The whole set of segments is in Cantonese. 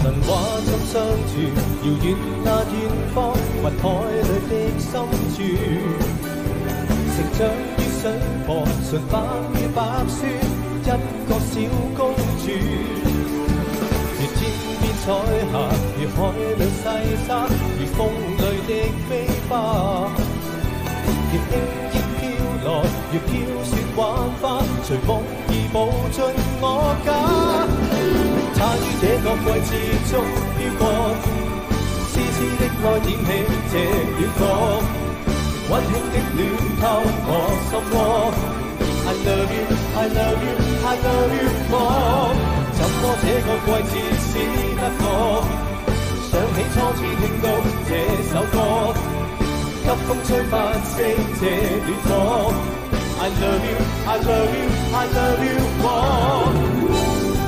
神話中相處，遙遠那遠方，雲海裏的深處，成長於水旁，純白於白雪，一個小公主。如天邊彩霞，如海裏細沙，如風裏的飛花，越輕易飄來，越飄雪玩花，隨夢而無盡我家。他於這個季節中飄過，絲絲的愛點起這暖火，溫馨的暖透我心窩。I love you, I love you, I love you more。怎麼這個季節使得我想起初次聽到這首歌，急風吹不熄這暖火。I love you, I love you, I love you more。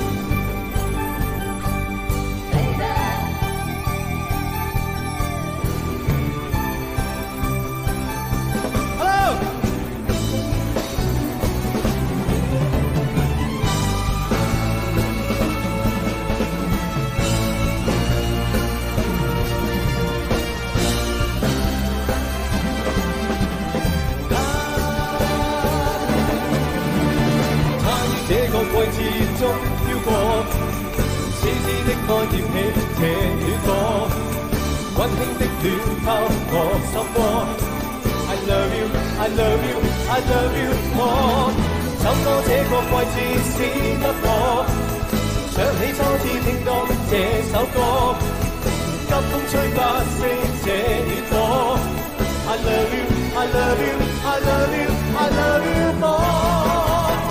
季節中飄過，絲絲的愛點起這暖火，溫馨的暖透我心窩。I love you, I love you, I love you more。怎麼這個季節使得我想起初次聽到這首歌，急風吹不熄這暖火。I love you, I love you, I love you, I love you more。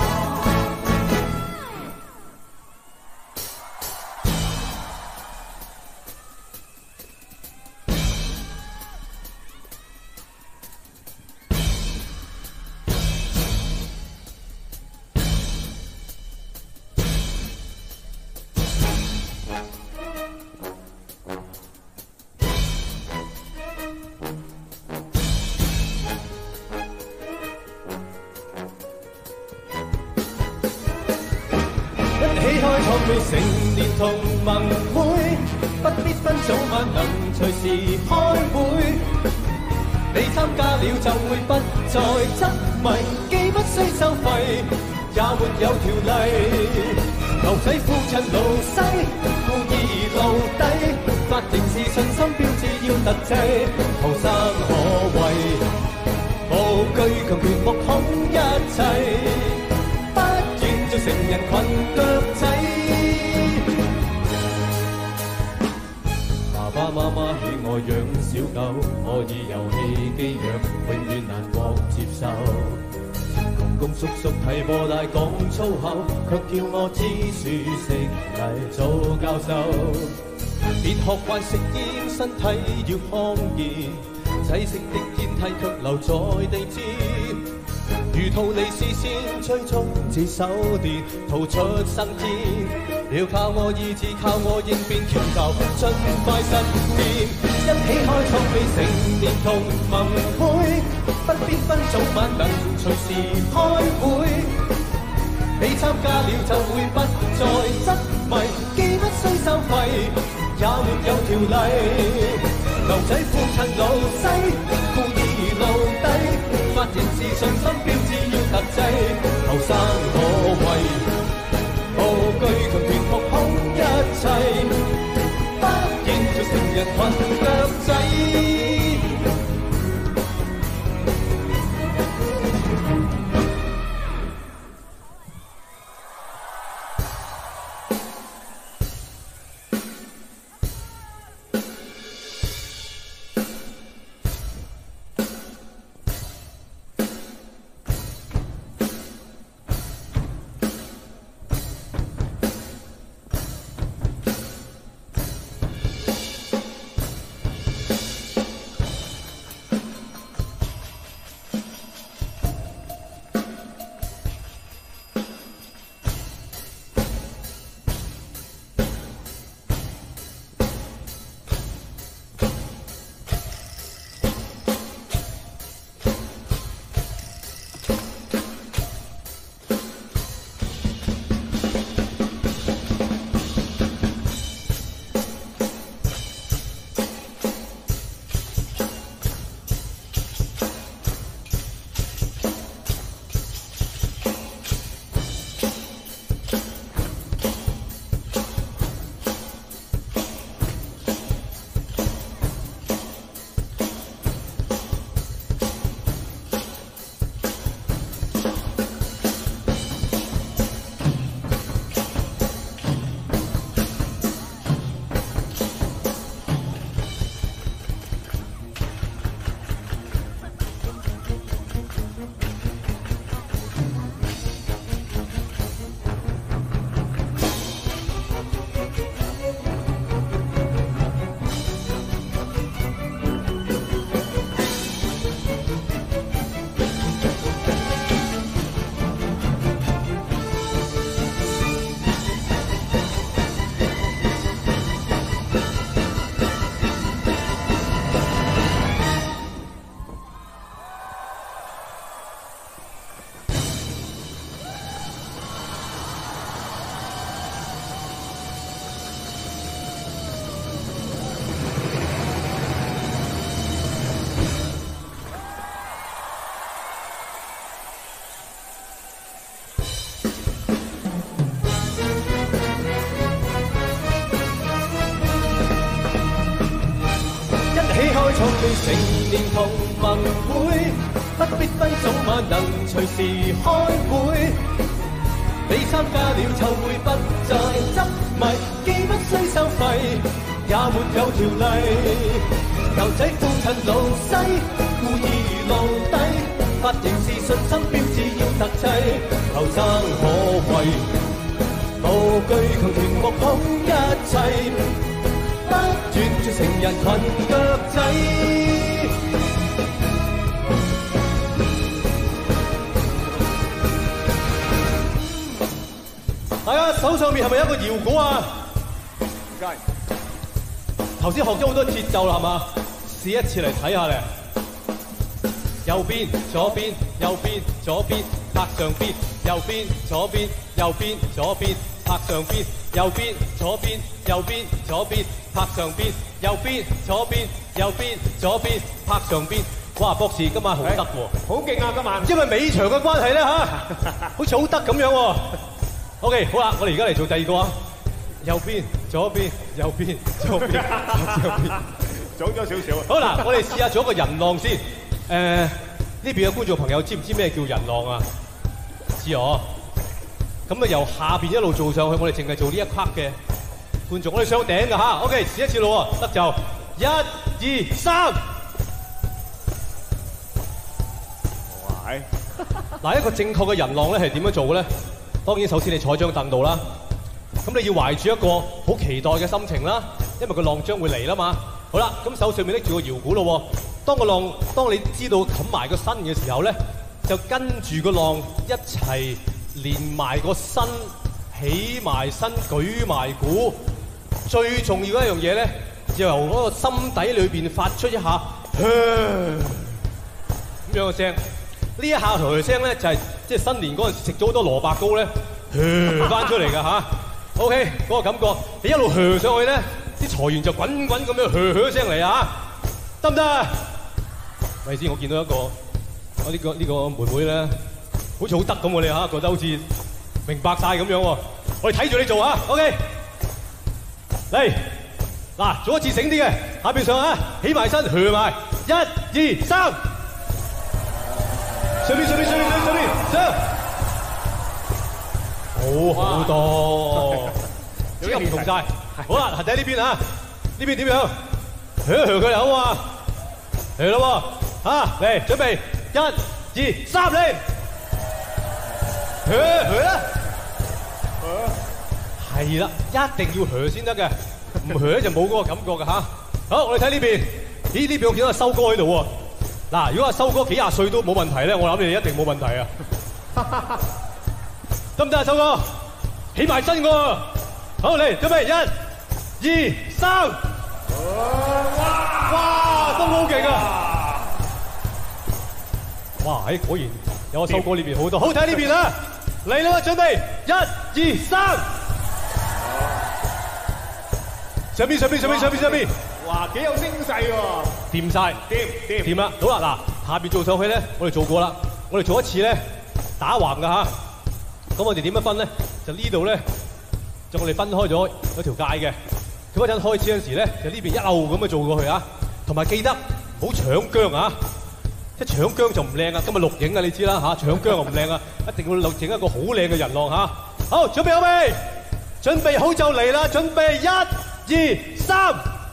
成年同盟會，不必分早晚，能隨時開會。你參加了就會不再執迷，既不需收費，也沒有條例。牛仔褲襯老西，故意露底，髮型是信心標誌要特製。後生可畏，無懼強權目恐一切。不願做成人群腳仔。爸爸媽媽喜愛養小狗，我以遊戲機養，永遠難獲接受。公公叔叔提波大講粗口，卻叫我知書識禮做教授。別學慣食煙，身體要康健，仔色的煙蒂卻留在地氈。如逃離視線，追蹤這手電，逃出生天。要靠我意志，靠我應變，強求盡快實現。一起開創未成年同盟會，不必分早晚，能隨時開會。你參加了就會不再執迷，既不需收費，也沒有條例。牛仔褲襯老西，故意露底，髮型是信心標誌要特製。後生可畏，無懼強權目空一切，不願做成人群腳仔。 創對成年同盟會，不必分早晚，能隨時開會。你參加了就會不再執迷，既不需收費，也沒有條例。牛仔褲襯老西，故意露低，髮型是信心標誌要特製，後生可畏，無懼強權目捧一切，不斷做成人裙腳仔。大家手上面係咪有一個搖鼓啊？唔該。頭先學咗好多節奏啦，係嘛？試一次嚟睇下咧。右邊、左邊、右邊、左邊，拍上邊；右邊、左邊、右邊、左邊，拍上邊；右邊、左邊、右邊、左邊，拍上邊；右邊、左邊、右邊、左邊，拍上邊。哇！博士今晚好得喎，好勁啊！今晚，因為尾場嘅關係咧嚇，好似好得咁樣喎。OK， 好啦，我哋而家嚟做第二個啊！右邊、左邊、右邊、左邊、右邊，早咗少少。好嗱，我哋試下做一個人浪先。呢邊嘅觀眾朋友知唔知咩叫人浪啊？知我。咁啊，由下邊一路做上去，我哋淨係做呢一 part 嘅觀眾，我哋上頂㗎嚇。OK， 試一次咯喎，得就1、2、3。哇！嗱，一個正確嘅人浪咧係點樣做嘅咧？當然，首先你坐喺張凳度啦，咁你要懷住一個好期待嘅心情啦，因為個浪將會嚟啦嘛。好啦，咁手上面拎住個搖鼓咯喎。當你知道冚埋個身嘅時候咧，就跟住個浪一齊連埋個身，起埋身，舉埋鼓。最重要一樣嘢咧，就由嗰個心底裏邊發出一下咁樣嘅聲。呢一下嘅聲咧就係即係新年嗰陣時食咗好多蘿蔔糕咧，翻出嚟㗎嚇。OK， 嗰個感覺，你一路上去咧，啲財源就滾滾咁樣聲嚟啊！得唔得？咪先，我見到一個，呢個妹妹咧，好似好得咁喎，你嚇覺得好似明白晒咁樣喎。我哋睇住你做啊 ，OK。嚟，嗱，做一次醒啲嘅，下邊上啊，起埋身，埋，1、2、3。上邊，上！好多，即刻唔同晒。好啦，行喺呢邊啊，呢邊點樣？佢嚟好啊，嚟咯喎，嚟準備1、2、3嚟，啦，係啦，一定要先得嘅，唔就冇嗰個感覺嘅嚇。好，我哋睇呢邊，咦呢邊我見到阿修哥喺度喎。嗱，如果阿修哥幾廿歲都冇問題咧，我諗你哋一定冇問題啊！得唔得啊，修哥？起埋身喎！好嚟，準備1、2、3！哇，修哥好勁啊！哇，果然有阿修哥呢邊好多，好睇呢邊啊！嚟啦，準備1、2、3！上邊！哇，幾有聲勢喎！掂晒，掂啦！好啦，嗱，下邊做上去咧，我哋做過啦。我哋做一次咧，打橫㗎嚇。咁我哋點樣分咧？就呢度咧，就我哋分開咗有條界嘅。咁嗰陣開始嗰陣時咧，就呢邊一路咁樣做過去啊。同埋記得唔好搶姜啊！一搶姜就唔靚啊！今日錄影啊，你知啦嚇，搶姜又唔靚啊！一定要整一個好靚嘅人浪嚇。好，準備好未？準備好就嚟啦！準備1、2、3。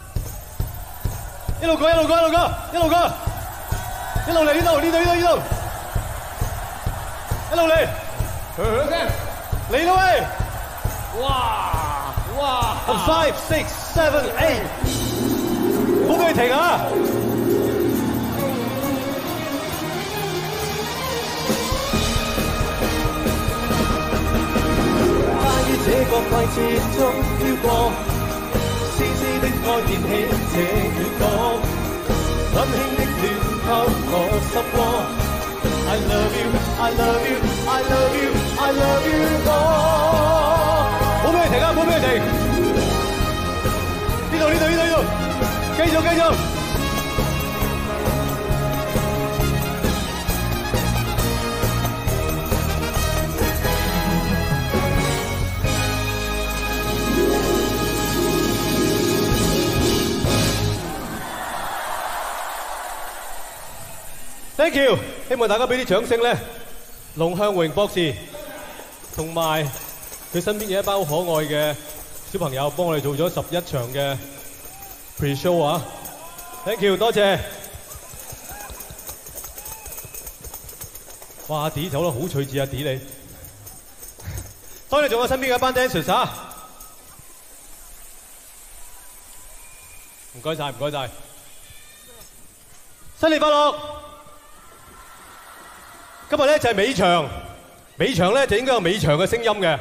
一路過，一路嚟呢度，一路嚟，聲嚟啦喂！哇！5、6、7、8，唔好俾佢停啊！於這個季節中飄過，絲絲的愛燃起這血光，溫馨的暖透我心窩。I love you, I love you, I love you, I love you all。冇俾佢停啊！冇俾佢停！呢度，繼續。 Thank you， 希望大家俾啲掌聲咧，龍向榮博士同埋佢身邊嘅一班好可愛嘅小朋友，幫我哋做咗11場嘅 pre-show 啊 ！Thank you， 多謝。哇，阿 D 走得好趣致啊 ，D 你。多謝仲有身邊嘅一班 dancers 啊！唔該晒，唔該晒。新年快樂！今日咧就係尾場，尾場咧就應該有尾場嘅聲音嘅，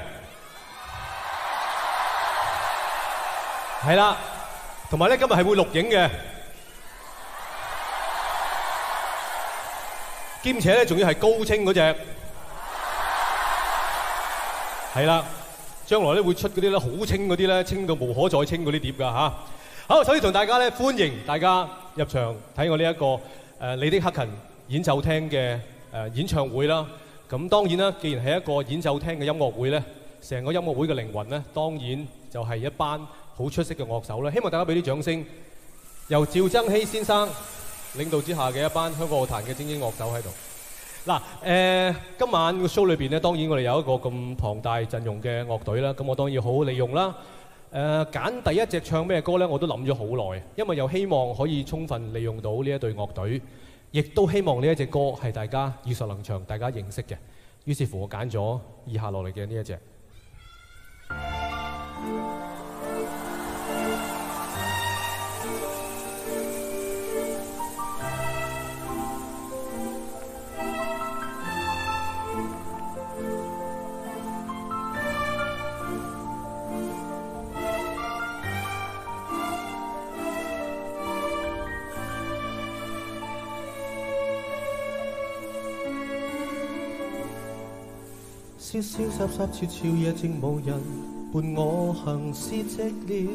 係啦，同埋咧今日係會錄影嘅，兼且咧仲要係高清嗰隻，係啦，將來咧會出嗰啲咧好清嗰啲咧，清到無可再清嗰啲碟㗎嚇。好，首先同大家咧歡迎大家入場睇我呢一個你的克勤演奏廳嘅演唱會啦。咁當然啦，既然係一個演奏廳嘅音樂會咧，成個音樂會嘅靈魂咧，當然就係一班好出色嘅樂手啦。希望大家俾啲掌聲，由趙增熹先生領導之下嘅一班香港樂壇嘅精英樂手喺度。嗱，今晚個 show 裏邊咧，當然我哋有一個咁龐大陣容嘅樂隊啦，咁我當然要好好利用啦。揀第一隻唱咩歌呢？我都諗咗好耐，因為又希望可以充分利用到呢一隊樂隊，亦都希望呢一隻歌係大家耳熟能詳、大家認識嘅。於是乎，我揀咗以下落嚟嘅呢一隻。 瀟瀟灑灑悄悄夜靜無人伴我行是寂寥，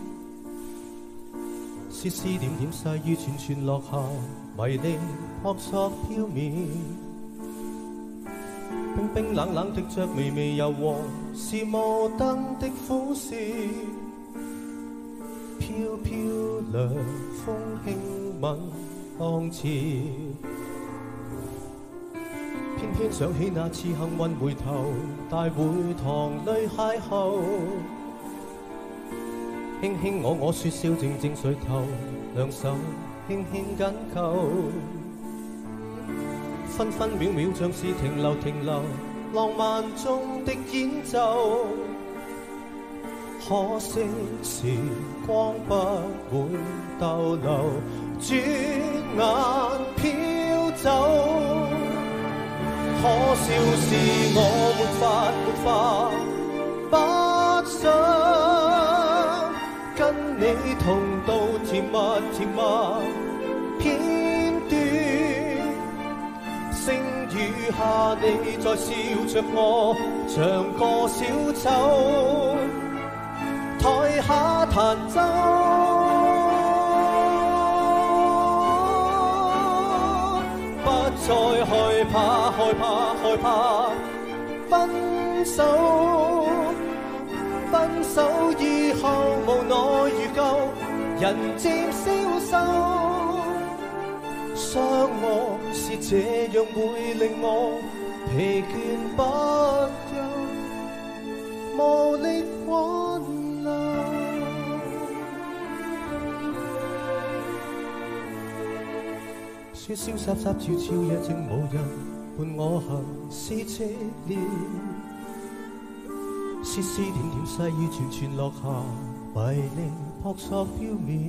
絲絲點點細雨串串落下，迷離撲朔飄渺，冰冰冷冷滴着微微柔和，是無燈的苦笑，飄飄涼風輕吻浪潮。偏偏想起那次幸運回頭，大會堂裏邂逅，輕輕我說笑，靜靜垂頭，兩手輕輕緊扣，分分秒秒像是停留停留，浪漫中的演奏，可惜時光不會逗留，轉眼飄走。可笑是我沒法不想跟你同度甜蜜片段，星雨下你在笑着我，像個小丑，台下彈奏。不再害怕分手以後無奈如舊，人漸消瘦，傷我是這樣會令我疲倦不休，無力挽留。瀟瀟灑灑悄悄夜靜無人伴我行是寂寥，絲絲點點細雨串串落下，迷離撲朔飄渺，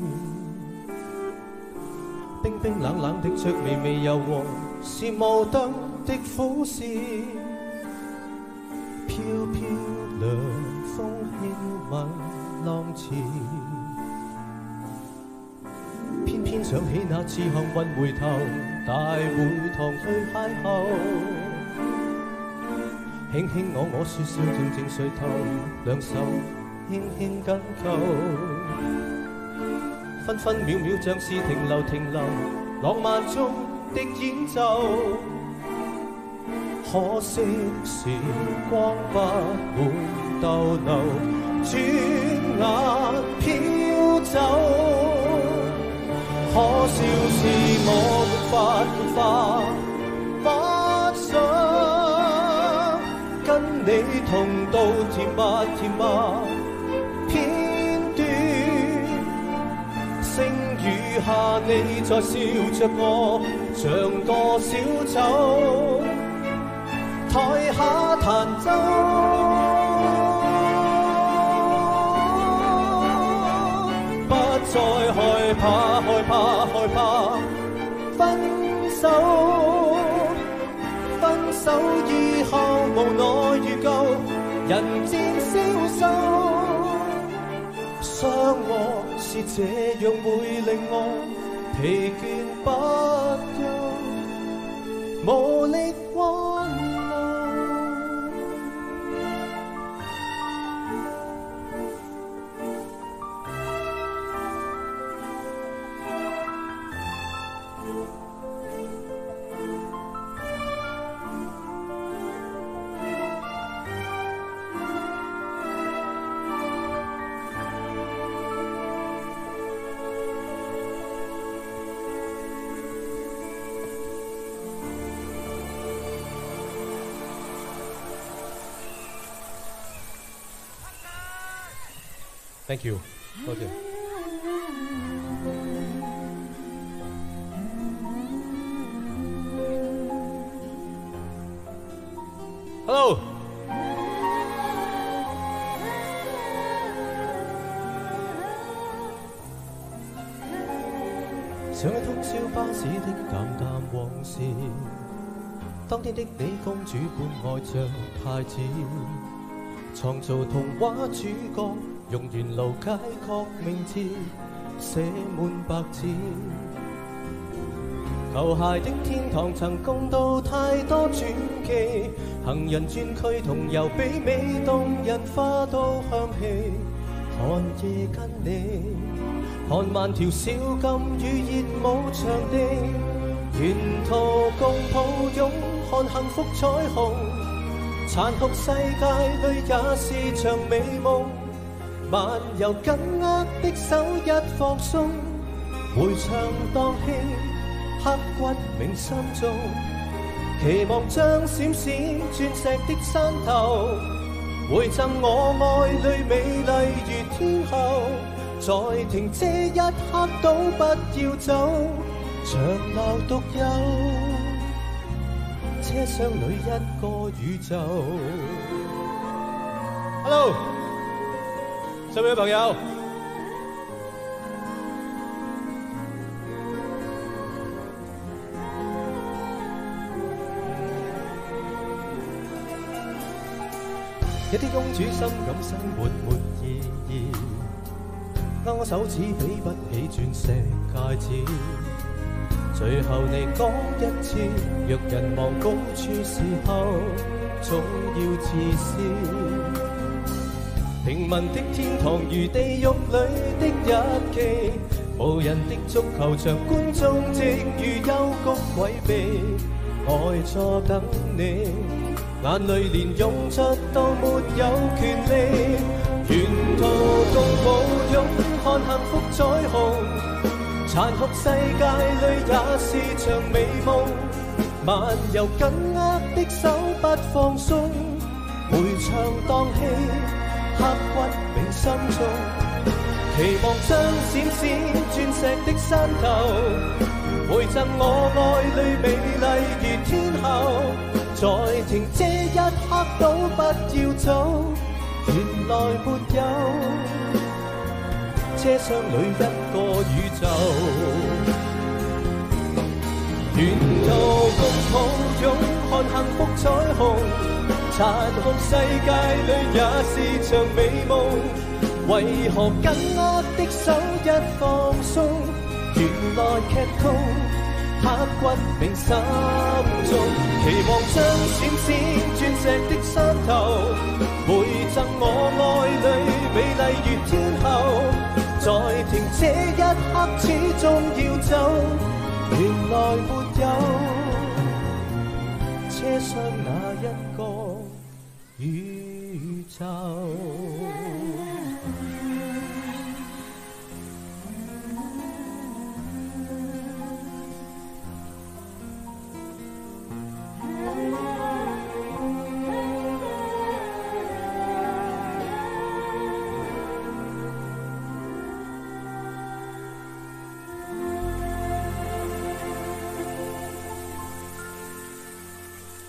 冰冰冷冷滴着微微柔和，是無燈的苦笑，飄飄涼風輕吻浪潮。偏偏想起那次幸運回頭，大會堂裏邂逅，輕輕我說笑，靜靜垂頭，兩手輕輕緊扣，分分秒秒像是停留，浪漫中的演奏，可惜時光不會逗留，轉眼飄走。可笑是我沒法蜜甜蜜片段，星雨下你在笑着我，像多少酒，台下彈奏，不再害怕害怕害怕分手，分手以後無奈如舊，人漸消瘦。相和是這樣會令我疲倦不休，無力挽留。 Thank you， 多謝。Hello， 想起通宵巴士的淡淡往事，當天的你公主般愛着太子，創造童話主角。用沿路街角名字寫滿白紙，球鞋的天堂曾共度太多傳奇，行人轉區同遊媲美動人花都香氣，看夜跟你，看萬條小金魚熱舞場地，沿途共抱擁看幸福彩虹，殘酷世界裏也是場美夢。漫遊緊握的手一放鬆，回腸蕩氣，刻骨銘心中。期望將閃閃鑽石的山頭，回贈我愛侶美麗如天后。在停這一刻都不要走，長流獨有，車廂裏一個宇宙。 Hello。身邊嘅朋友， 一啲公主心感生活沒意義，握手指比不起鑽石戒指。最後你講一次，若人望高處時候，總要自私。平民的天堂如地獄裏的日期，無人的足球場觀眾席如幽谷詭秘，呆坐等你，眼淚連湧出都沒有權利。沿途共抱擁看幸福彩虹，殘酷世界裏也是場美夢。漫遊緊握的手不放鬆，回腸蕩氣，刻骨銘心中。期望將閃閃鑽石的山頭，回贈我愛侶美麗如天后。在停這一刻都不要走，原來沒有車廂裏一個宇宙。沿途共抱擁看幸福彩虹，殘酷世界裏也是場美夢。為何緊握的手一放鬆，原來劇痛刻骨銘心中。期望將閃閃鑽石的山頭，回贈我愛侶美麗如天后。在停這一刻始終要走，原來沒有車廂那一個宇宙。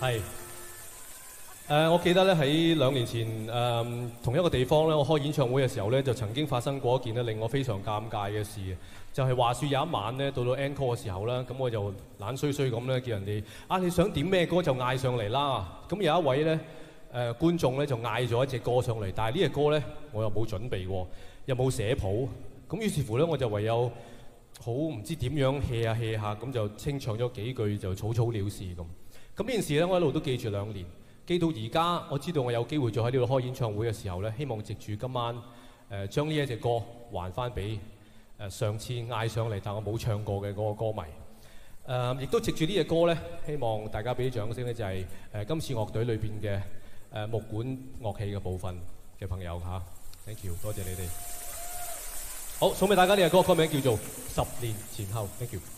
係。我記得咧喺2年前同一個地方咧，我開演唱會嘅時候咧，就曾經發生過一件咧令我非常尷尬嘅事。就係話説有一晚咧，到 encore 嘅時候啦，咁我就懶衰衰咁咧，叫人哋你想點咩歌就嗌上嚟啦。咁有一位咧觀眾咧就嗌咗一隻歌上嚟，但係呢隻歌咧我又冇準備過，又冇寫譜。咁於是乎咧，我就唯有好唔知點樣 hea 下 hea 下，咁就清唱咗幾句就草草了事咁。咁呢件事咧，我一路都記住2年。記到而家，我知道我有機會再喺呢度開演唱會嘅時候咧，希望藉住今晚將呢一隻歌還翻俾上次嗌上嚟但我冇唱過嘅嗰個歌迷。亦都藉住呢隻歌咧，希望大家俾啲掌聲咧，就係今次樂隊裏邊嘅木管樂器嘅部分嘅朋友嚇。Thank you， 多謝你哋。好，送俾大家呢隻歌，歌名叫做《10年前後》。Thank you。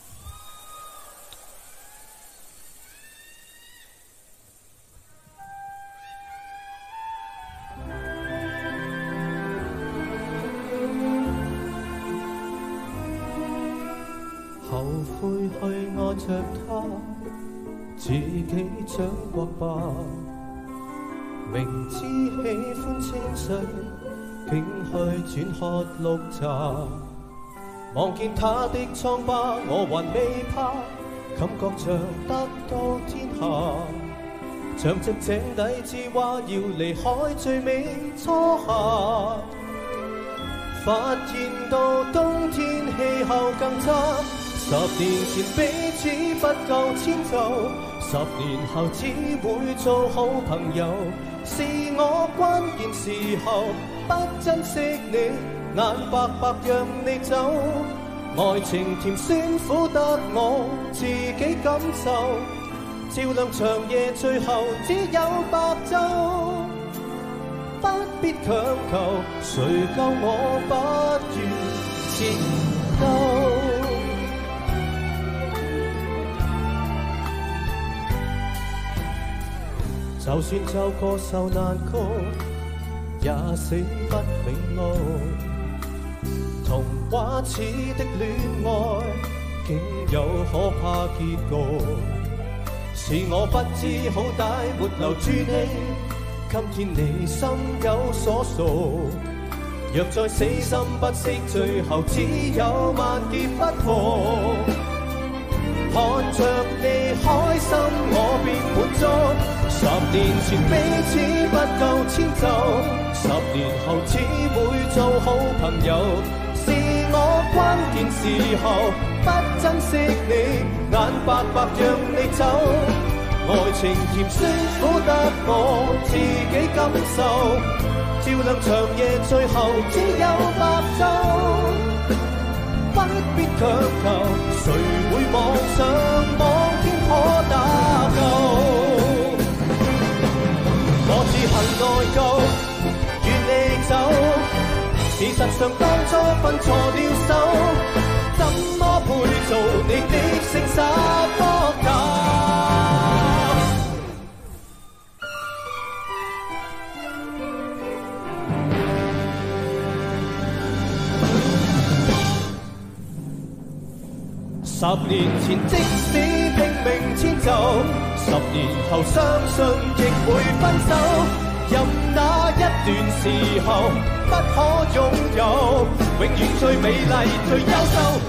後悔去愛着他，自己掌握吧。明知喜歡清水，竟去轉喝綠茶。望見他的瘡疤，我還未怕，感覺像得到天下。像隻井底之蛙，要離開最美初夏。發現到冬天氣候更差。10年前彼此不夠遷就，10年後只會做好朋友。是我關鍵時候不珍惜你，眼白白讓你走。愛情甜酸苦得我自己感受，照亮長夜最後只有白晝。不必強求，誰救我不願前鬥。就算走過受難曲，也死不瞑目。童話似的戀愛，竟有可怕結局。是我不知好歹沒留住你，今天你心有所屬。若再死心不息，最後只有萬劫不復。看着你開心，我便滿足。10年前彼此不夠遷就，10年後只會做好朋友。是我關鍵時候不珍惜你，眼白白讓你走。愛情甜酸苦得我自己感受，照亮長夜最後只有白晝。不必強求，誰會妄想望天可打救？我自恨內疚，願你走。事實上當初分錯了手，怎麼配做你的誠實多假？10年前即使拼命遷就，10年後相信亦會分手。任那一段時候不可擁有，永遠最美麗最優秀。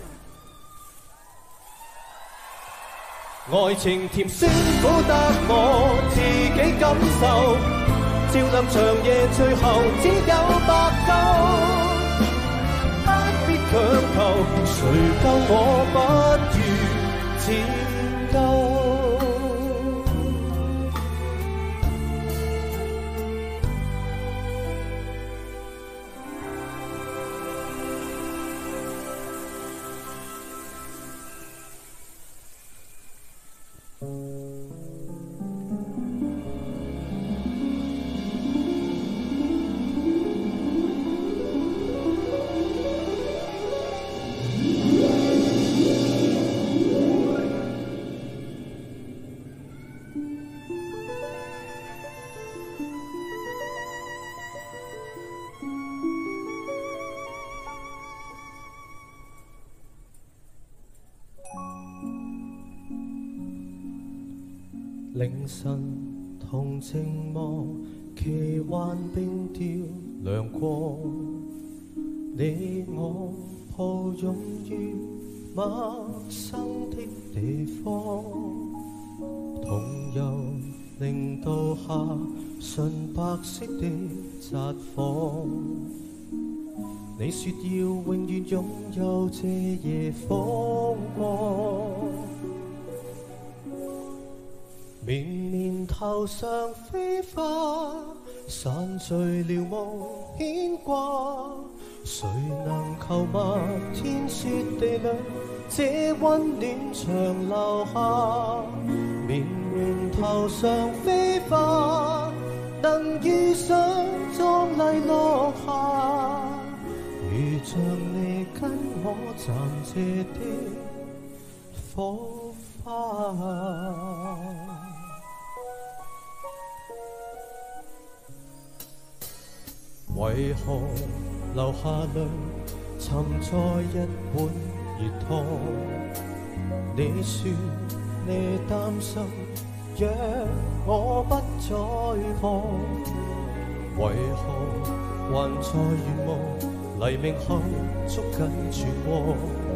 愛情甜酸苦得我自己感受，照亮長夜最後只有白晝。不必強求，誰救我不如戰鬥。 凌晨同靜望奇幻冰雕亮光，你我抱擁於陌生的地方，同遊令到下純白色的札幌。你說要永遠擁有這夜風光，綿綿頭上飛花散聚了無牽掛，誰能求嗎？天雪地涼，這溫暖長留下。綿綿頭上飛花，能遇上壯麗落霞，如像你跟我暫借的火花。為何流下淚沉在一碗熱湯？你說你擔心，若我不再看，為何還在願望黎明後捉緊曙光？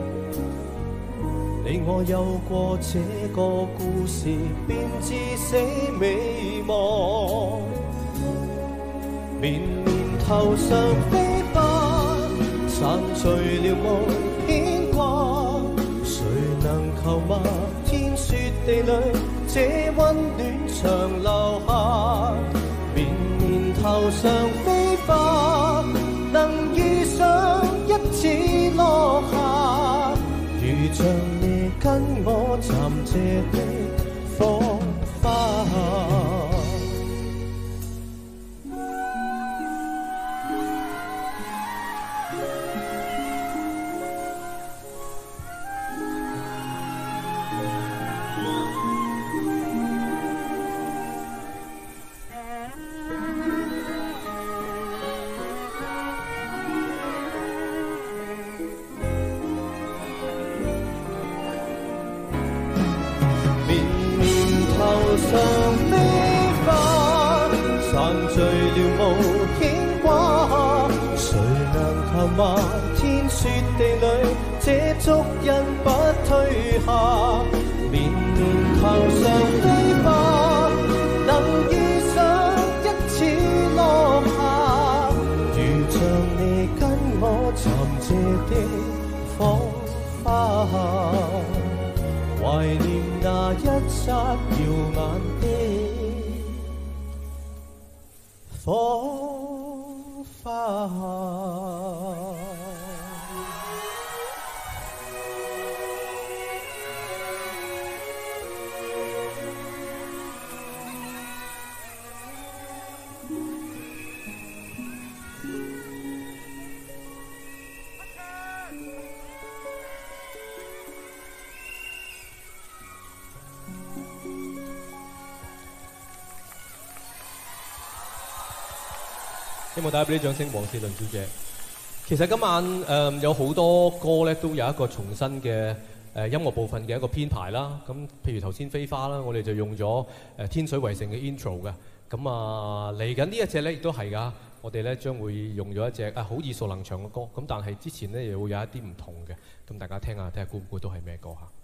你我有過這個故事，便至死未忘。綿綿頭上飛花，散聚了無牽掛。誰能求嗎？天雪地裏，這溫暖長留下。綿綿頭上飛花，能遇上一次落霞，如像你跟我暫借的火花。上飛花，散聚了無牽掛。誰能求嗎？天雪地裏，這足印不退下。綿綿頭上飛花，能遇上一次落霞，如像你跟我暫借的火花。懷念那一剎耀眼的火花。 希望大家俾啲掌聲，黃士倫小姐。其實今晚有好多歌咧，都有一個重新嘅音樂部分嘅一個編排啦。咁譬如頭先飛花啦，我哋就用咗天水圍城嘅 intro 嘅。咁啊嚟緊呢一隻咧，亦都係㗎。我哋咧將會用咗一隻好耳熟能詳嘅歌。咁但係之前咧又會有一啲唔同嘅。咁大家聽下，睇下估唔估到係咩歌嚇？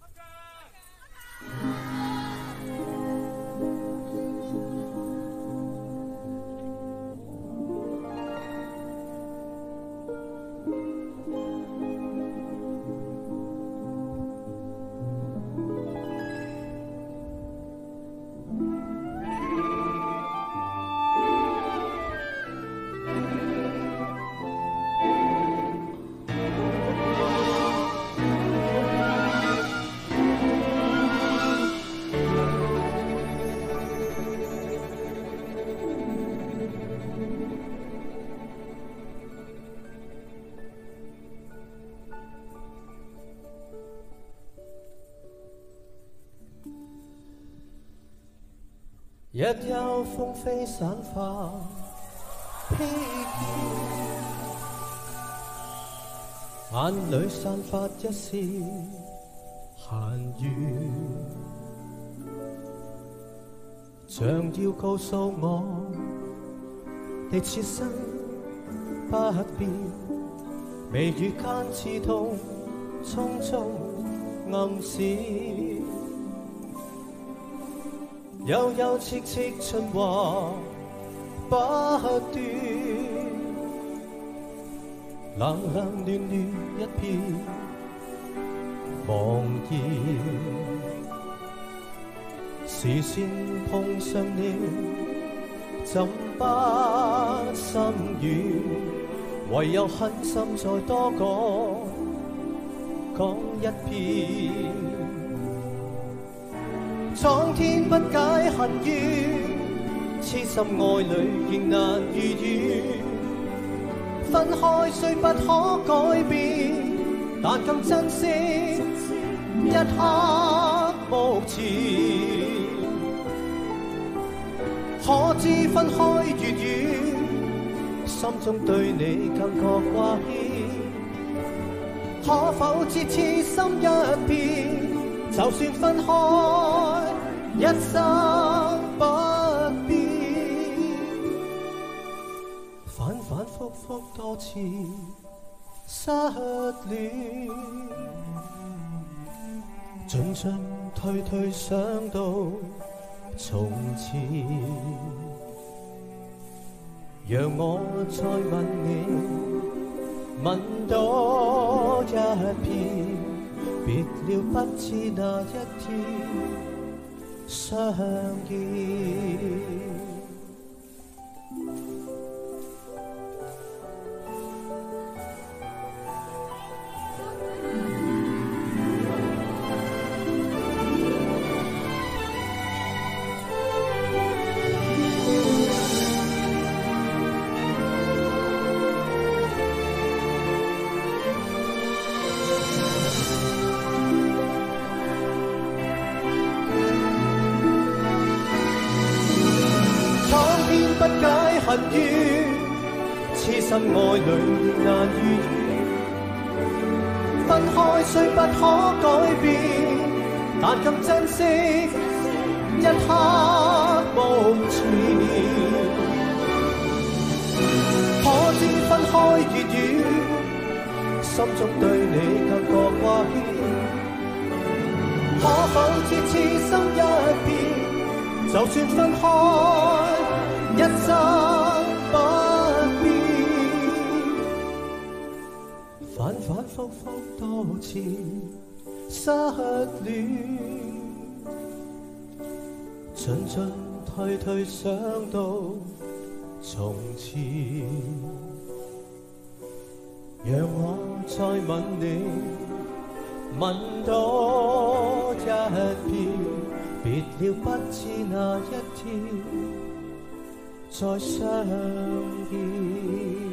一休風飛散花披肩，眼裏散發一絲閒語。 像要告訴我，你此生不變，眉宇間刺痛，匆匆暗示，悠悠戚戚春華不斷，冷冷暖暖一片茫然。視線碰上了，怎不心軟？唯有狠心再多講一遍。蒼天不解恨怨，痴心愛侶仍難如願。分開雖不可改變，但更珍惜一刻目前。可知分開越遠，心中對你更覺掛牽。可否知痴心一片，就算分開，一生不變。反反覆覆多次失戀，進進退退想到從前，讓我再問你，問多一遍，別了不知哪一天相見。恨怨，痴心愛侶亦難如願。分開雖不可改變，但更珍惜一刻目前。可知分開越遠，心中對你更覺掛牽。可否知痴心一片，就算分開，一生不變，反反覆覆多次失戀，進進退退想到從前，讓我再問你，問多一遍，別了不知哪一天再相見。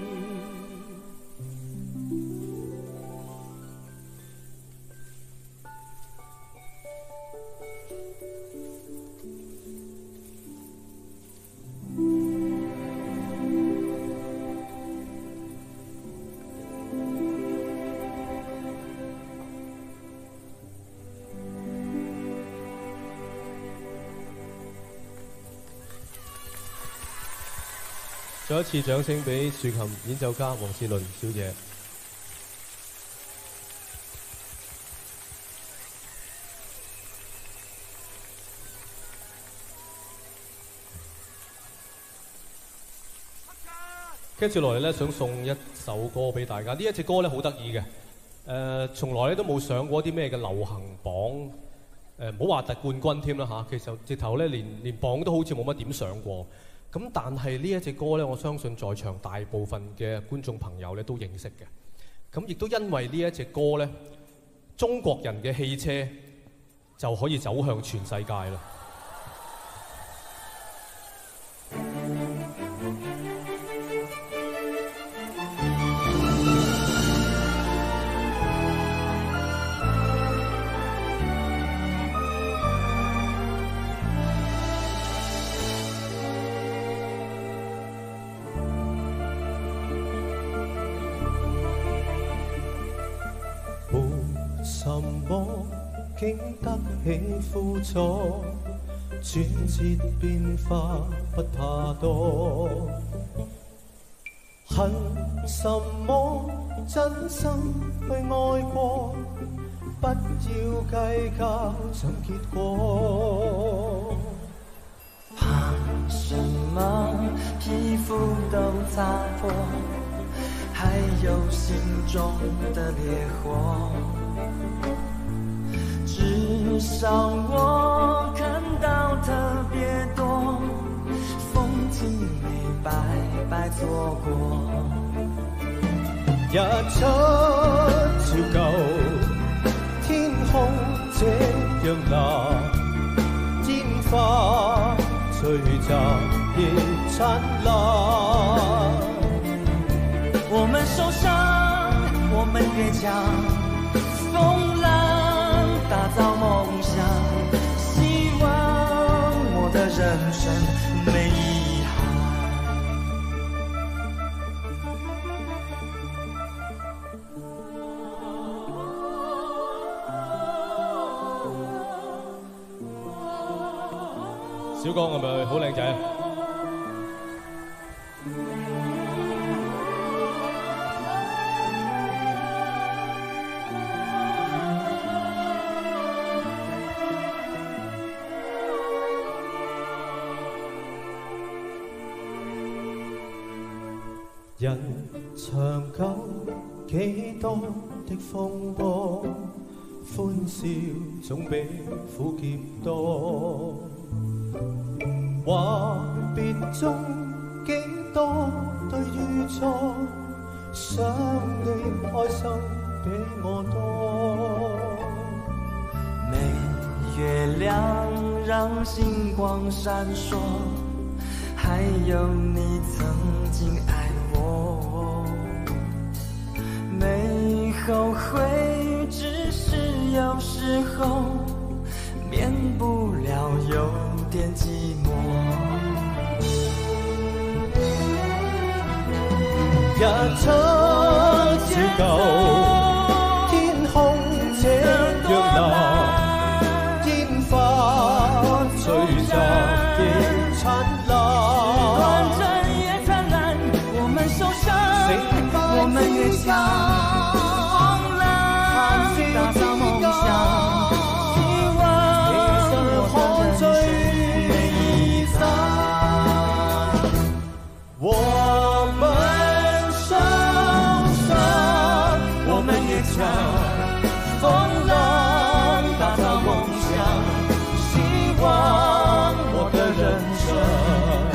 再一次掌聲俾豎琴演奏家黃志倫小姐。跟住落嚟咧，想送一首歌俾大家。呢一隻歌咧好得意嘅，從來咧都冇上過啲咩嘅流行榜，唔好話奪冠軍添啦嚇。其實直頭咧連榜都好似冇乜點上過。咁但係呢一隻歌咧，我相信在場大部分嘅觀眾朋友咧都認識嘅。咁亦都因為呢一隻歌咧，中國人嘅汽車就可以走向全世界啦。 什麼經得起苦楚， 轉折變化不怕多，恨什麼真心去愛過，不要計較怎結果。 怕什麼皮膚都擦破，還有心中的烈火，至少我看到特別多風景沒白白錯過。 日出照舊，天空這樣藍，煙花聚集亦燦爛。 我們受傷，我們越強，風浪打造夢想，希望我的人生沒遺憾。 小剛係咪好靚仔啊？ 人長久幾多的風波，歡笑總比苦澀多。話別中幾多對與錯，想你開心比我多。 沒月亮讓星光閃爍，還有你曾經愛我，沒後悔，只是有時候免不了有點寂寞。 日出照舊，天空這樣藍，煙花聚集亦燦爛。我們越強，風浪打造夢想，希望我的人生沒遺憾。我們受傷，我們越強，風浪打造夢想，希望我的人生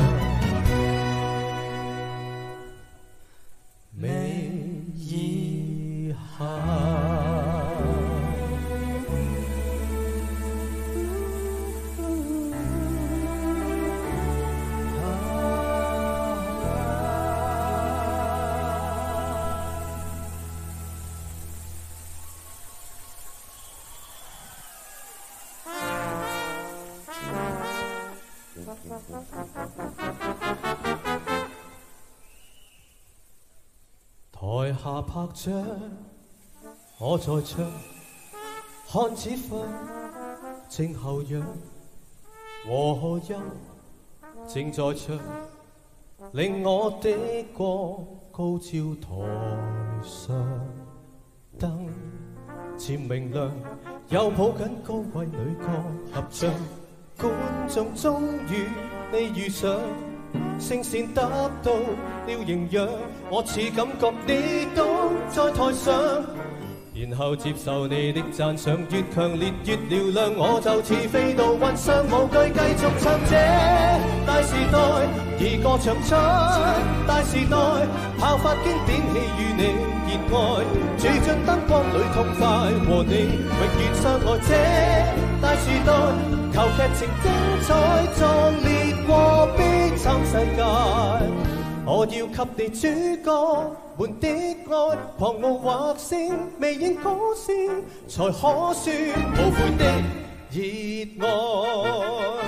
台下拍掌，我在唱，看似瞓正後仰，和音正在唱，令我的歌高照台上，燈漸明亮，又抱緊高位女角合唱，觀眾終於你遇上。聲線得到了營養，我似感覺你都在台上，然後接受你的讚賞，越強烈越嘹亮，我就似飛到雲上，無懼繼續唱這大時代，而歌唱出大時代，效法經典戲與你熱愛，住進燈光裏痛快，和你永遠相愛這大時代。求劇情精彩壯烈過悲慘世界，我要給你主角們的愛，狂傲或聲未應歌聲，才可算無悔的熱愛。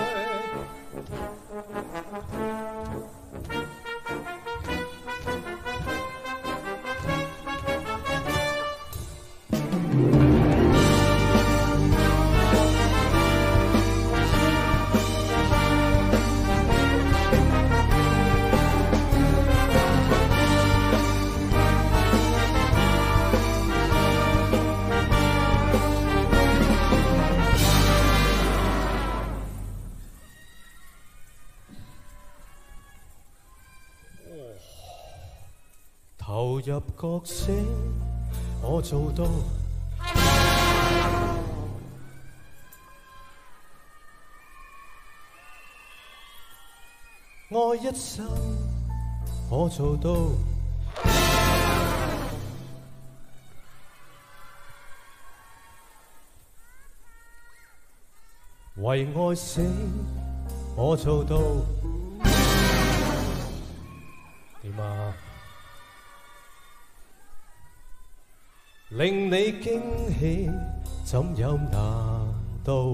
入角色，我做到。愛一生，我做到。為愛死，我做到。點啊？令你驚喜，怎有拿到？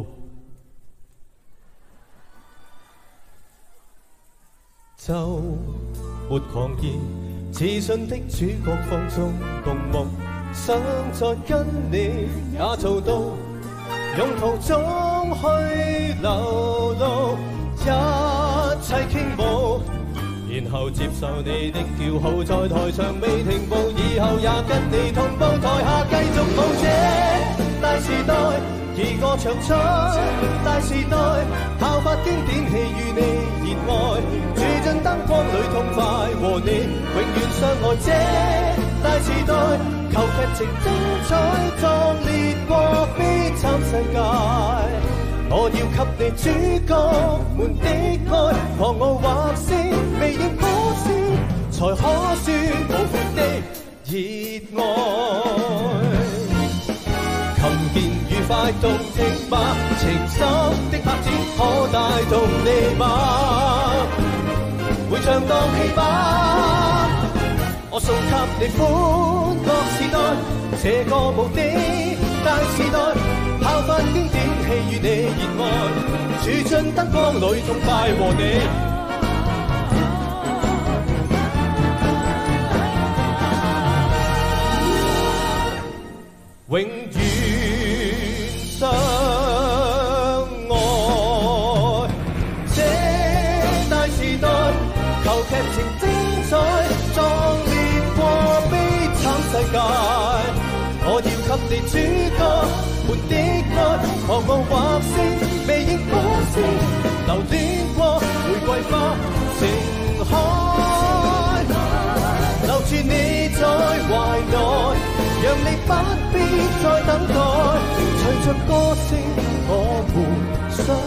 就沒狂熱，自信的主角放縱共夢，想再跟你也做到，用途中去流露，一切傾慕，然後接受你的叫好，在台上未停步，以後也跟你同步，台下繼續舞這大時代，而我唱出大時代，效法經典戲與你熱愛，住進燈光裏痛快，和你永遠相愛這大時代，求劇情精彩壯烈過悲慘世界，我要給你主角們的愛，狂傲或是微型故事，才可說無悔的熱愛。琴鍵愉快動聽吧，情深的拍子可帶動你嗎？會唱當戲吧，我送給你歡樂時代，這個無敵大時代，效法經典戲與你熱愛，住進燈光裏痛快和你。永遠相愛，這大時代，求劇情精彩壯烈過悲慘世界，我要給你主角們的愛，狂傲或是微型故事，留戀過玫瑰花盛開，留住你在懷內，讓你不必再等待，隨着歌聲我們相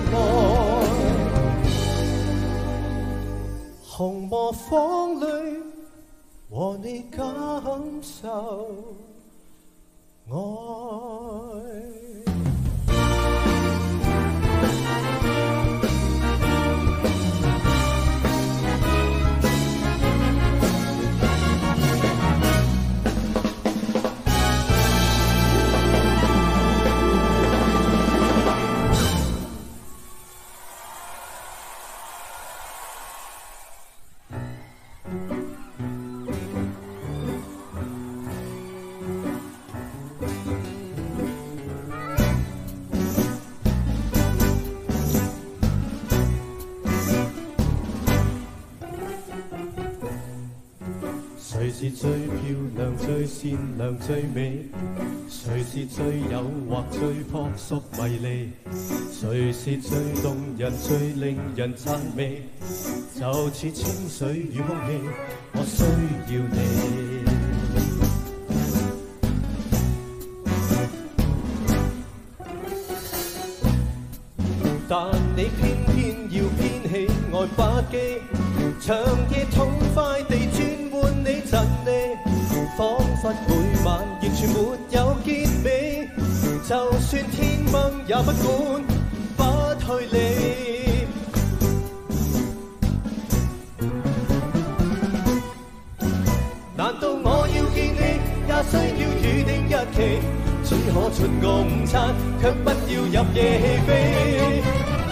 愛，紅磨坊裏和你感受愛。誰是最漂亮、最善良、最美？誰是最誘惑、最撲朔迷離？誰是最動人、最令人讚美？就似清水與空氣，我需要你。但你偏偏要編起愛把機，長夜痛快地轉換你陣地，彷彿每晚完全沒有結尾，就算天崩也不管不去理。難道我要見你也需要預定日期？只可出個午餐，卻不要入夜戲飛。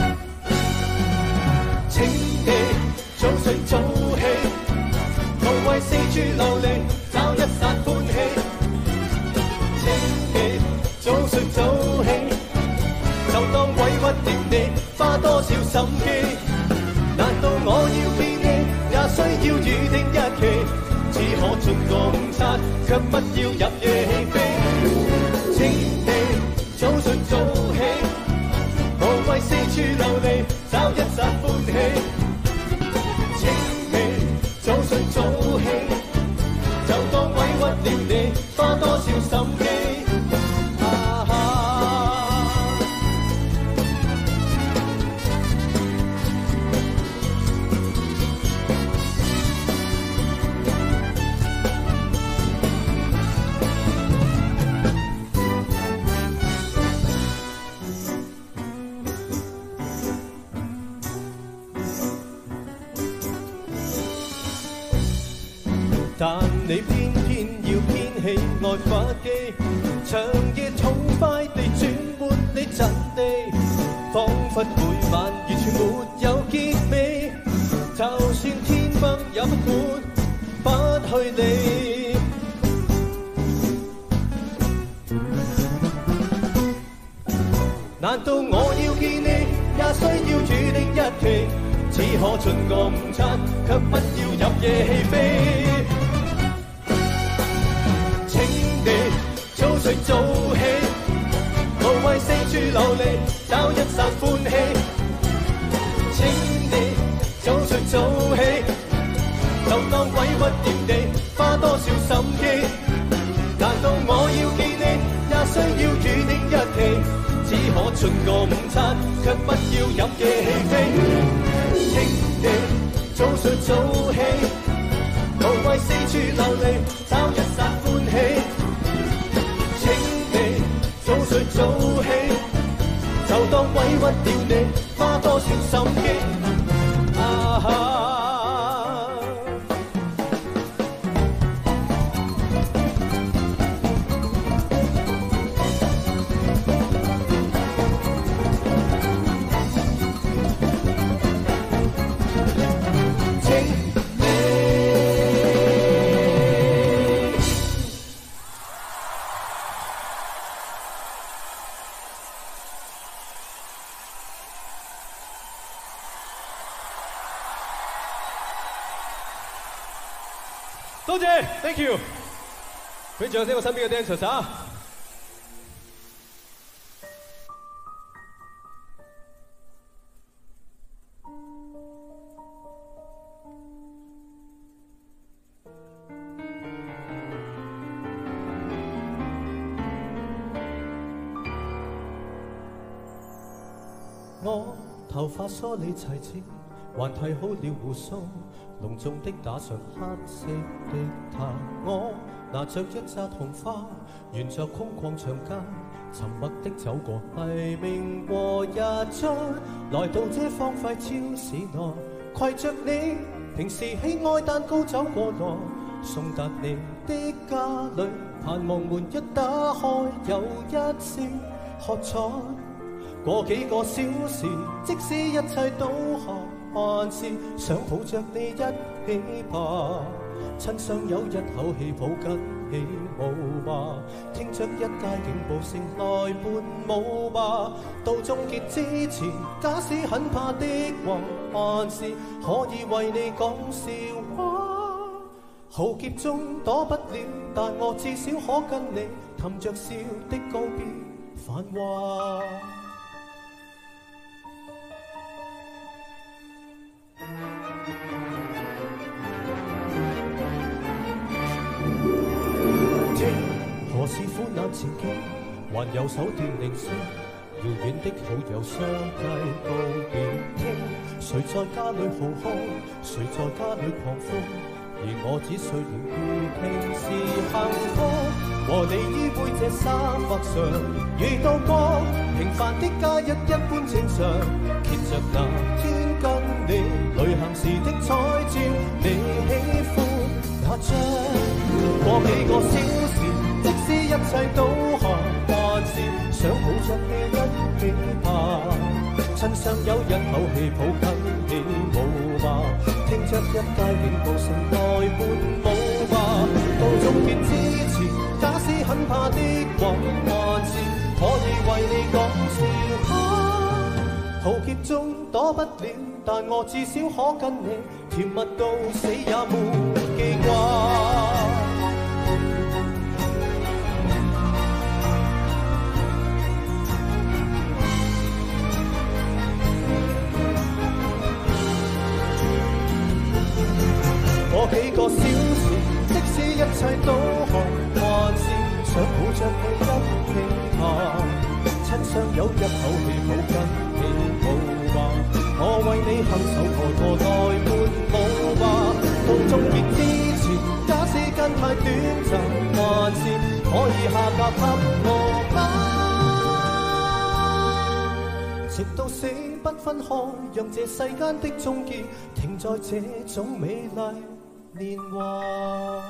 請你早睡早起，無謂四處流離，找一剎歡喜。請你早睡早起，就當委屈的你花多少心機。難道我要見你也需要預定日期？只可進個午餐，卻不要入夜戲飛。請你早睡早起，無謂四處流離，找一剎歡喜。請你早睡早起，就當了你，花多少心機。但你偏偏要編起愛發機，長夜痛快地轉沒你陣地，彷彿每晚完全沒有結尾，就算天崩也不管不去理。難道我要見你，也需要與你一期，只可盡個午餐，卻不要入夜戲飛。早睡早起，無謂四處流離，找一剎歡喜。請你早睡早起，就當委屈掂地，花多少心機。難道我要見你，也需要與你一期，只可盡個午餐，卻不要入夜戲飛。請你早睡早起，無謂四處流離，找一剎歡喜。早睡早起，就當委屈掉你，花多少心機。 多謝 ，thank you。俾掌聲我身邊嘅 dancers 啊！ 我頭髮梳理齊整，還剃好了鬍鬚，隆重的打上黑色的塔。我拿着一紮紅花，沿着空曠長街，沉默的走過黎明和日出，來到這荒廢超市內，攜着你平時喜愛蛋糕走過來，送達你的家裏，盼望門一打開，有一絲喝彩。過幾個小時，即使一切都還是想抱着你一起吧，親相有一口氣抱緊起舞吧，聽着一街警報聲來伴舞吧，到終結之前，假使很怕的話，還是可以為你講笑話。浩劫中躲不了，但我至少可跟你氹着笑的告別繁華。何是苦難前景，還有手段鈴聲，遙遠的好友相繼告別。聽誰在家裏豪哭，誰在家裏狂歡，而我只需要如平時幸福，和你依偎這沙發上，遇到過平凡的假日一般正常，揭着那天跟你旅行時的彩照，你喜歡那張，過幾個小時。即使一切都還是想抱着你一起吧，親相有一口氣抱緊起舞吧，聽着一街警報聲來伴舞吧，到終結之前，假使很怕的話，還是可以為你講笑話。浩劫中躲不了，但我至少可跟你甜蜜到死也沒記掛。過幾個小時，即使一切都好。 有一口氣抱緊你抱吧，我為你享受何個來伴舞吧，到終結之前，假使間太短暫，還是可以下嫁給我吧。直到死不分開，讓這世間的終結停在這種美麗年華。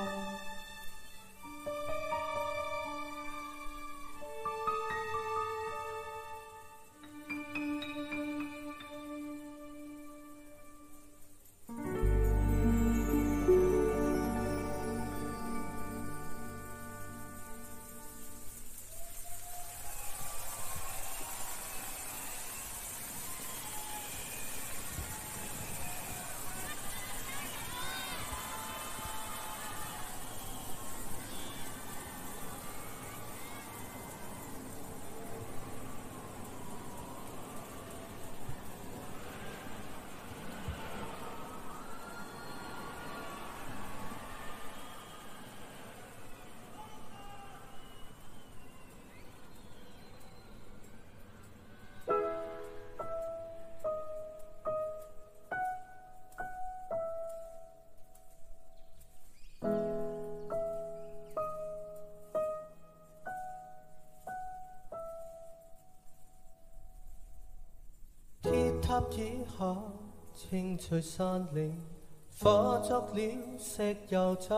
鐵塔以下，青翠山嶺化作了石油渣。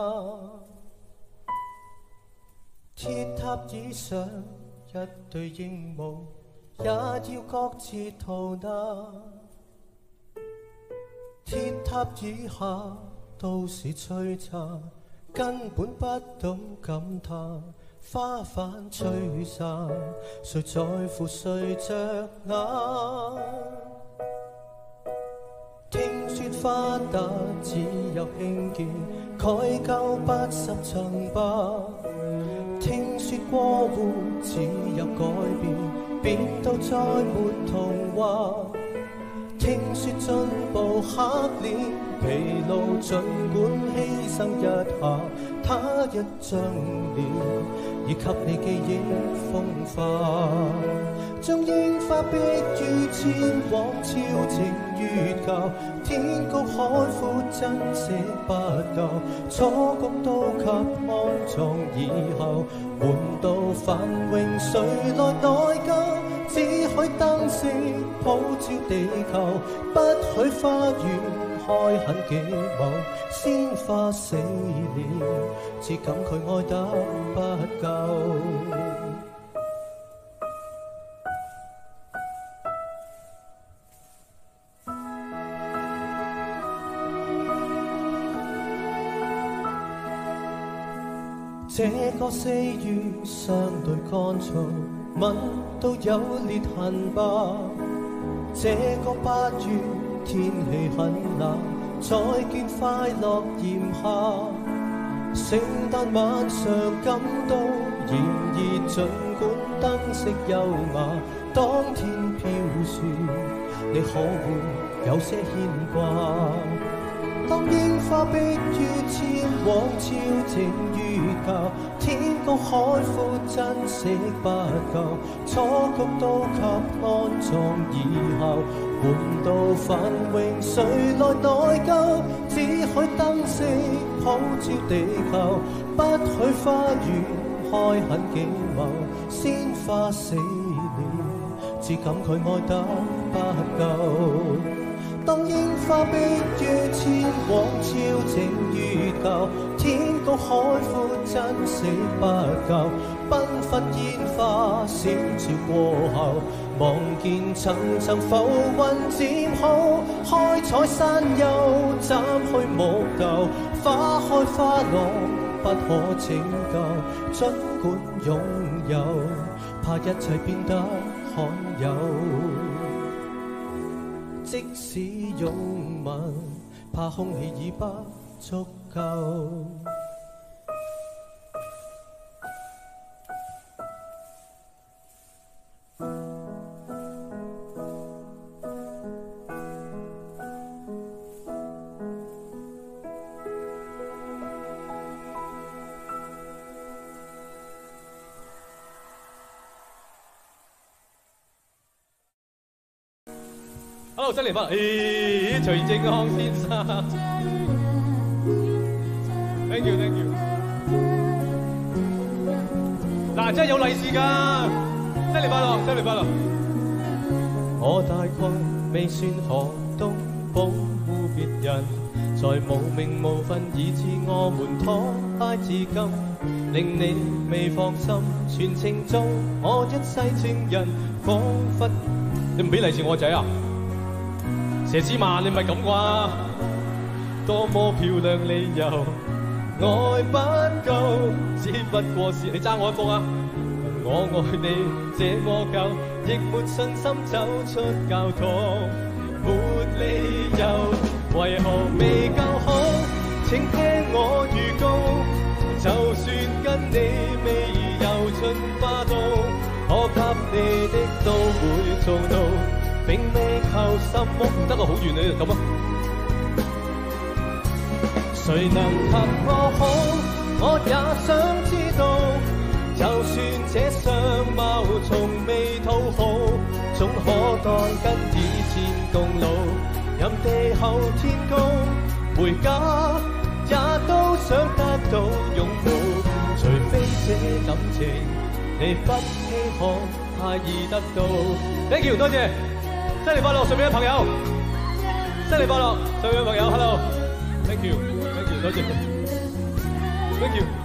鐵塔以上，一對鸚鵡也要各自逃難。鐵塔以下，都市璀璨，根本不懂感嘆。花瓣吹散，誰在乎誰着眼？聽說發達只有興建，蓋夠80層吧。聽說過戶只有改變，變到再沒童話。聽說進步黑臉疲勞，儘管犧牲一下，他一張臉已給你記憶風化。將櫻花碧於千往，超情越舊，天高海闊珍惜不夠，楚國都給安葬以後，換到繁榮誰來內疚？只許燈飾普照地球，不許花園開墾幾畝。鮮花死了，只感佢愛得不夠。這個4月相對乾燥，吻到有裂痕吧。這個8月天氣很冷，再見快樂炎夏。聖誕晚上感到炎熱，儘管燈飾優雅，當天飄雪，你可會有些牽掛？當櫻花碧於千往，超情於舊，天高海闊珍惜不夠，楚曲都給安葬以後，換到繁榮誰來內疚？只許燈飾普照地球，不許花園開墾幾畝。鮮花死了，只感佢愛得不夠。當櫻花碧於千往，超情越舊，天高海闊珍惜不夠。繽紛煙花閃照過後，望見層層浮雲漸好，開採山丘斬去木頭，花開花落不可拯救，儘管擁有，怕一切變得罕有。即使擁吻，怕空氣已不足夠。 Hello， 新年快樂！咦，徐正康先生 ，thank you，thank you。嗱，真係有利是㗎，新年快樂，新年快樂！ 我大概未算學懂保護別人，在無名無分以致我們拖拉至今，令你未放心，全程做我一世情人，彷彿你唔俾利是我仔啊？佘詩曼，你唔係咁啩？ 多麼漂亮理由，愛不夠，只不過是你爭我一幅啊！ 我愛你這麼久，亦沒信心走出教堂，沒理由，為何未夠好？請聽我預告，就算跟你未遊進花都，可給你的都會做到，並未求什麼。 唔得啊，好遠啊，咁啊！ 誰能及我好？我也想知道。就算這相貌從未討好，總可待跟以前共老。任地後天高，回家也都想得到擁抱。除非這感情你不稀罕，太易得到。 Thank you， 多謝，新年快樂，上面嘅朋友，新年快樂，上面嘅朋友 ，Hello，Thank you，Thank you， 多謝 ，Thank you。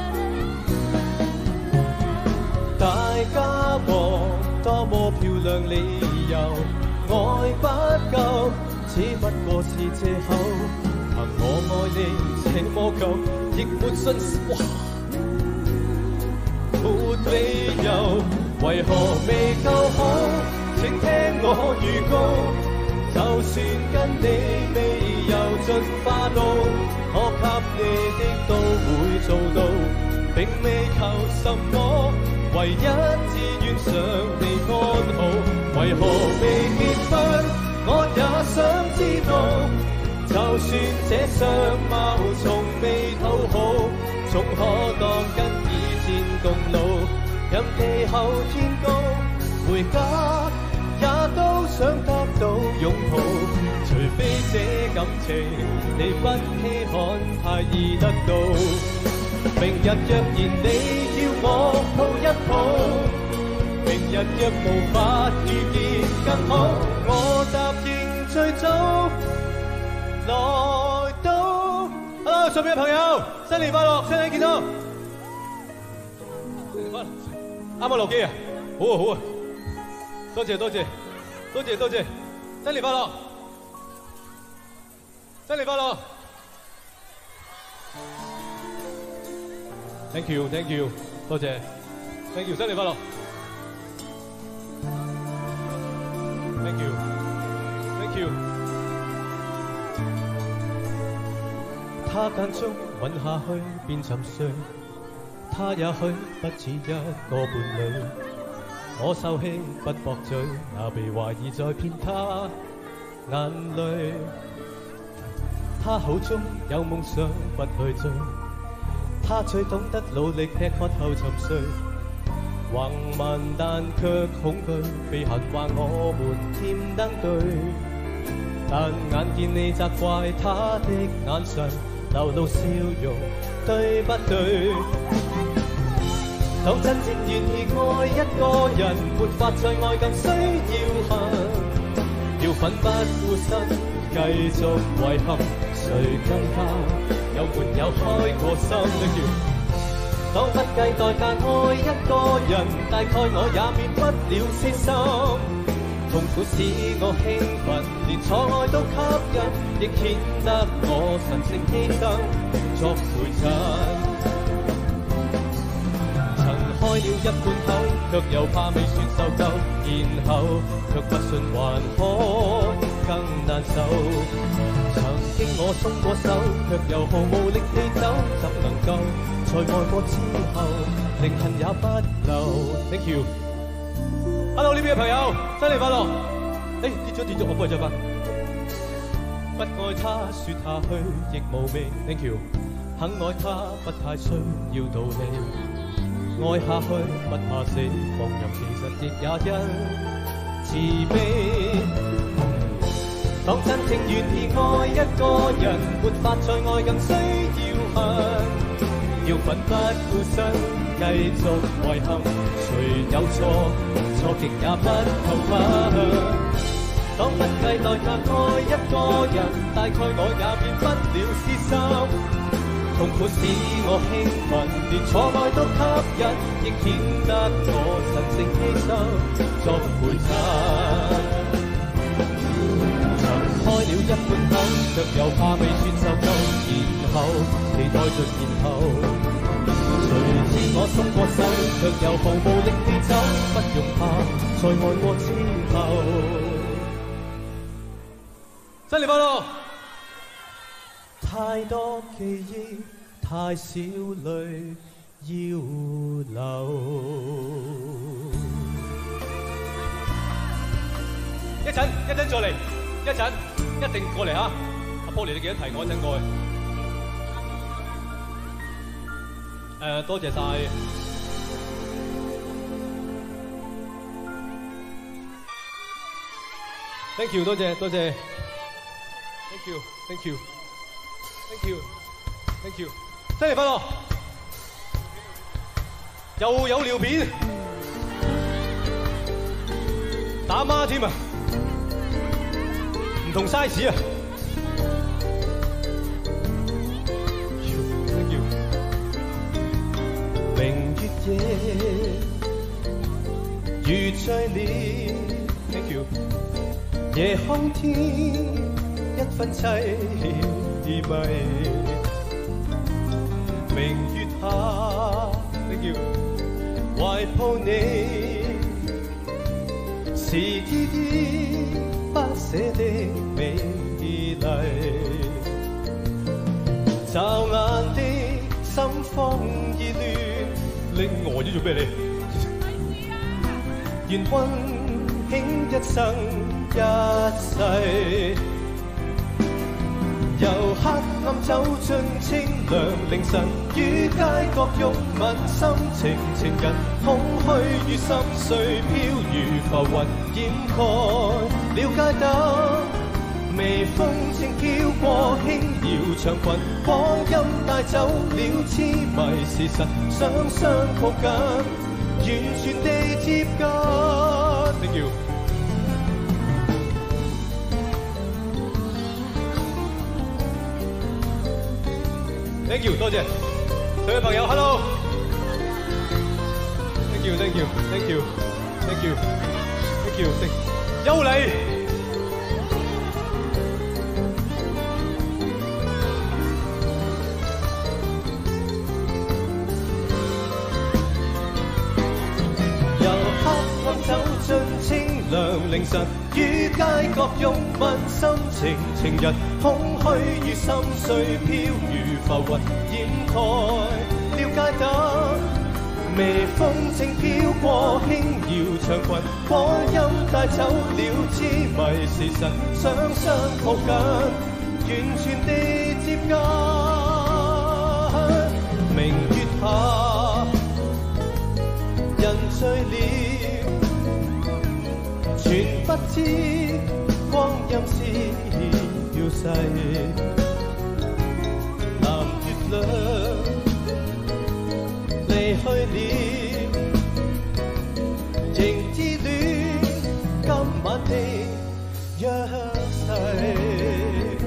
大家和多麼漂亮理由，愛不夠，只不過是藉口。憑我愛你這麼久，亦沒信心，沒理由，為何未夠好？請聽我預告，就算跟你未遊進花都，可給你的都會做到，並未求什麼。唯一志願上你安好，為何未結婚？我也想知道。就算這相貌從未討好，總可當跟以前共老。任地後天高，回家也都想得到擁抱。除非這感情你不稀罕，太易得到。明日若然你要我抱一抱，明日若無法遇見更好，我答應最早來到。 Hello， 上面嘅朋友，新年快樂，身體健康。新年快樂，啱啱落機啊，好啊好啊，多謝多謝多謝多謝，新年快樂，新年快樂。Thank you，Thank you， 多謝 ，Thank you， 新年快樂 ，Thank you，Thank you。 他間中吻下去便沉睡，他也許不似一個伴侶。我受氣不駁嘴，那被懷疑在騙他眼淚。他口中有夢想不去追。他最懂得努力吃喝後沉睡，橫蠻但卻恐懼，被閒話我們添登對。但眼見你責怪他的眼神，流露笑容，對不對？當真正願意愛一個人，沒法再愛更需要恨，要奮不顧身繼續遺憾，誰跟他？有沒有開過心？當不計代價愛一個人，大概我也免不了死心。痛苦使我興奮，連錯愛都吸引，亦顯得我神聖犧牲作陪襯。曾開了一半口，卻又怕未算受夠，然後卻不信還可更難受。曾經我鬆過手，卻又毫無力氣走，怎能夠在愛過之後，靈魂也不留。 Thank you。Hello， 呢邊嘅朋友，新年快樂！跌咗，我幫你着翻。 不愛他，說下去亦無味。Thank you。肯愛他，不太需要道理。愛下去，不怕死，放任其實亦也因自卑。 當真情願意愛一個人，沒法再愛更需要恨。要奮不顧身，繼續遺憾，誰有錯，錯極也不後悔。當不計代價愛一個人，大概我也變不了痴心。痛苦使我興奮，連錯愛都吸引，亦顯得我神聖犧牲作陪襯。開了一半口，卻又怕未算受夠，然後期待着然後，誰知我鬆過手，卻又毫無力地走，不用怕，在愛過之後。新年快樂！太多記憶，太少淚要流。 一陣再嚟，一陣一定過嚟嚇。阿 Paulie，你記得提我一陣過去。多謝晒。Thank you， 多謝。Thank you， 新年快樂！又有尿片，打孖添啊！唔同 size 啊 ！Thank you。 明月夜如醉了 ，Thank you。 夜空天一分凄迷，明月下 ，Thank you。 懷抱你，是依依不捨的美麗，驟眼的心慌意亂， 你呆咗做咩你？ 願溫馨一生一世。由黑暗走進清涼凌晨，於街角擁吻，心情情人空虛與心碎飄如浮雲掩蓋了街燈，微風輕飄過輕搖長裙，光陰帶走了痴迷時辰，雙雙抱緊，完全地接近。 Thank you。Thank you， 多謝，各位朋友 ，Hello。Thank you， 優麗。 由黑暗走進清涼凌晨，於街角擁吻，心情情人空虛與心碎飄如浮雲掩蓋了街燈，微風正飄過輕搖長裙，光陰帶走了痴迷時辰，雙雙抱緊，完全地接近。明月下，人醉了，全不知光陰是要逝。藍月亮離去了，仍依戀今晚的約誓。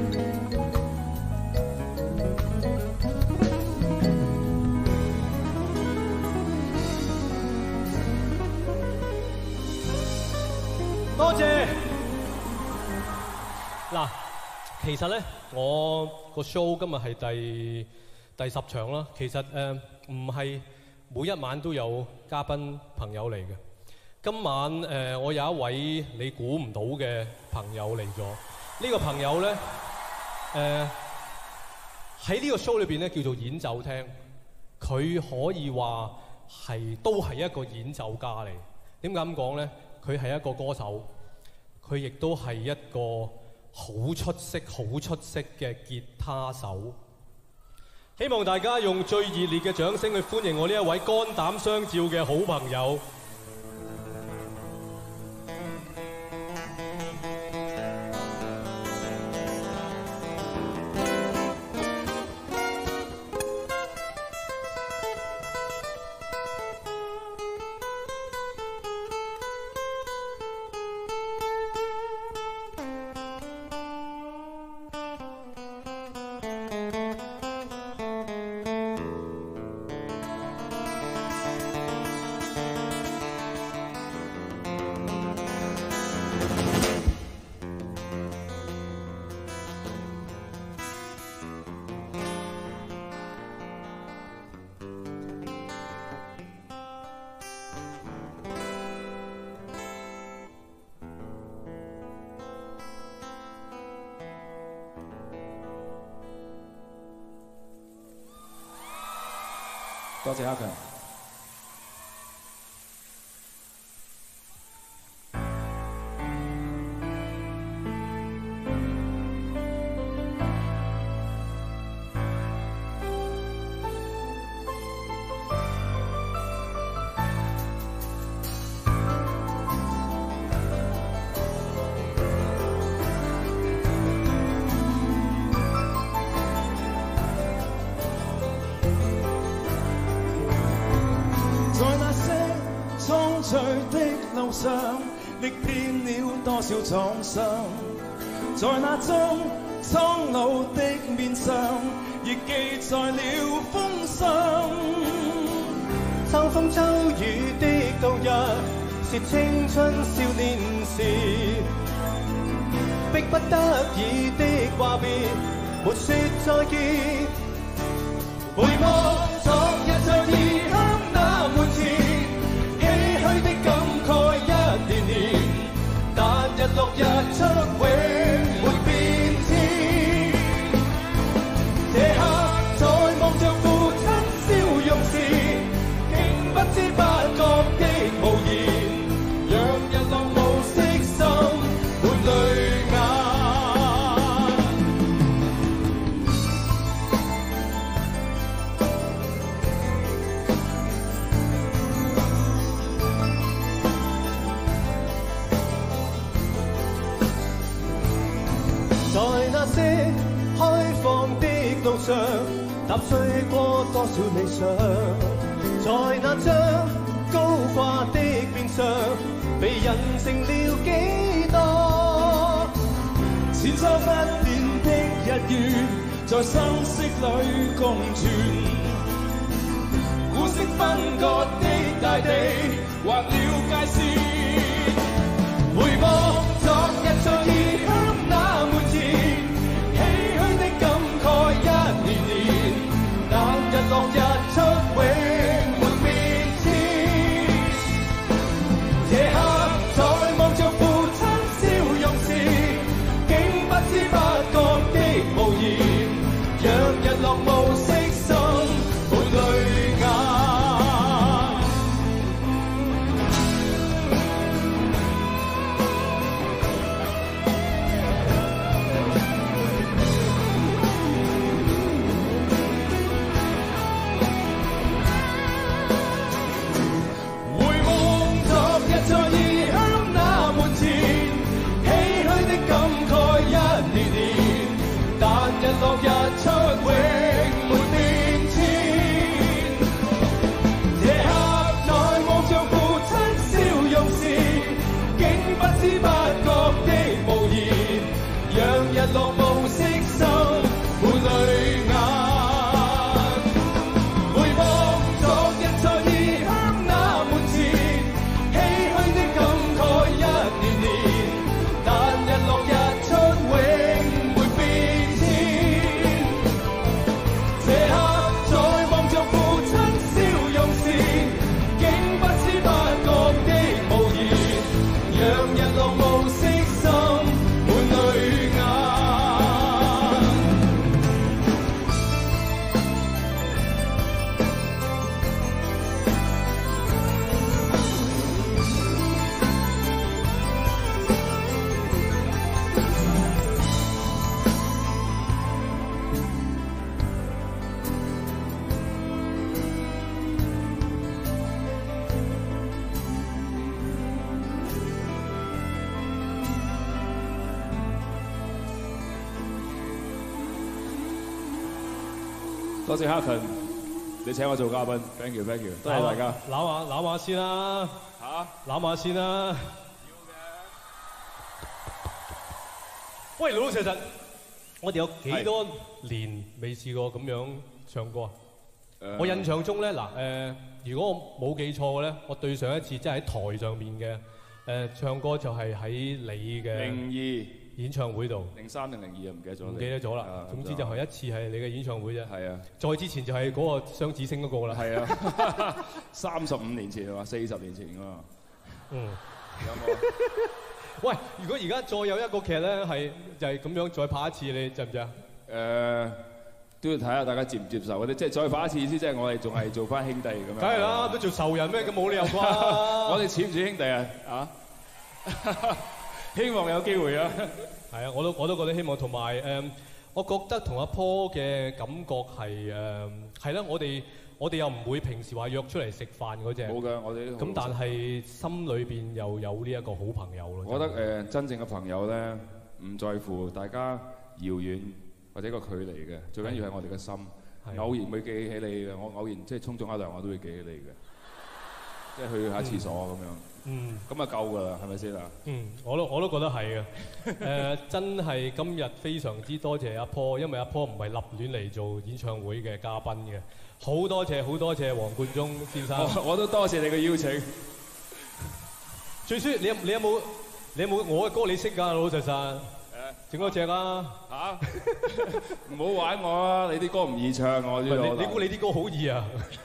多謝。嗱，其實咧，我個 show 今日係第10場啦。其實唔係每一晚都有嘉賓朋友嚟嘅。今晚我有一位你估唔到嘅朋友嚟咗。呢個朋友咧，喺呢個 show 裏邊咧叫做演奏廳。佢可以話都係一個演奏家嚟。點解咁講咧？佢係一個歌手，佢亦都係一個好出色嘅吉他手。希望大家用最熱烈嘅掌聲去歡迎我呢一位肝膽相照嘅好朋友。 多謝克強。 歷遍了多少創傷，在那張蒼老的面上，亦記載了風霜。 秋風秋雨的度日，是青春少年時，迫不得已的話別，沒說再見。回望昨日在異鄉那門前，唏噓的感慨一年年，但日落日出永沒變遷。這刻在望着父親笑容時，竟不知不覺的無言，讓日落暮色滲滿淚眼。在那些開放的路上，踏碎過多少理想，在那張高掛的面上，被印成了幾多？ 千秋不變的日月，在生息裏共存，古色分割的大地，劃了界線。回望昨日在異鄉那門前，唏噓的感慨一年年，但日落日出永沒變遷。這刻在望着父親笑容時，竟不知不覺的無言，讓日落暮色滲滿淚眼。在異鄉那門前，唏噓的感慨一年年，但日落日出永沒變遷。這刻在望着父親笑容時，竟不知不覺的無言，讓日落暮色滲滿淚眼。回望昨日在異鄉那門前，一年年，但日落日出永沒變遷。這刻在望着父親笑容時，竟不知不覺的無言，讓日落暮色滲滿淚眼。 多謝克勤，你請我做嘉賓 ，thank you，thank you， 多謝大家。 攬下先啦，攬下先啦。喂，老老實實，我哋有幾多年未試過咁樣唱歌啊？我印象中咧，如果我冇記錯嘅咧，我對上一次即係喺台上面嘅唱歌就係喺你嘅 02 演唱會度 ，03定02啊，唔記得咗。 唔記得咗啦。總之就係一次係你嘅演唱會啫。 係啊。再之前就係嗰個雙子星嗰個啦。 係啊。35年前啊，40年前啊嘛。嗯。有冇？ 喂，如果而家再有一個劇咧，係就係咁樣再拍一次，你制唔制啊？ 都要睇下大家接唔接受嗰啲，即係再拍一次意思，即係我哋仲係做翻兄弟咁樣。 梗係啦，都做仇人咩？咁冇理由啩？ 我哋似唔似兄弟啊？啊！希望有機會啊！ 係啊，我都覺得希望，同埋我覺得同阿 Paul 嘅感覺係係啦，我哋又唔會平時話約出嚟食飯嗰隻。 冇㗎，我哋咁但係心裏邊又有呢一個好朋友咯。 我覺得真正嘅朋友咧，唔在乎大家遙遠或者個距離嘅，最緊要係我哋嘅心。偶然會記起你嘅，我偶然即係沖咗一涼，我都會記起你嘅。即係去下廁所咁樣。咁啊夠㗎啦，係咪先啊？ 我都覺得係嘅。真係今日非常之多謝阿 Paul， 因為阿 Paul 唔係立亂嚟做演唱會嘅嘉賓嘅。好多謝黃貫中先生。 我都多謝你嘅邀請。 最衰你有冇我嘅歌你識㗎？老老實實。整多隻啦。 嚇！唔好玩我啊！你啲歌唔易唱，我知道。 你估你啲歌好易啊？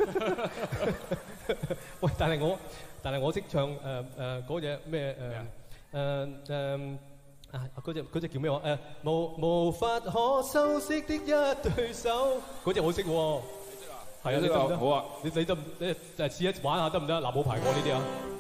喂，但係我識唱嗰隻咩嗰隻叫咩話？無法可修飾的一對手，嗰隻我識喎。係啊，你得唔得？ 好啊， 你試一玩下得唔得？嗱，冇排過呢啲啊。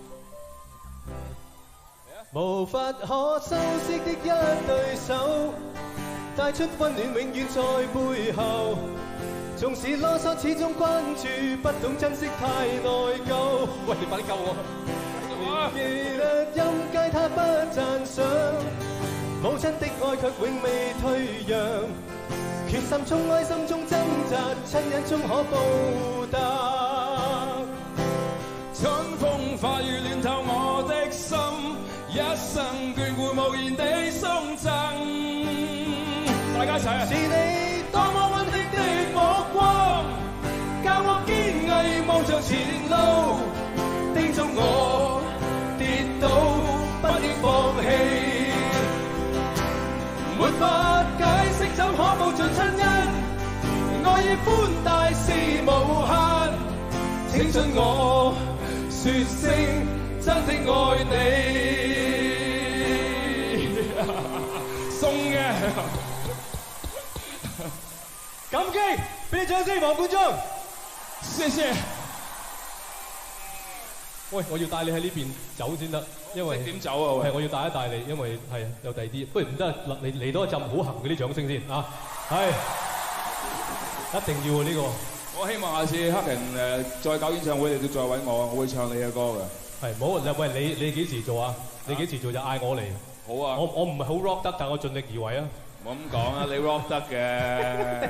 無法可修飾的一對手，帶出溫暖永遠在背後。縱使囉嗦，始終關注，不懂珍惜太內疚。喂，你快啲救我！音階他不讚賞，母親的愛卻永未退讓。決心衝開心中掙扎，親人終可報答。 春風化雨暖透我的心，一生眷顧無言地送贈。大家一齊啊！是你多麼溫馨的目光，教我堅毅望着前路，叮囑我跌倒不應放棄。沒法解釋怎可報盡親恩，愛意寬大是無限，請准我說聲真的愛你。送嘅。 感激，俾你掌聲，黃貫中。 謝謝。 喂，我要帶你喺呢邊走先得，因為點走啊？喂， 係我要帶一帶你，因為係有第二啲。不如唔得，嚟多一陣好行嗰啲掌聲先啊！係，一定要呢個。 我希望下次黑人再搞演唱會，你都再揾我，我會唱你嘅歌嘅。 係，冇啊！喂，你幾時做啊？你幾時做就嗌我嚟。 好啊。我唔係好 rock 得，但我盡力而為啊。 唔好咁講啊！你 rock 得嘅。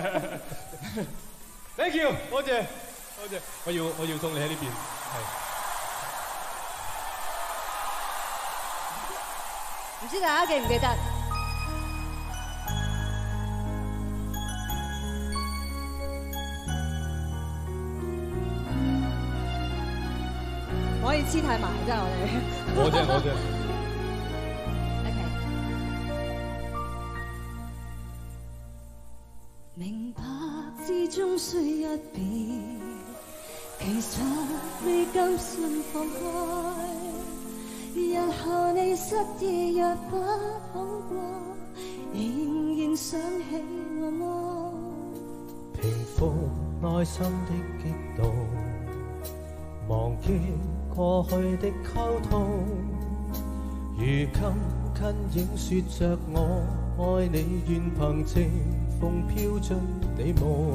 Thank you， 多謝，我要送你喺呢邊，係。 唔知大家記唔記得？可以黐太埋，真係我啫。 明白之中需一別，其實未甘心放開。日後你失意若不好過，仍然想起我麼？ 平復內心的激動，忘記過去的溝通，如今近影說着我愛你，願憑情風飄進你夢，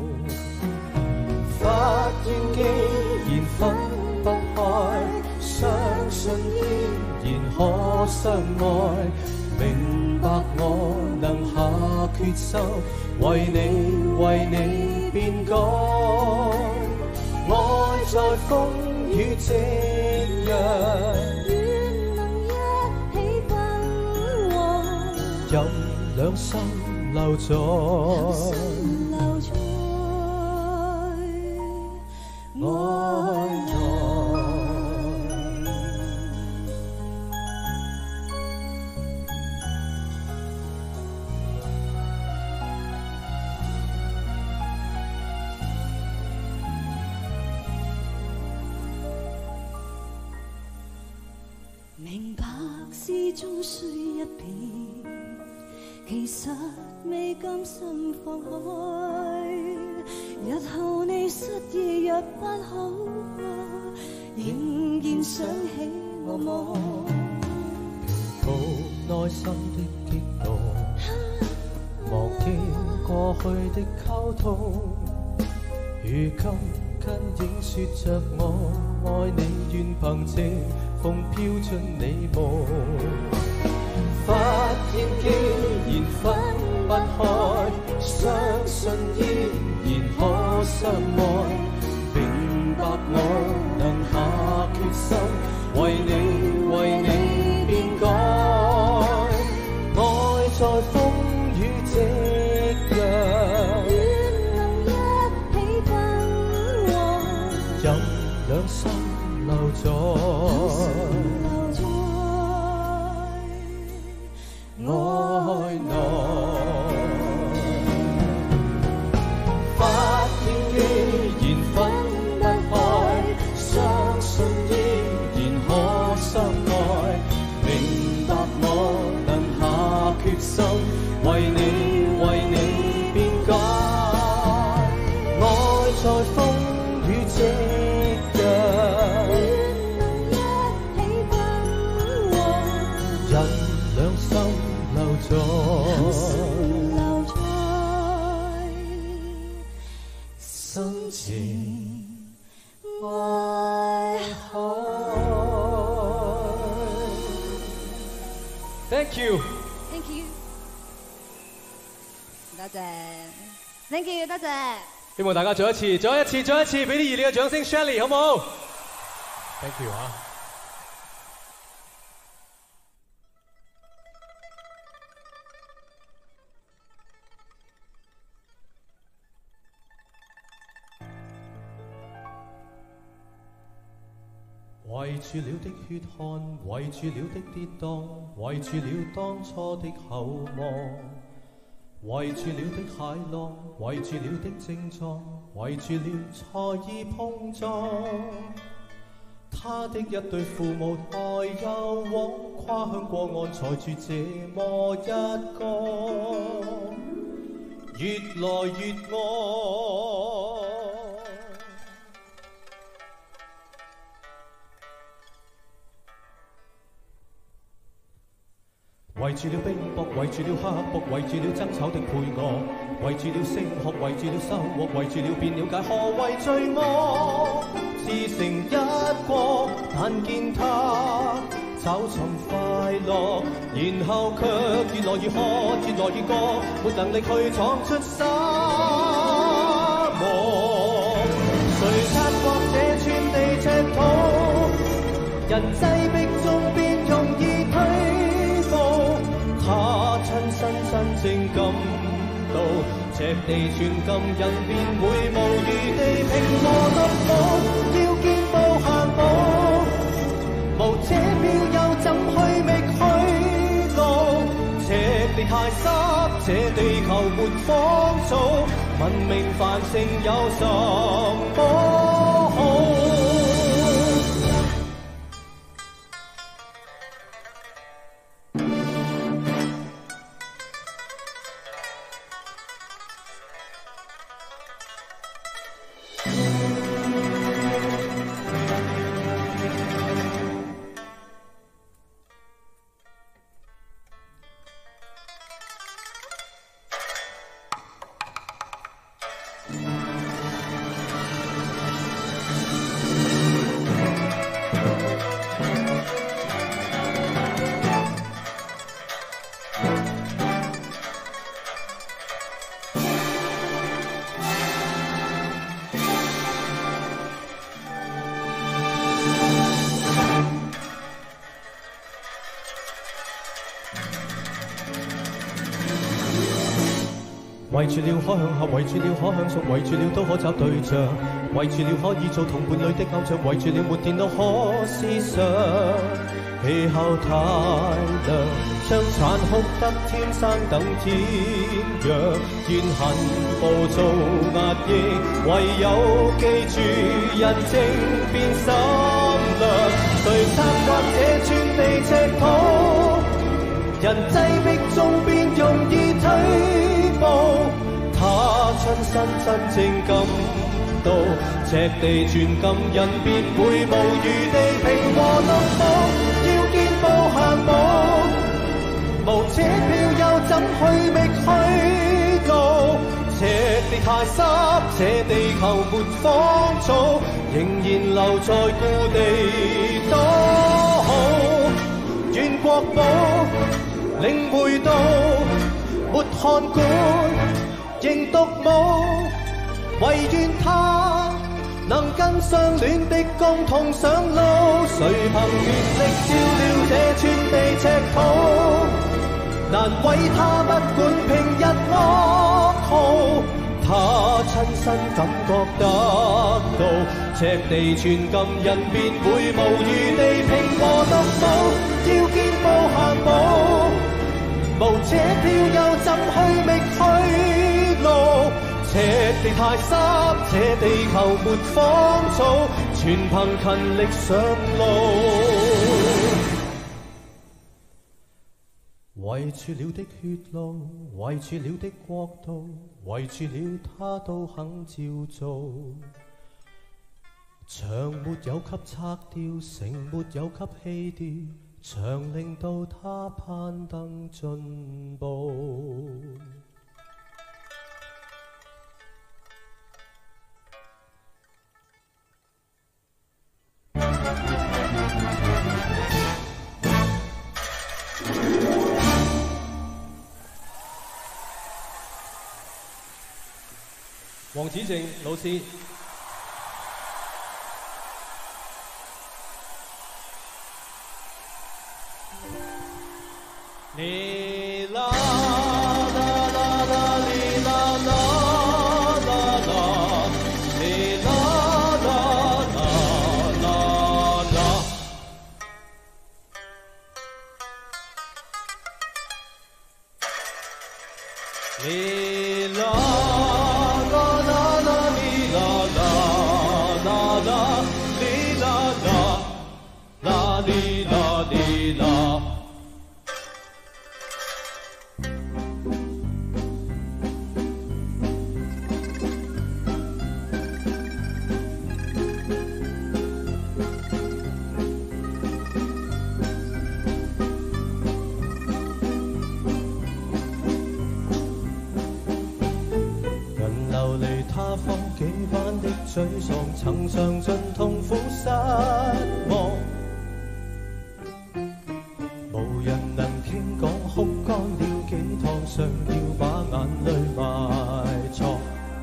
發現既然分不開，相信依然可相愛，明白我能下決心，為你變改，愛在風雨夕陽， 願能一起奔往， 任兩心留在，愛內。 明白始終需一別，其實未甘心放開。 日後你失意若不好過，仍然想起我麼？ 抱內心的激動，忘記過去的溝通。如今跟影說着我愛你，願憑這風飄進你夢。發現既然分不開，相信依然可相愛。明白我能下決心，為你變改。愛在風雨夕陽， 願能一起奔往， 任兩心留在。愛內，發現既然分不開，相信依然可相愛。明白我能下決心，為你變改。愛在風雨夕陽， 願能一起奔往， 任兩心留在心前愛海。 Thank you， Thank you， 多謝 ，Thank you， 多謝。 希望大家再一次，俾啲熱烈嘅掌聲 ，Shelly 好冇 ？Thank you 啊！ 圍住了的血汗，圍住了的跌宕，圍住了當初的厚望，圍住了的駭浪，圍住了的症狀，圍住了才意碰撞。他的一對父母愛又往，跨向過岸，才住這麼一個，越來越愛。圍住了冰雹，圍住了刻薄，圍住了爭吵的配樂，圍住了升學，圍住了收穫，圍住了便了解何謂罪惡。自成一國，但見他找尋快樂，然後卻越來越渴，越來越覺沒能力去闖出沙漠。誰察覺這寸地赤土，人擠迫中便容易退步。他親身真正感到，赤地寸金人便會無餘地平和獨舞，要見步行步，無這票又怎去覓去路？赤地太濕，這地球沒芳草，文明繁盛有什麼好？圍住了可向合，圍住了可向熟，圍住了都可找對象，圍住了可以做同伴侶的偶像，圍住了沒電腦可思想。氣候太涼，將殘酷得天生等天陽，怨恨暴躁壓抑，唯有記住人靜變心涼。誰策劃這寸地赤土，人擠迫中便容易退步。他親身真正感到，赤地全禁人便會無餘地平和樂舞，要見步行步，無這票又怎去覓去路？赤地太濕，這地球沒芳草，仍然留在故地多好。願國寶領會到，沒看管仍獨舞，唯願他能跟相戀的共同上路。誰憑原力照料這寸地赤土？難為他不管平日噩耗，他親身感覺得到，赤地全禁人便會無餘地平和獨舞，要見步行步，無這票又怎去覓去路？赤地太濕，這地球沒芳草，全憑勤力上路。圍住了的血路，圍住了的國度，圍住了他都肯照做。牆沒有給拆掉，城沒有給棄掉，牆令到他攀登進步。 黃子正老師， 哩啦啦啦啦，哩啦啦啦啦，哩啦啦啦啦啦。哩啦啦啦啦，哩啦啦啦啦，哩啦啦啦，哩啦哩啦。幾番的沮喪，曾嘗盡痛苦失望，無人能傾講，哭乾了幾趟，想要把眼淚埋藏。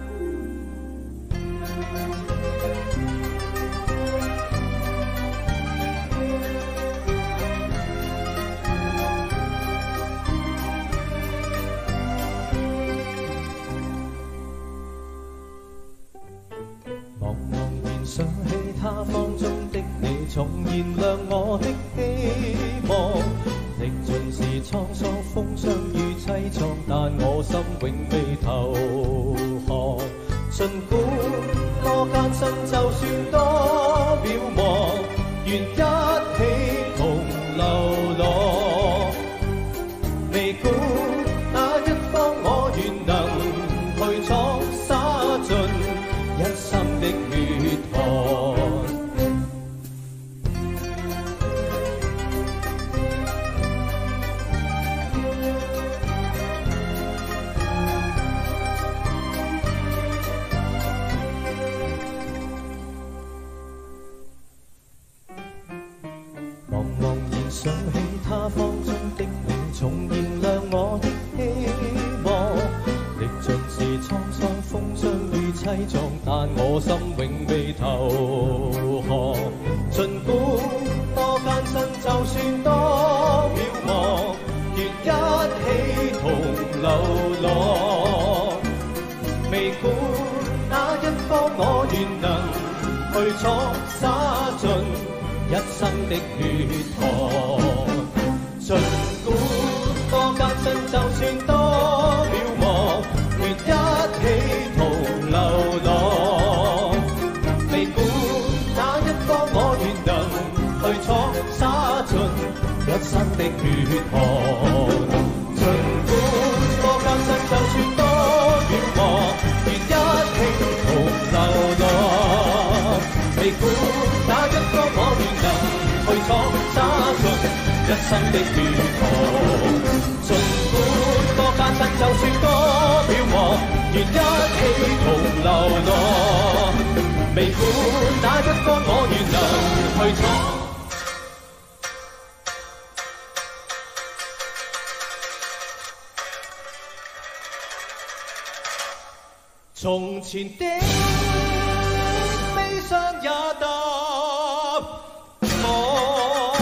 想起他方中的你，重燃亮我的希望。歷盡是滄桑風霜與凄愴，但我心永未投降。儘管多艱辛，就算多渺茫，願一起同流浪。未管哪一方，我願能去闖，灑盡一生的血汗。茫茫然想起他方中的你，重燃亮我的希望。歷盡是滄桑風霜與凄愴，但我心永未投降。儘管多艱辛，就算多渺茫，願一起同流浪。未管哪一方，我願能去闖，灑盡一生的血汗。儘管多艱辛，就算多渺茫，願一起同流浪。未管哪一方，我願能去闖，灑盡一生的血汗。儘管多艱辛，就算多渺茫，願一一生的血汗。儘管多艱辛，就算多渺茫，願一起同流浪。未管哪一關，我願能去闖。從前的悲傷也淡忘，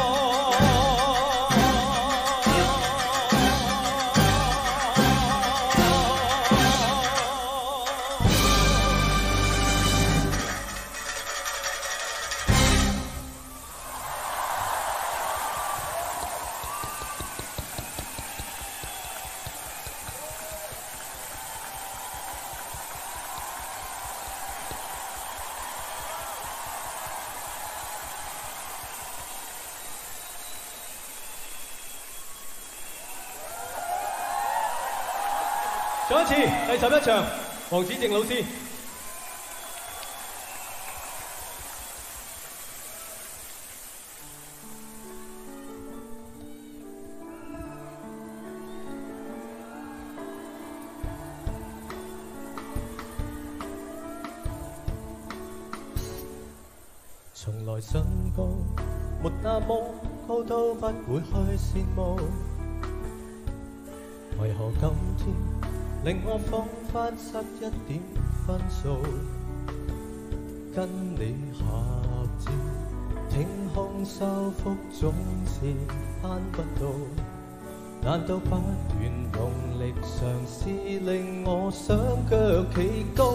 再一次第11場，黃子靜老師。 從來信過，沒那麼高都不會去羨慕，為何今天令我彷彿失一點分數？跟你合照，挺胸收腹總是攀不到，難道不願用力嘗試令我雙腳企高？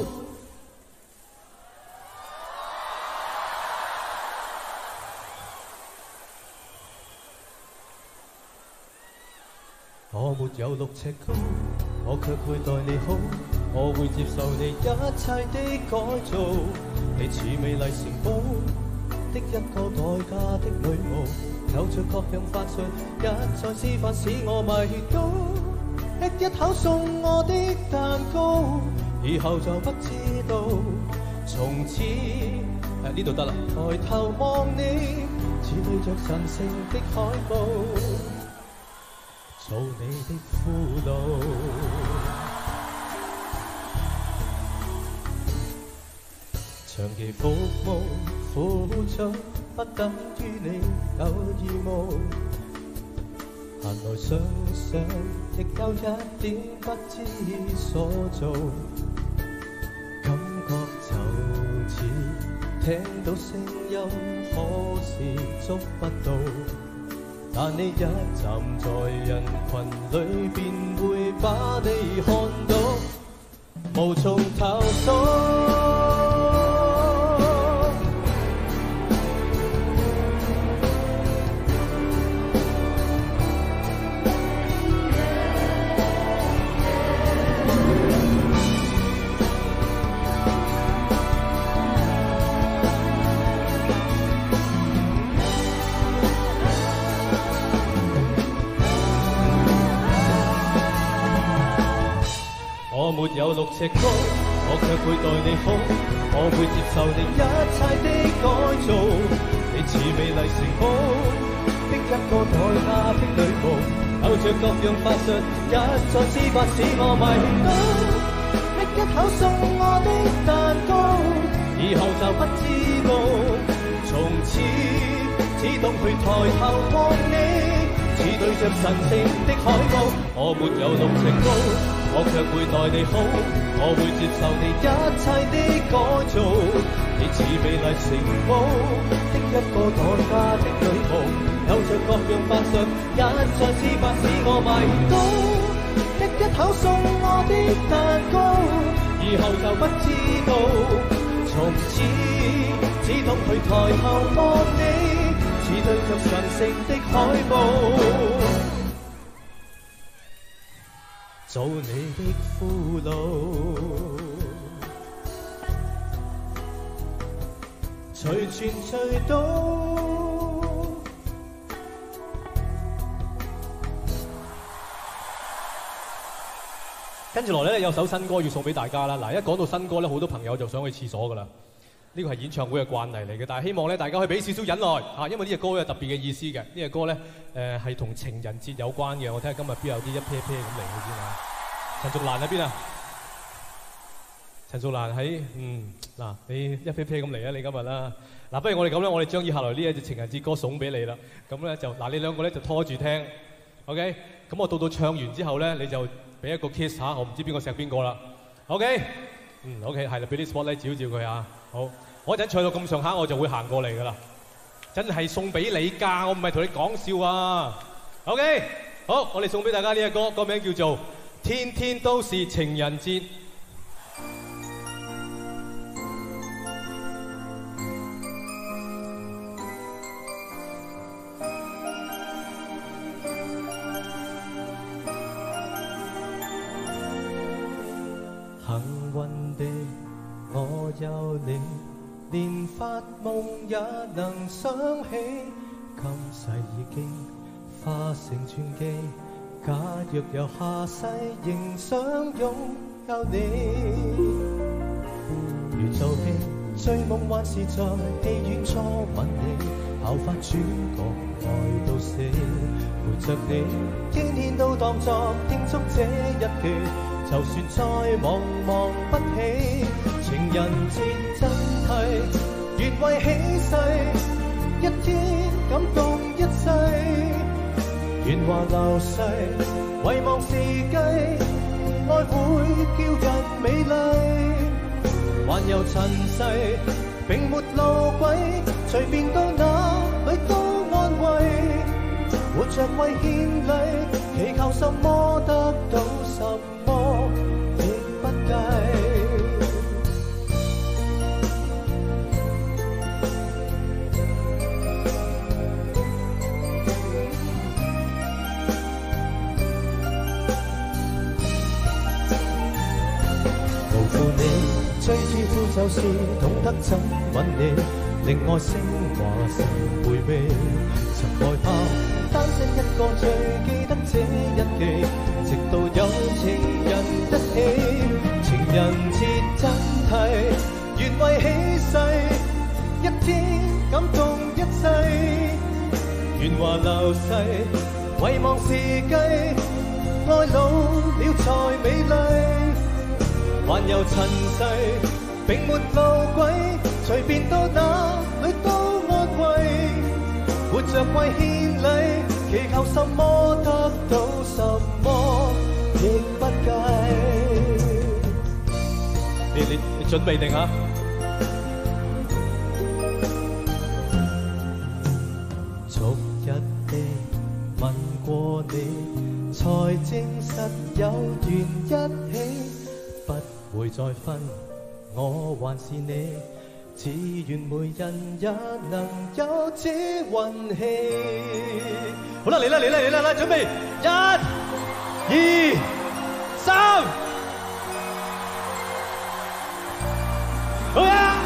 我沒有6尺高，我卻會待你好，我會接受你一切的改造。你似美麗城堡的一個待嫁的女巫，有着各樣法術，一再施法使我迷倒。吃一口送我的蛋糕，以後就不知道。從此呢度得啦，抬頭望你，似對着神聖的海報。做你的俘虜，長期服務付出，不等於你有義務。閒來想想，亦有一點不知所措，感覺就似聽到聲音，可是捉不到。但你一站在人群裏，便會把你看到，無從投訴。我沒有6尺高，我卻會待你好，我會接受你一切的改造。你似美麗城堡的一個待嫁的女巫，有着各樣法術，一再施法使我迷倒。吃一口送我的蛋糕，以後就不知道。從此只懂去抬頭望你，似對着神聖的海報。我沒有6尺高，我卻會待你好，我會接受你一切的改造。你似美麗城堡的一個待嫁的女巫，有着各樣法術，一再施法使我迷倒。吃一口送我的蛋糕，以後就不知道。從此只懂去抬頭望你，似對着神聖的海報。做你的俘虜，隨傳隨到。 跟住落嚟咧，有首新歌要送俾大家啦。嗱，一講到新歌咧，好多朋友就想去廁所噶啦。 呢個係演唱會嘅慣例嚟嘅，但係希望咧大家可以俾少少忍耐嚇，因為呢隻歌有特別嘅意思嘅。呢隻歌咧係同情人節有關嘅。我睇下今日邊有啲一 pair pair 咁嚟嘅先啊。陳淑蘭喺邊啊？陳淑蘭喺嗱，你一 pair pair 咁嚟啊！你今日啦嗱，不如我哋咁啦，我哋將以下來呢一隻情人節歌送俾你啦。咁咧就嗱，你兩個咧就拖住聽 ，OK？ 咁我到唱完之後咧，你就俾一個 kiss 嚇，我唔知邊個錫邊個啦 ，OK？ OK， 係啦，俾啲 spotlight 照照佢啊，好。我一陣唱到咁上下，我就會行過嚟噶啦，真係送俾你㗎，我唔係同你講笑啊。OK， 好，我哋送俾大家呢隻歌，歌名叫做《天天都是情人節》。 幸運地，我有你。連發夢也能想起，今世已經化成傳記。假若有下世，仍想擁有你。如做戲，追夢還是在戲院初吻你，效法主角愛到死，陪着你，天天都當作慶祝這一期。就算再忙不起，情人節真係越為起誓，一天感動一世。願話流逝，遺忘時計，愛會叫人美麗。環遊塵世，並沒路軌，隨便到哪裏都安慰。活着為獻禮，祈求什麼得到什麼，亦不計。無負你，最自負就是懂得怎吻你，令愛升華成回味。曾害怕單身一個，最記得這一期，直到有情人一起。情人節真係越為起誓，一天感動一世。願話流逝，遺忘時計，愛老了才美麗。環遊塵世，並沒路軌，隨便到哪裏都安慰。活着為獻禮，祈求什麼得到什麼，亦不計。 你準備定啊？ 逐日地問過你，才證實有緣一起，不會再分我還是你。只願每人也能有這運氣。 好啦，嚟啦嚟啦嚟啦嚟，準備1、2、3，好呀！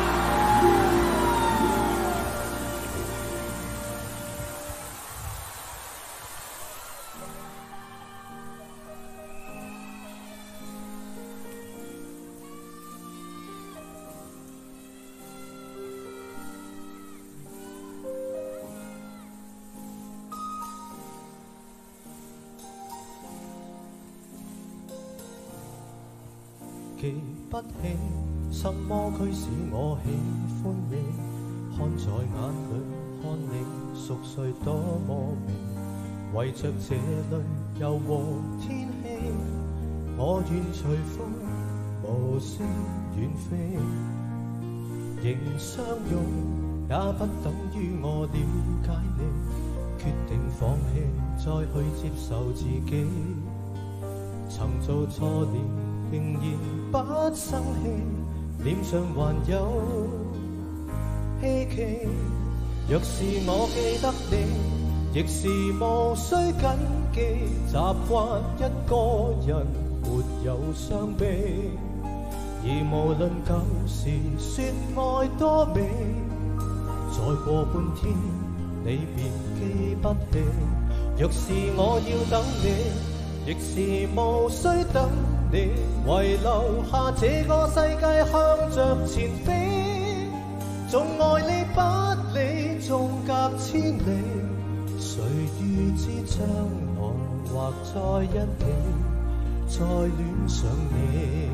記不起什麼驅使我喜歡你，看在眼裏看你熟睡多麼美，為着這裏柔和天氣，我願隨風無聲遠飛。仍相擁也不等於我了解你，決定放棄再去接受自己，曾做錯了仍然不生氣，臉上還有希冀。若是我記得你，亦是無需緊記，習慣一個人沒有傷悲。而無論舊時說愛多美，再過半天你便記不起。若是我要等你，亦是無需等你，遺留下這個世界向着前飛。 縱愛你不理，縱隔千里，誰預知將來或在一起，再戀上你。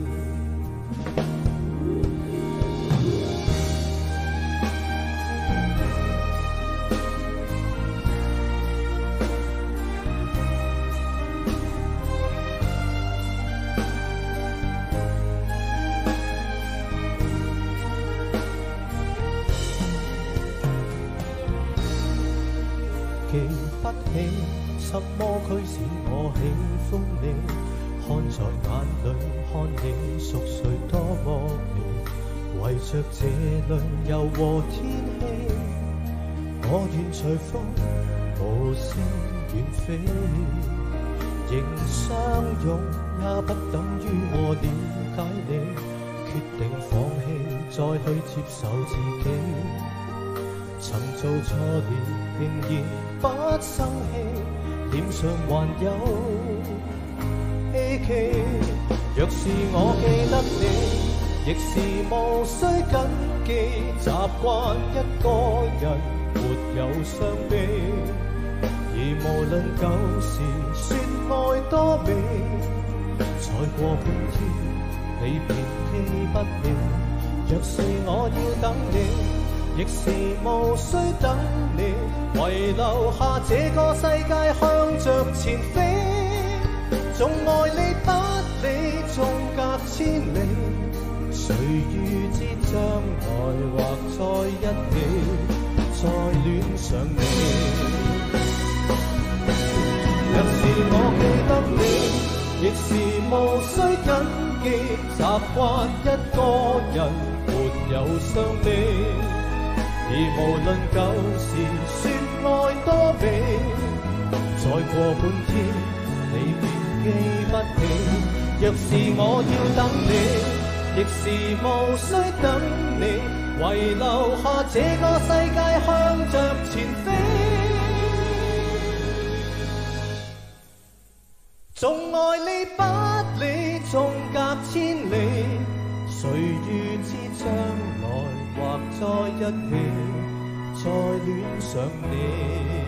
記不起什麼驅使我喜歡你，看在眼裏看你熟睡多麼美，為着這裏柔和天氣，我願隨風無聲遠飛，仍相擁也不等於我了解你，決定放棄再去接受自己。曾做錯了，仍然不生氣，臉上還有希冀。若是我記得你，亦是無需緊記，習慣一個人沒有傷悲。而無論舊時說愛多美，再過半天你便記不起。若是我要等你，亦是無需等你，遺留下這個世界向着前飛。縱愛你不理，縱隔千里，誰預知將來或在一起，再戀上你。若是我記得你，亦是無需緊記，習慣一個人沒有傷悲。而無論舊時說愛多美，再過半天你便記不起。若是我要等你，亦是無需等你，遺留下這個世界向着前飛。縱愛你不理，縱隔千里，誰預知將來或在一起，再戀上你。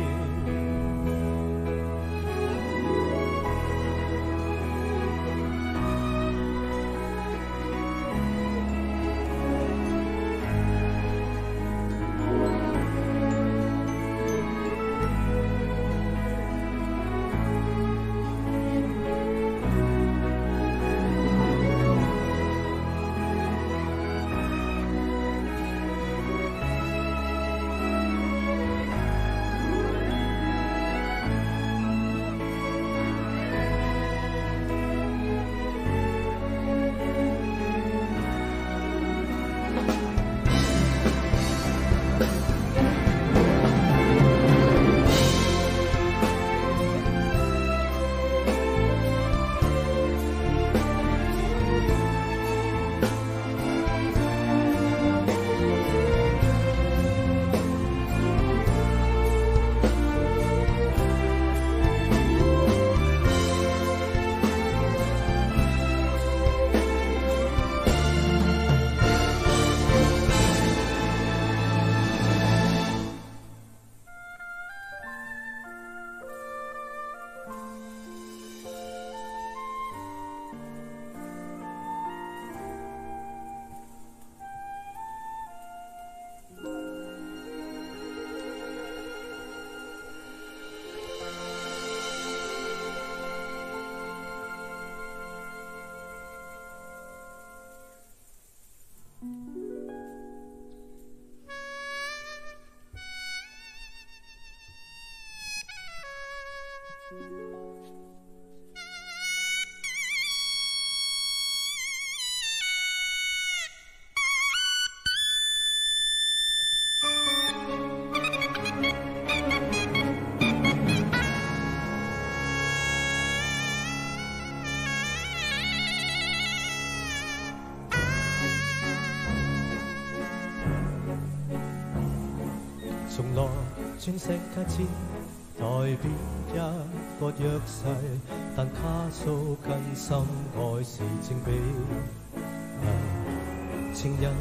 從來鑽石戒指代表一個約誓，但卡數跟心愛是正比。情人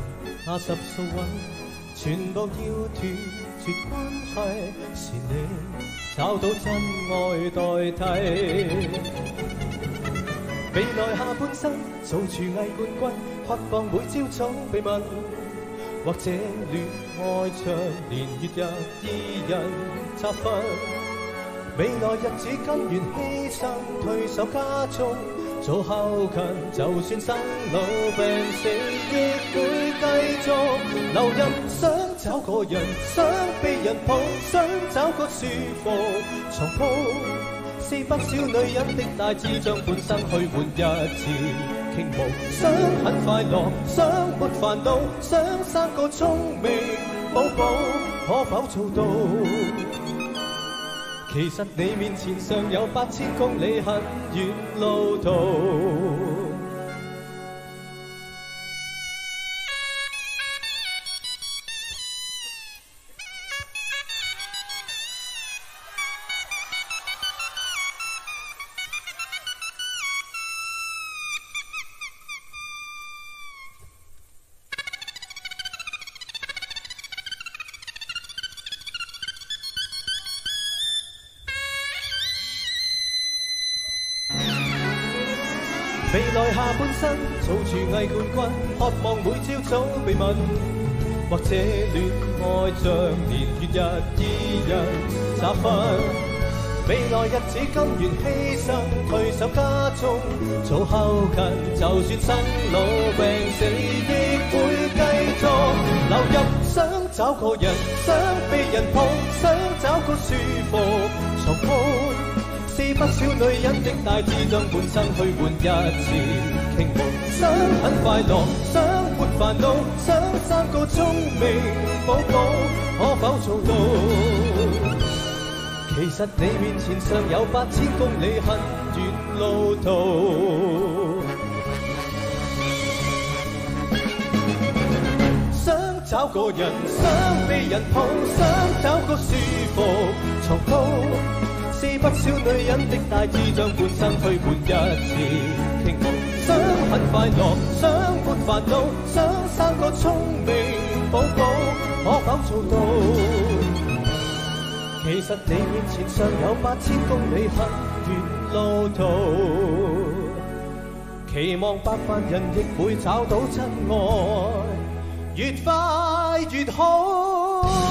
50數位，全部要斷絕關係，是你找到真愛代替。未來下半生做廚藝冠軍，渴望每朝早被問，或者戀愛像年月日依人雜分。未來日子甘願犧牲，退守家中做後勤，就算生老病死亦會繼續留任。想找個人，想被人抱，想找個舒服床鋪。是不少女人的大志，將半生去換一次傾慕。想很快樂，想沒煩惱，想生個聰明寶寶，可否做到？其實你面前尚有8000公里很遠路途。未來下半生做廚藝冠軍，渴望每朝早被問，或者戀愛像年月日依人雜分。未來日子甘願犧牲，退守家中做後勤，就算生老病死亦會繼續流入。想找個人，想被人抱，想找個舒服床鋪。是不少女人的大志，將半生去換一次傾慕。想很快樂，想沒煩惱，想生個聰明寶寶，可否做到？其實你面前尚有8000公里很遠路途。想找個人，想被人抱，想找個舒服床鋪。是不少女人的大志，將半生去換一次傾慕。想很快樂，想沒煩惱，想生個聰明寶寶，可否做到？其實你面前尚有8000公里很遠路途，期望100萬人亦會找到真愛，越快越好。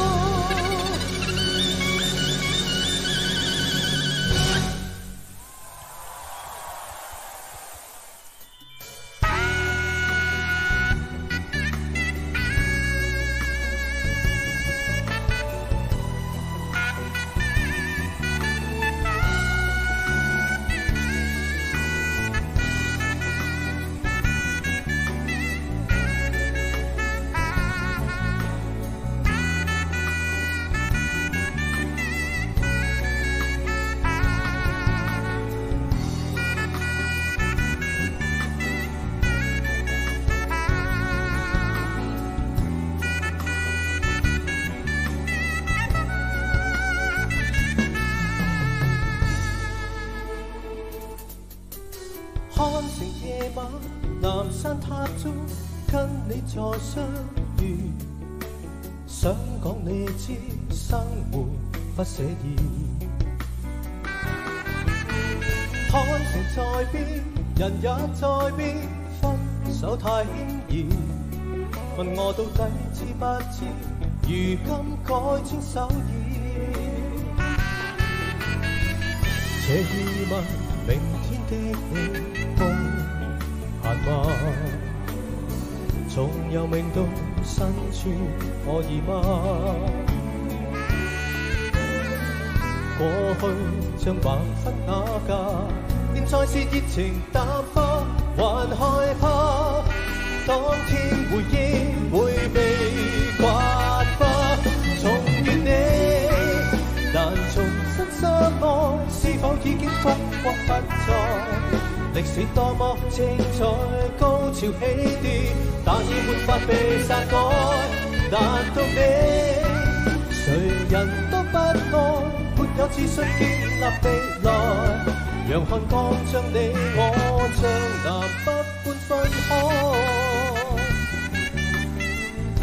南山塔中跟你再相遇，想講你知生活不寫意。看城在變，人也在變，分手太輕易。問我到底知不知，如今改穿手意。這疑問，明天的你空閒嗎？從由明到身處可以嗎？過去像橫分那架，現在是熱情淡化，還害怕當天回憶會被刮花。重遇你，難重新相愛，是否已經風光不再？歷史多麼精彩，高潮起跌，但已沒法被篡改。難道你誰人都不愛，沒有自信建立未來？讓看光將你我像南北半分開。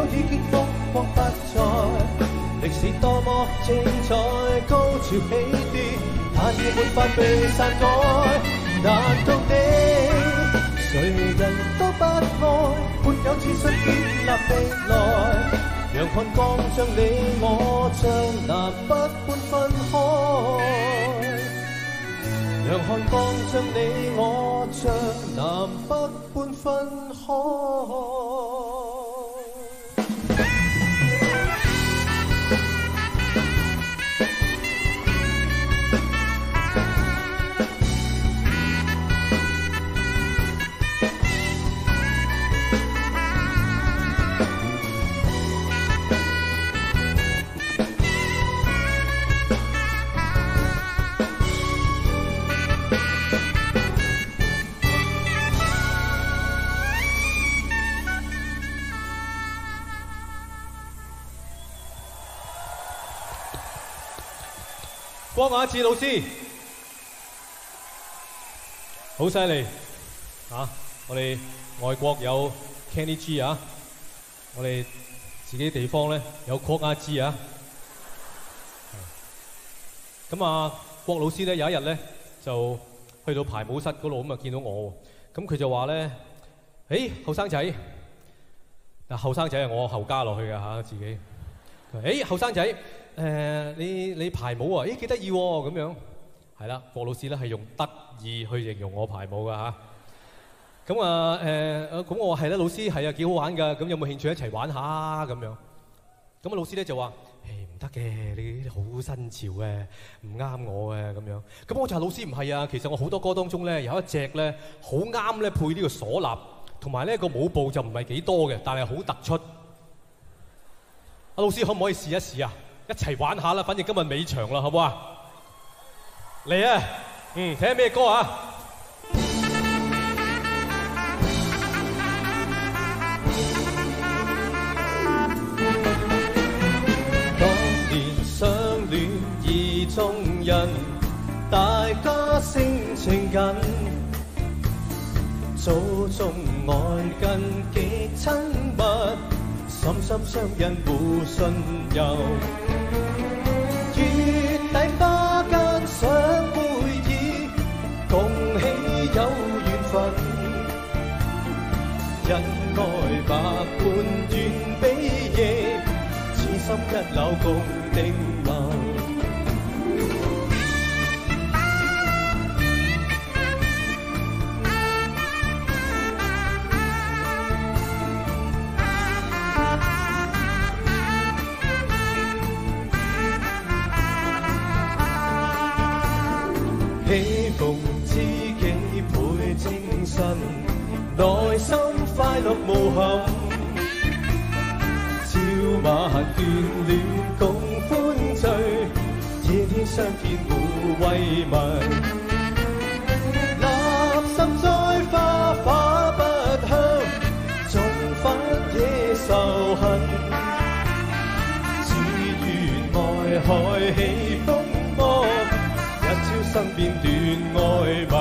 已經風光不再。歷史多麼精彩，高潮起跌，但已沒法被篡改。難道你誰人都不愛，沒有自信建立未來？讓看光將你我像南北般分開，讓看光將你我像南北般分開。 郭雅智老師，好犀利啊！我哋外國有 Kenny G 啊，我哋自己地方咧有郭雅智啊。咁啊，郭老師咧有一日咧就去到排舞室嗰度咁啊，見到我，咁佢就話咧：，後生仔，嗱後生仔係我後加落去嘅嚇自己。後生仔。你排舞啊？幾得意喎咁樣，係啦，郭老師咧係用得意去形容我排舞噶嚇。咁咁我話係啦，老師係啊，幾好玩㗎。咁有冇興趣一齊玩下咁樣？咁啊老師咧就話：唔得嘅，你好新潮嘅，唔啱我嘅咁樣。咁我就話老師唔係啊，其實我好多歌當中咧有一隻咧好啱咧配呢個嗩吶，同埋呢個舞步就唔係幾多嘅，但係好突出。阿老師可唔可以試一試啊？一齊玩下啦，反正今日尾場啦，好唔好啊？嚟啊！睇下咩歌啊？ 當年相戀意中人，大家性情緊，祖宗愛根極親密。深深相印互信任，月底花間想會意，共喜有緣分。恩愛百般願比翼，此心一縷共定盟。喜逢知己倍精神，內心快樂無憾。朝晚眷戀共歡聚，夜天相見互慰問。立心栽花花不香，縱反野仇恨。只願愛海起風波，生變斷愛盟，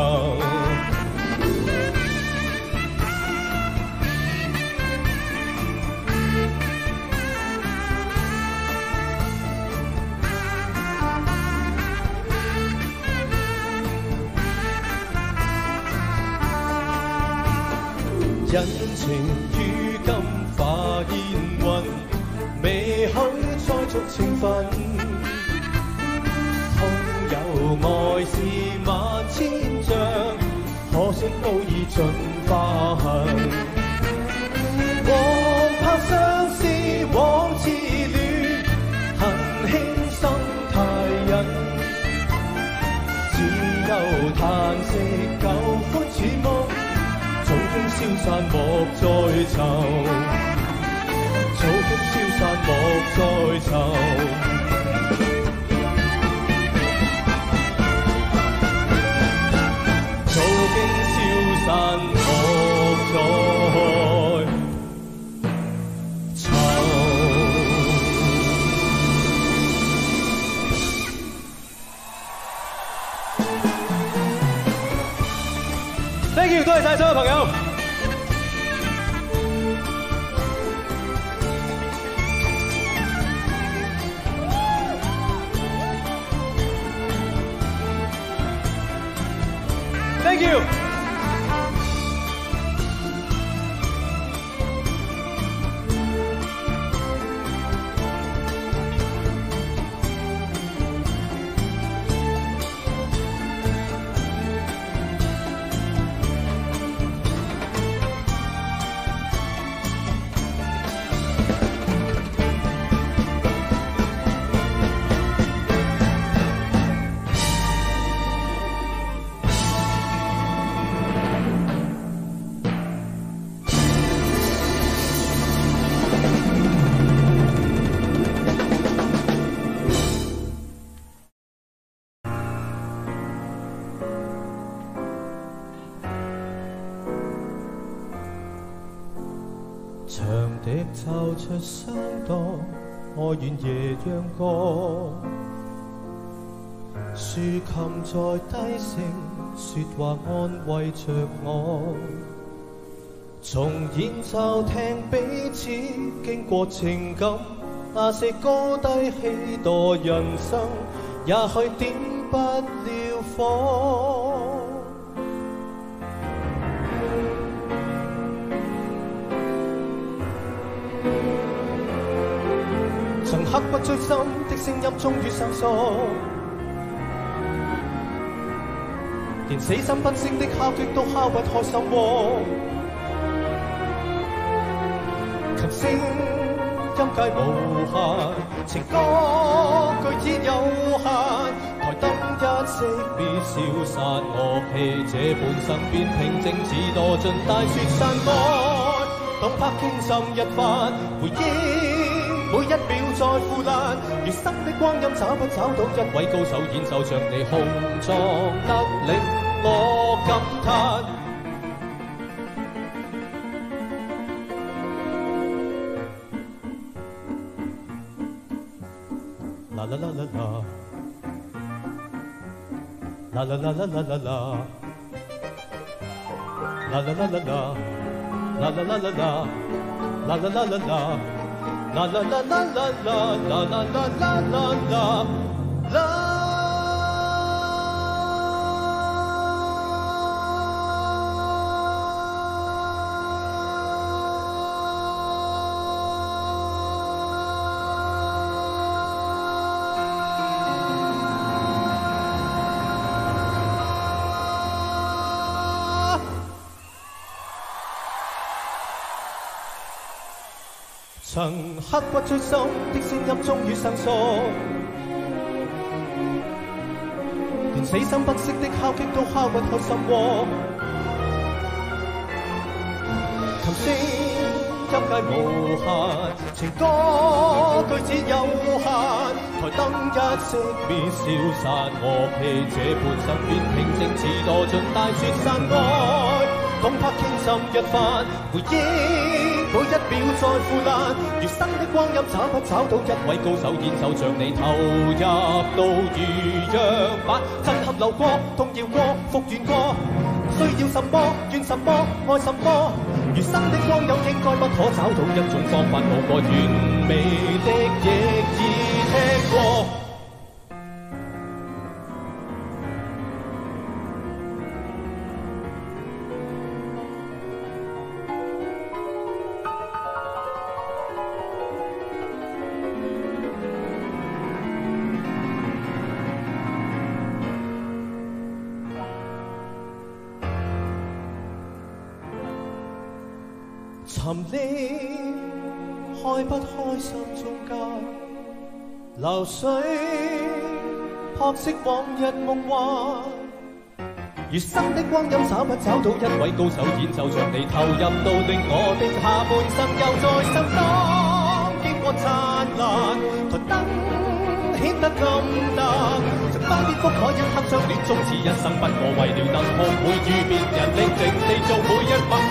恩情於今化煙雲，未許再續情分。有愛是萬千丈，可惜都已盡化痕。往拍相思往自戀，恨輕心太忍。只有嘆息舊歡似夢，早經消散莫再尋，早經消散莫再尋。散莫再愁。 Thank you， 多謝晒所有朋友。 Thank you。 長笛奏出相當，我願夜讓歌。豎琴在低聲說話安慰着我。從演奏廳彼此經過情感，那些高低起墮人生，也許點不了火。曾刻骨追心的聲音終於生疏，連死心不息的敲擊都敲不開心窩。琴聲音階無限，情歌句子有限，台燈一熄滅消散樂器，這半生變平靜似墮進大雪山外，動魄傾心一番回憶。每一秒在腐爛，餘生的光陰找不找到一位高手演奏像你雄壯得令我感嘆。啦啦啦啦啦，啦啦啦啦啦啦啦，啦啦啦啦啦，啦啦啦啦啦，啦啦啦啦啦。La la la la la la la la la la la la。曾刻骨追心的聲音終於生疏，連死心不息的敲擊都敲不開心窩。琴聲音階無限，情歌句子有限，台燈一熄滅消散樂器，這半生變平靜似墮進大雪山外，動魄傾心一番回憶。每一秒在腐爛，餘生的光陰找不找到一位高手演奏像你投入到如樣板，震撼流過，動搖過，復原過，需要什麼，願什麼，愛什麼，餘生的光陰應該不可找到一種方法好過完美的亦已聽過。沉溺開不開心中間，流水撲熄往日夢幻，餘生的光陰找不找到一位高手演奏像你投入到令我的下半生又在心當經過燦爛，台燈顯得咁淡，像翻篇覆海一刻相戀終似一生不過為了能學會與別人寧靜地做每一刻。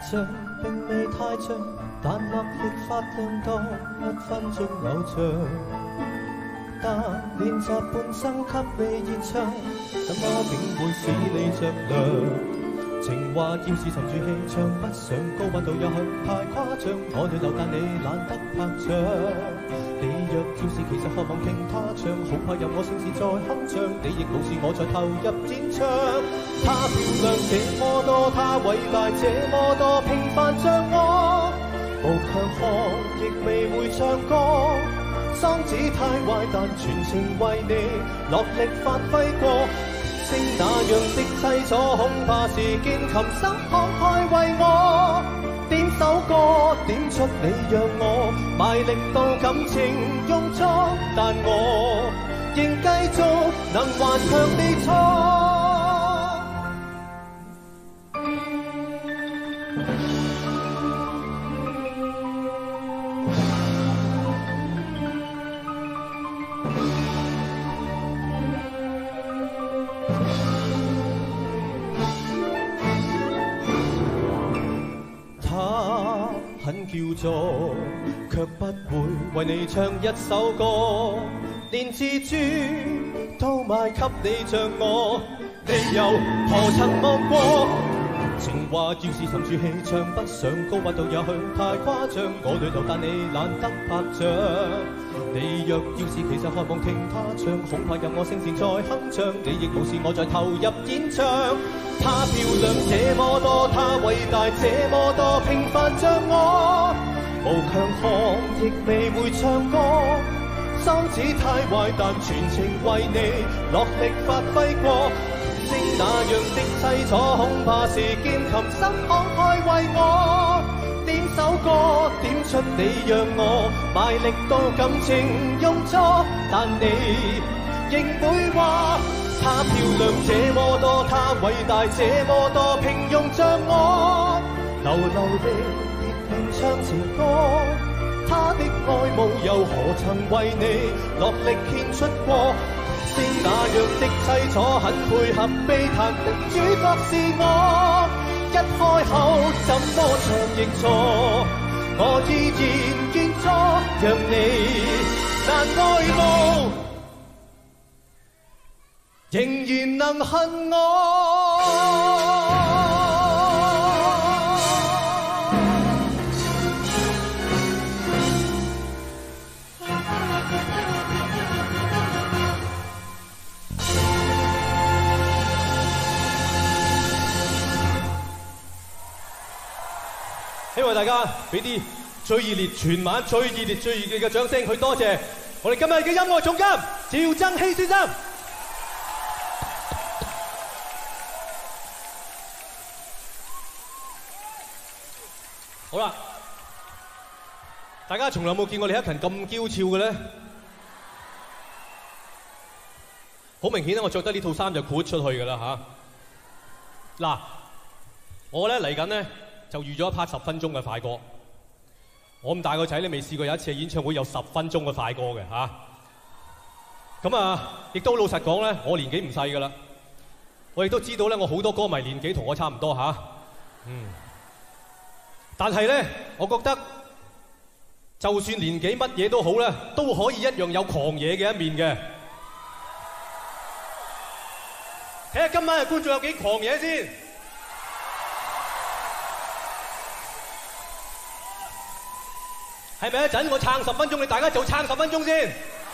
像並未太像，但默亦發亮多1分鐘偶像。但練習半生給你演唱，怎麼竟會使你着涼？情話要是沉住氣唱，不想高溫度也許太誇張。我哋流但你懶得拍掌。你若要是其實渴望聽他唱，好快任我聲線再鏗鏘。你亦無視我在投入演唱。他漂亮這麼多，他偉大這麼多，平凡像我，無強項亦未會唱歌。嗓子太壞，但全程為你落力發揮過。星那樣的凄楚，恐怕是鍵琴心慷慨為我點首歌，點出你讓我賣力到感情用錯，但我仍繼續能頑強地錯。很叫做，卻不會為你唱一首歌，連自尊都賣給你像我，你又何曾望過？情話要是沉住氣唱，不想高溫度也許太誇張。我淚流但你懶得拍掌。你若要是其實渴望聽他唱，恐怕任我聲線再鏗鏘。你亦無視我在投入演唱。他漂亮這麼多，他偉大這麼多，平凡像我，無強項亦未會唱歌。嗓子太壞，但全程為你落力發揮過。星那樣的凄楚，恐怕是鍵琴心慷慨為我點首歌，點出你讓我賣力到感情用錯，但你仍會話他漂亮這麼多，他偉大這麼多，平庸像我，流流地熱情唱情歌。他的愛慕又何曾為你落力獻出過？星那樣的凄楚，很配合被彈的主角是我。一開口怎麼唱亦錯，我依然願作，讓你難愛慕，仍然能恨我。 希望大家俾啲最熱烈、全晚最熱烈、最熱烈嘅掌聲，去多謝我哋今日嘅音樂總監趙增熹先生。好啦，大家從來冇見過李克勤咁嬌俏嘅咧，好明顯咧，我着得呢套衫就豁出去㗎啦嚇。嗱，我咧嚟緊咧。就預咗一 part 10分鐘嘅快歌，我咁大個仔咧未試過有一次嘅演唱會有10分鐘嘅快歌嘅嚇。咁啊，亦都老實講咧，我年紀唔細噶啦，我亦都知道咧，我好多歌迷年紀同我差唔多嚇。但係咧，我覺得就算年紀乜嘢都好咧，都可以一樣有狂野嘅一面嘅。睇下今晚嘅觀眾有幾狂野先。係咪一陣我撐10分鐘，你大家就撐10分鐘先？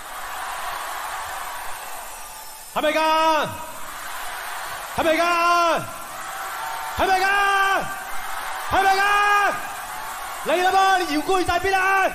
係咪㗎？係咪㗎？係咪㗎？係咪㗎？嚟啦噃！你搖過去晒邊啊？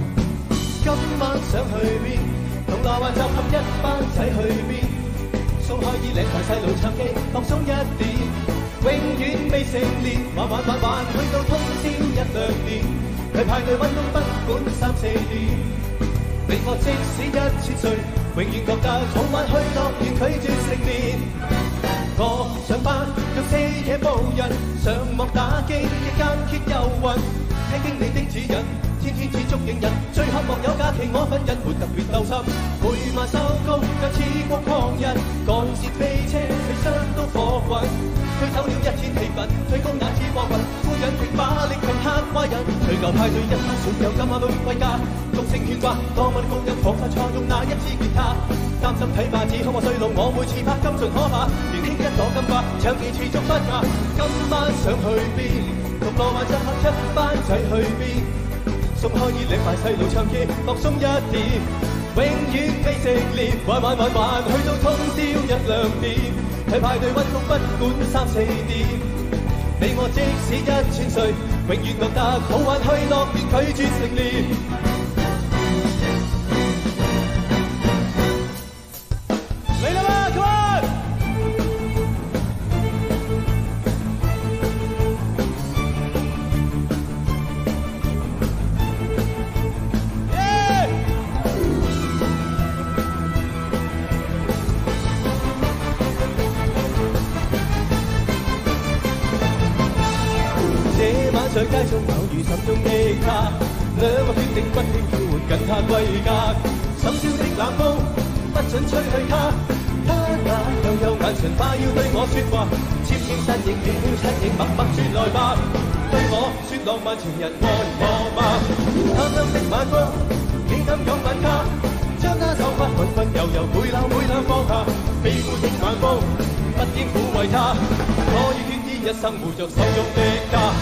想去邊？同那晚集合一班仔去邊？數鬆開衣領同細路唱 K， 放鬆一點，永遠未成年，玩去到通宵1、2點，去派對運動不管3、4點。你我即使1000歲，永遠覺得好玩去樂園拒絕成年。我上班到4夜無人，上網打機期間缺遊魂，聽經理的指引，天天似捉影人，最渴望有假期我份人沒特別鬥心，每晚收工就似過狂人，趕捷飛車飛傷都火滾，推走了1000氣氛，推高眼似過雲，夫人停馬力強嚇壞人，隨舊派對一班損友今晚都歸家，獨聲喧嘩，當我哋共飲彷彿錯用那一支吉他，擔心睇馬子可我碎路，我每次拍金盡可怕，年輕一朵金花，長期持續不雅，今晚想去邊？同羅曼集合一班仔去邊？鬆開衣領埋細路唱 K， 放鬆一點，永遠未成年，玩去到通宵1、2點，去派對運動不管3、4點。你我即使1000歲，永遠覺得好玩去樂園拒絕成年。嚟啦嘛 ，Come on！ 在街中偶遇心中的他，兩個決定不聽叫喚跟他歸家，深宵的冷風不准吹去他，他那悠眼神快要對我說話，纖身影飄身影默默轉來吧，對我說浪漫情人愛我嗎？貪心的晚風幾敢擁吻他，將他頭髮混柔每縷放下，飛舞的晚風不應撫慰他，我已決意一生護着心中的家。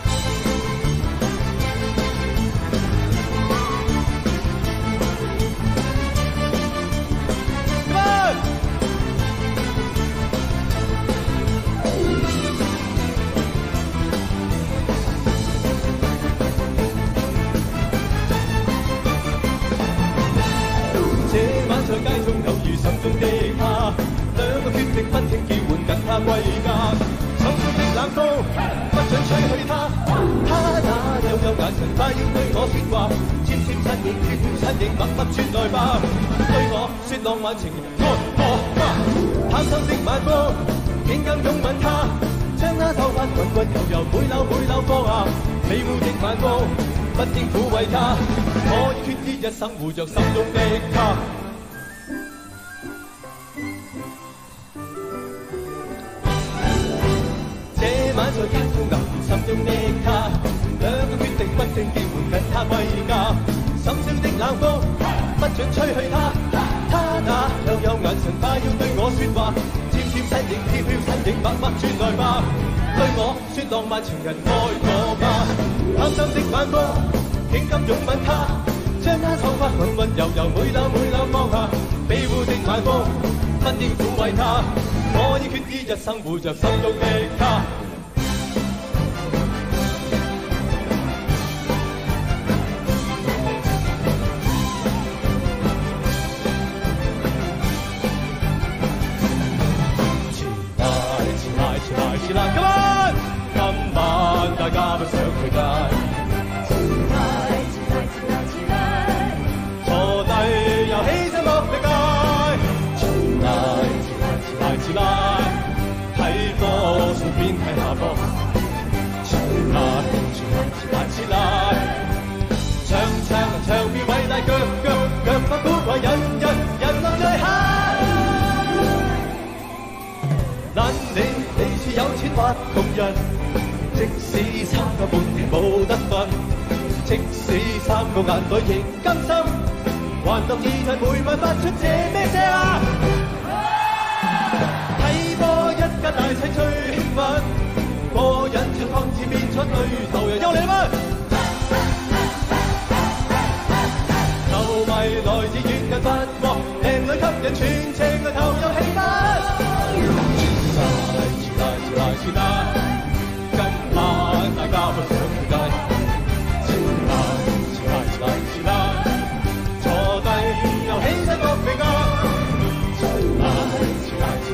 在街中偶遇心中的他，兩個決定不聽叫喚跟他歸家，深宵的冷風不准吹去他，他那悠眼神快要對我說話，纖身影飄身影默默轉來吧，對我說浪漫情人愛我嗎？貪心的晚風竟敢擁吻他，將他頭髮滾柔每縷放下，飛舞的晚風不應撫慰他，我已決意一生護着心中的他。晚在街中留住心中的他，兩個決定不聽叫喚跟他歸家，深宵的冷風不准吹去他，他那悠眼神快要對我說話，纖身影飄身影默默轉來吧，對我說浪漫情人愛我嗎？貪心的晚風竟敢擁吻他，將他頭髮混柔每縷放下，飛舞的晚風不應撫慰他，我已決意一生護着心中的他。Come on！ 今晚大家不想去街，坐低又起身落力街，睇波順便睇下波，唱遍偉大腳法鼓勵人樂在喊。但你似有錢或窮人，即使差個半年冇得瞓，即使3個眼淚亦甘心，還樂意在每晚發出這咩聲啊！睇波一家大細最興奮，過癮超抗戰變出對頭人又嚟乜？球迷來自遠近法國，靚女吸引全程來投入氣氛。今晚大家不想去街，坐低又起身落力啊！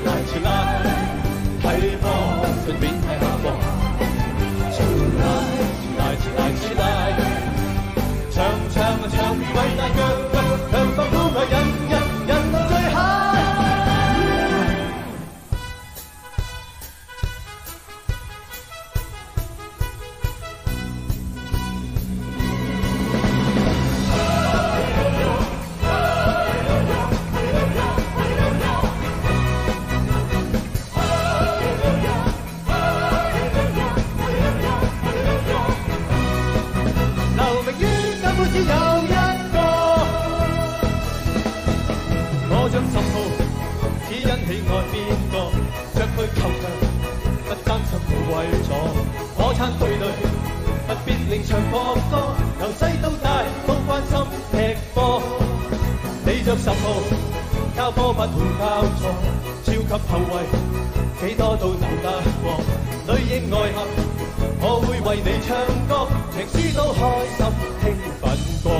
10號，交波不會交錯，超級後衞幾多都鬥得過，裏應外合，我會為你唱歌，贏輸都開心興奮過。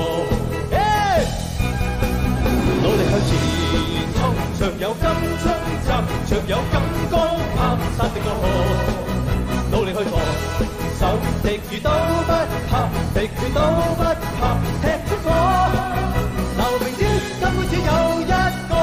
努力向前衝，長有金槍插，長有金剛拍殺敵過河，努力去防守，敵遇都不怕，敵遇都不怕，踢出火，留名於根本只有一個。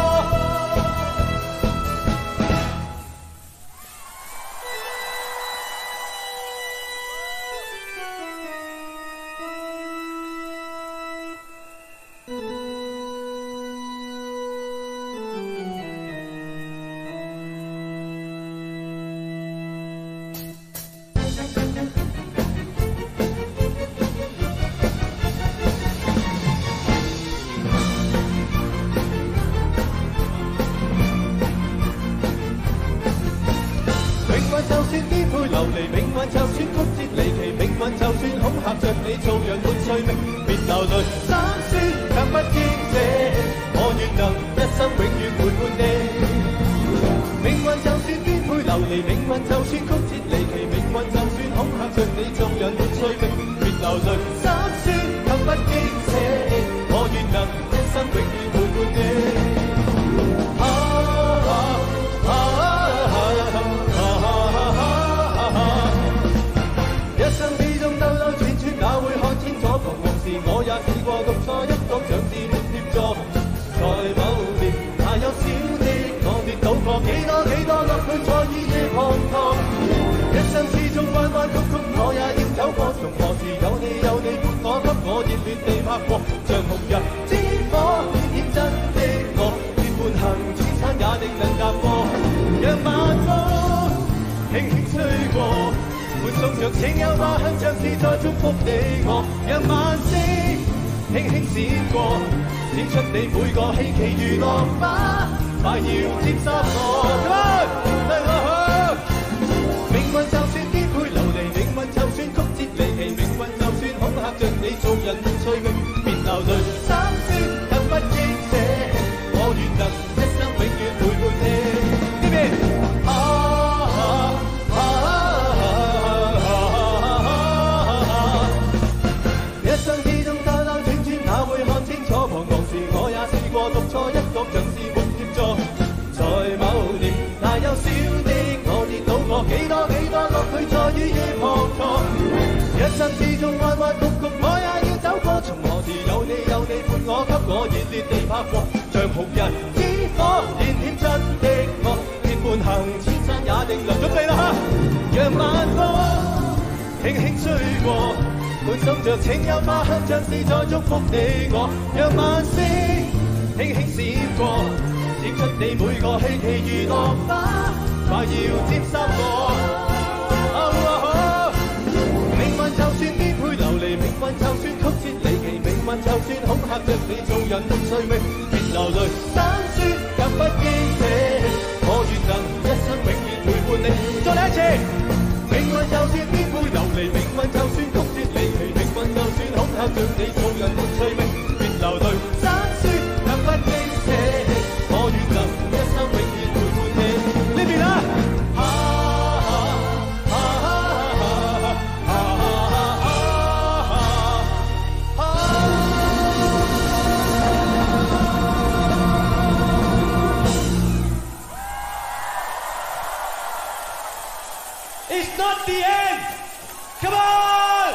It's not the end. Come on!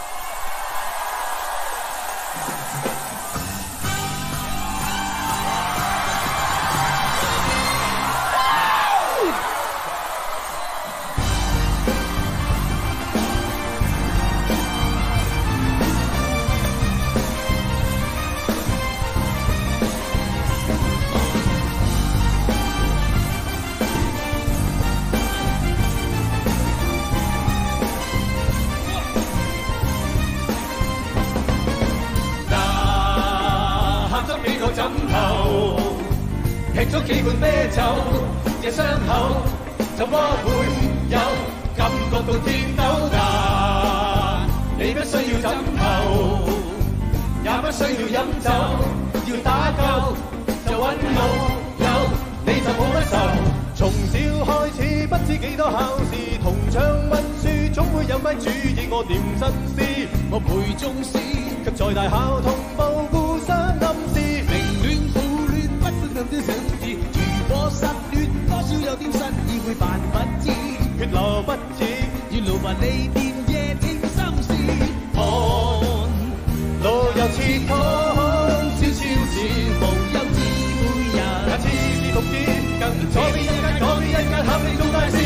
枕頭，劈咗幾罐啤酒嘅傷口，怎麼會有感覺到天都大？你不需要枕頭，也不需要飲酒，要打救就揾老友，你就冇乜愁。從小開始不知幾多考試，同窗溫書總會有班主意我念新詩，我背中史，卻在大考同步互相暗示，明戀苦戀不分暗啲想知，如果失戀多少有點失意會扮不知，血流不止，願勞煩你連夜聽心事，看路又似湯，悄悄是無休止每日，也似是獨自。左邊一間，左邊一間，合力做大事。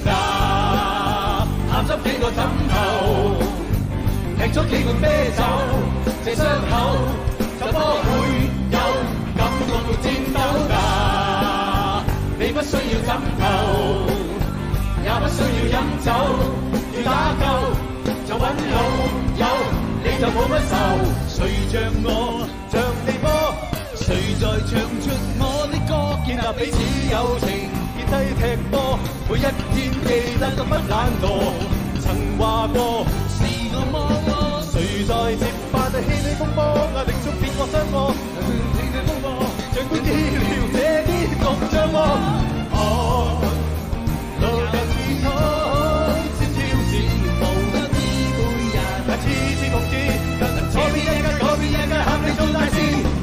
鹹濕幾個枕頭，劈咗幾罐啤酒，這傷口就不會有感覺到戰鬥。你不需要枕頭，也不需要飲酒，要打救就揾老友，你就冇乜愁。誰像我，像地波。誰在唱出我的歌，建立彼此友情，跌低踢波，每一天記得都不懶惰。曾話過是我麼？誰在接辦氣理風波？壓力中變我傷過，氣理風波，儘管意料這啲獨像我。路又似湯，悄悄是無得知每日，次次同志，左邊一間，左邊一間，合力做大事。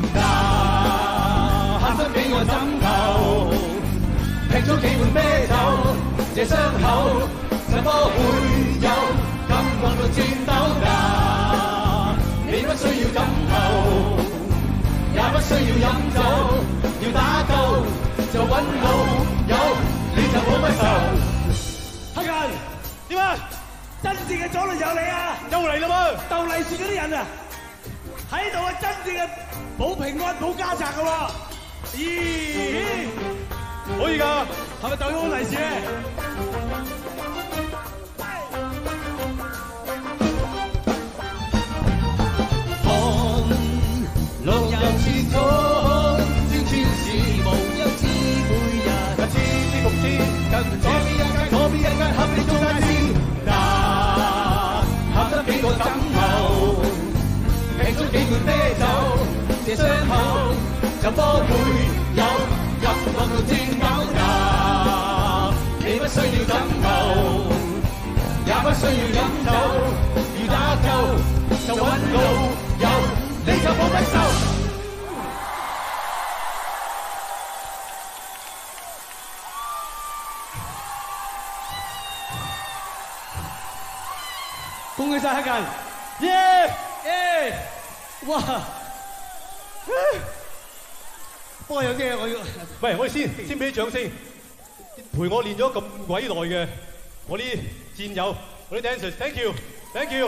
俾我枕頭，劈咗幾罐啤酒，這傷口怎麼會有感覺到戰鬥？你不需要枕頭，也不需要飲酒，要打救就揾老友，你就冇乜愁。黑人點啊？真正嘅左輪有你啊！又嚟啦噃！鬥利是嗰啲人啊，喺度啊！真正嘅保平安、保家宅㗎喎。咦，可以㗎，係咪鬥咗好利是咧？路又似湯，悄悄是無休止每日，次次同志，左邊一間，左邊一間，合力做大事。鹹濕幾個枕頭，劈咗幾罐啤酒，這傷口就不會有感覺到戰鬥。你不需要枕頭，也不需要飲酒，要打救就揾老友，你就冇乜愁。恭喜晒黑人，耶耶！哇！不過有啲嘢我要， 喂，我哋先俾啲掌聲，陪我練咗咁鬼耐嘅我啲戰友，我啲 dancers，thank you，thank you。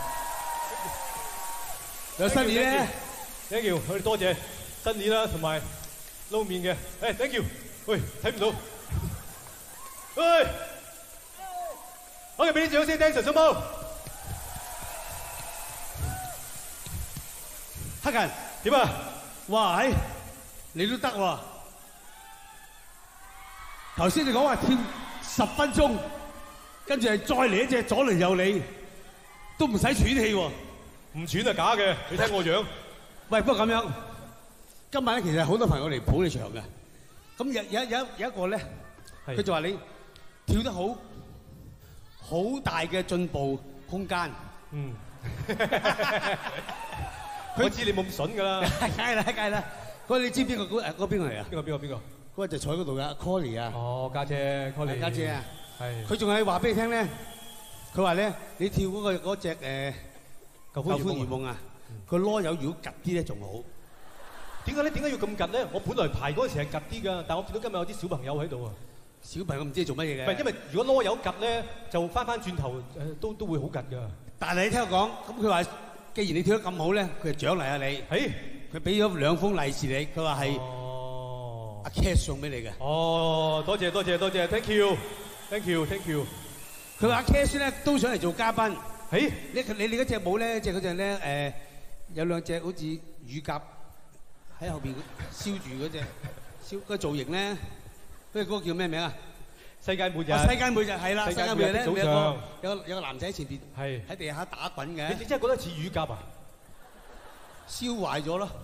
有新年咧 ，thank you，我哋多謝新年啦，同埋撈面嘅，誒 thank you，喂睇唔到，喂，我哋俾啲掌聲 dancers 好冇？ 黑人點啊？ 哇係！你都得喎！頭先你講話跳10分鐘，跟住係再嚟一隻左輪右你，都唔使喘氣喎。 唔喘係假嘅，你睇我樣。 喂，不過咁樣，今晚咧其實好多朋友嚟捧你場嘅。咁有一個咧，佢就話你跳得好大嘅進步空間。 嗯。我知你冇咁筍㗎啦。 梗係啦。嗰你知邊個嗰邊個嚟啊？ 邊個？嗰個就坐喺嗰度㗎 ，Colly 啊。 哦，家姐 ，Colly。 家姐啊。 係。 佢仲係話俾你聽咧，佢話咧，你跳嗰隻舊歡如夢啊，個囉柚如果趌啲咧仲好。 點解咧？點解要咁趌咧？我本來排嗰陣時係趌啲㗎，但係我見到今日有啲小朋友喺度啊。 小朋友唔知做乜嘢嘅。 唔係，因為如果囉柚趌咧，就翻轉頭都會好趌㗎。 但係你聽我講，咁佢話，既然你跳得咁好咧，佢就獎勵下你。 係。 佢俾咗2封利是你，佢話係阿 Cash 送俾你嘅。 哦，多謝 ，thank you。 佢話阿 Cash 咧都想嚟做嘉賓。 係。 你嗰隻舞咧，嗰隻咧有兩隻好似乳鴿喺後邊燒住嗰隻個造型咧，嗰個叫咩名啊？ 世界末日。 世界末日係啦，世界末日咧有個男仔喺前邊， 係喺地下打滾嘅。 你真係覺得似乳鴿啊？ 燒壞咗咯。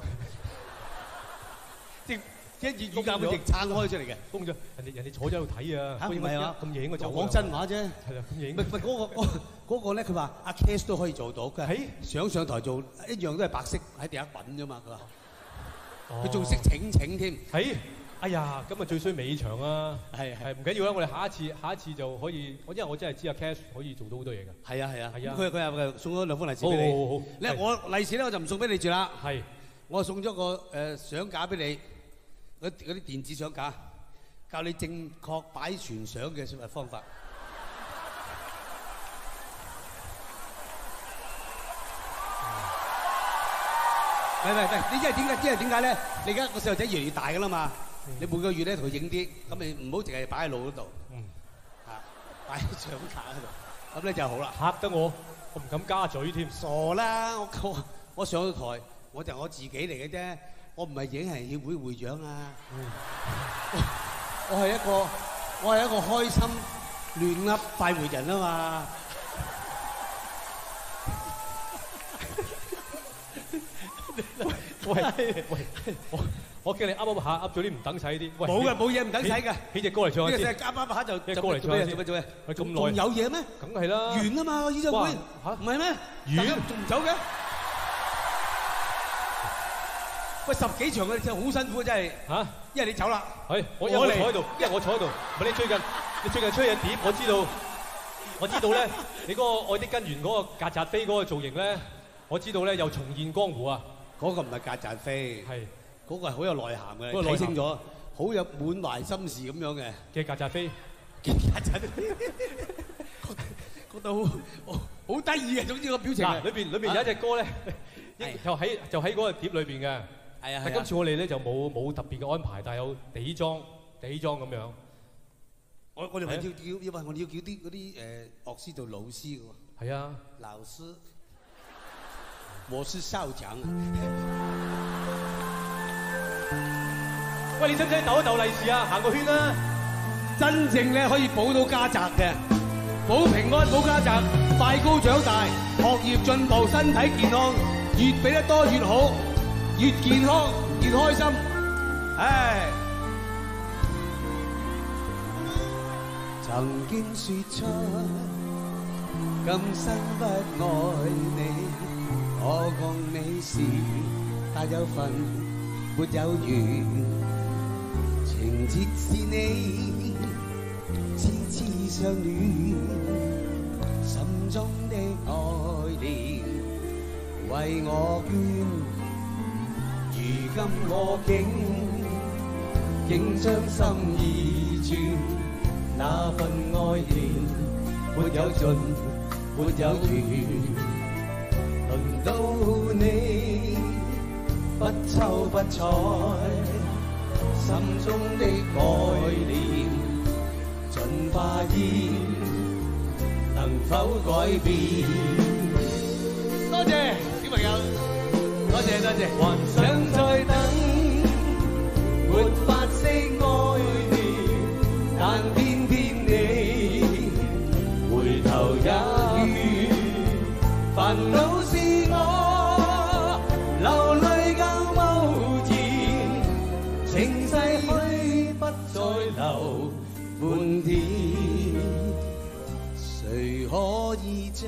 即係粵語教會直撐開出嚟嘅， 封咗人哋坐咗喺度睇啊！ 嚇唔係啊， 咁影我走。 講真話啫， 係啦，咁影。 唔係嗰個咧，佢話阿 Cass 都可以做到，佢係想上台做一樣都係白色喺地下滾啫嘛，佢話。佢仲識請添。 係，哎呀，咁啊最衰尾場啊！ 係唔緊要啦，我哋下一次就可以，因為我真係知阿 Cass 可以做到好多嘢㗎。 係啊。佢又送咗2封利是俾你。 好。 咧我利是咧我就唔送俾你住啦。 係。 我送咗個相架俾你。嗰啲電子相架，教你正確擺全相嘅方法。喂，你因為點解咧？你而家個細路仔越嚟越大㗎啦嘛，你每個月咧同佢影啲，咁你唔好淨係擺喺腦嗰度，擺喺相架嗰度，咁咧就好啦。 嚇得我唔敢加嘴添。 傻啦！我上到台，我就我自己嚟嘅啫。我唔係影藝協會會長啊！我係一個開心亂噏快活人啊嘛！ 喂，我叫你噏下噏咗啲唔等使啲。 冇嘢唔等使嘅。 起隻歌嚟唱下先。 呢隻噏下就歌嚟唱下先。 做咩？ 咁耐。 仲有嘢咩？ 梗係啦。 完啊嘛！演唱會嚇唔係咩？完仲唔走嘅？喂10幾場嘅真係好辛苦真係嚇，因為你走啦。 係，我坐喺度，因為我坐喺度。唔係你最近出嘅碟，我知道咧，你嗰個愛的根源嗰個曱甴飛嗰個造型咧，我知道咧又重現江湖啊。 嗰個唔係曱甴飛，係嗰個係好有內涵嘅，睇清楚，好有滿懷心事咁樣嘅。 嘅曱甴飛， 嘅曱甴飛，覺得好得意嘅，總之個表情。 嗱，裏邊有一隻歌咧，就喺嗰個碟裏邊嘅。係啊，但今次我哋咧就冇特別嘅安排，但係有地裝咁樣。 我哋係要我哋要叫啲嗰啲樂師做老師嘅喎。 係啊， 老師，我是校長。 喂，你使唔使逗一逗利是啊？行個圈啦！ 真正咧可以保到家宅嘅，保平安、保家宅，快高長大，學業進步，身體健康，越俾得多越好。越健康越開心，唉！曾經說出今生不愛你，我共你是但有份沒有緣，情節是你痴痴相戀，心中的愛戀為我捐。如今我竟將心意轉，那份愛戀沒有盡，沒有斷。輪到你不瞅不睬，心中的愛戀盡化煙，能否改變？多謝小朋友。多謝，還想再等，沒法釋愛戀，但偏偏你回頭也怨，煩惱是我流淚更無言，情逝去不再留半點，誰可以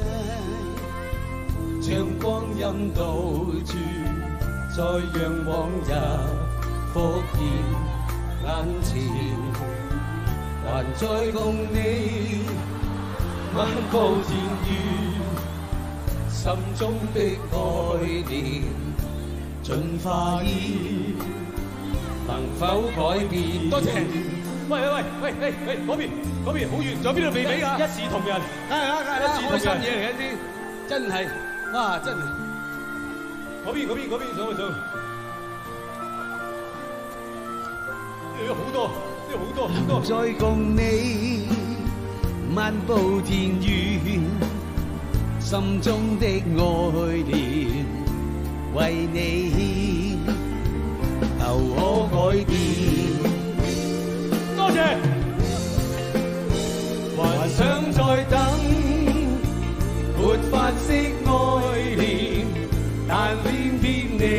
將光陰倒轉，再讓往日復現眼前，還在共你漫步田園，心中的愛戀盡化煙，能否改變？多謝。喂，嗰邊好遠，仲有邊度未俾㗎？一視同仁，係啊，開心嘢嚟一啲。真係，哇！真係，嗰邊上去。呢度好多。再共你漫步田園，心中的愛戀為你求可改變。多謝，還想再等。沒法釋愛戀，但偏偏你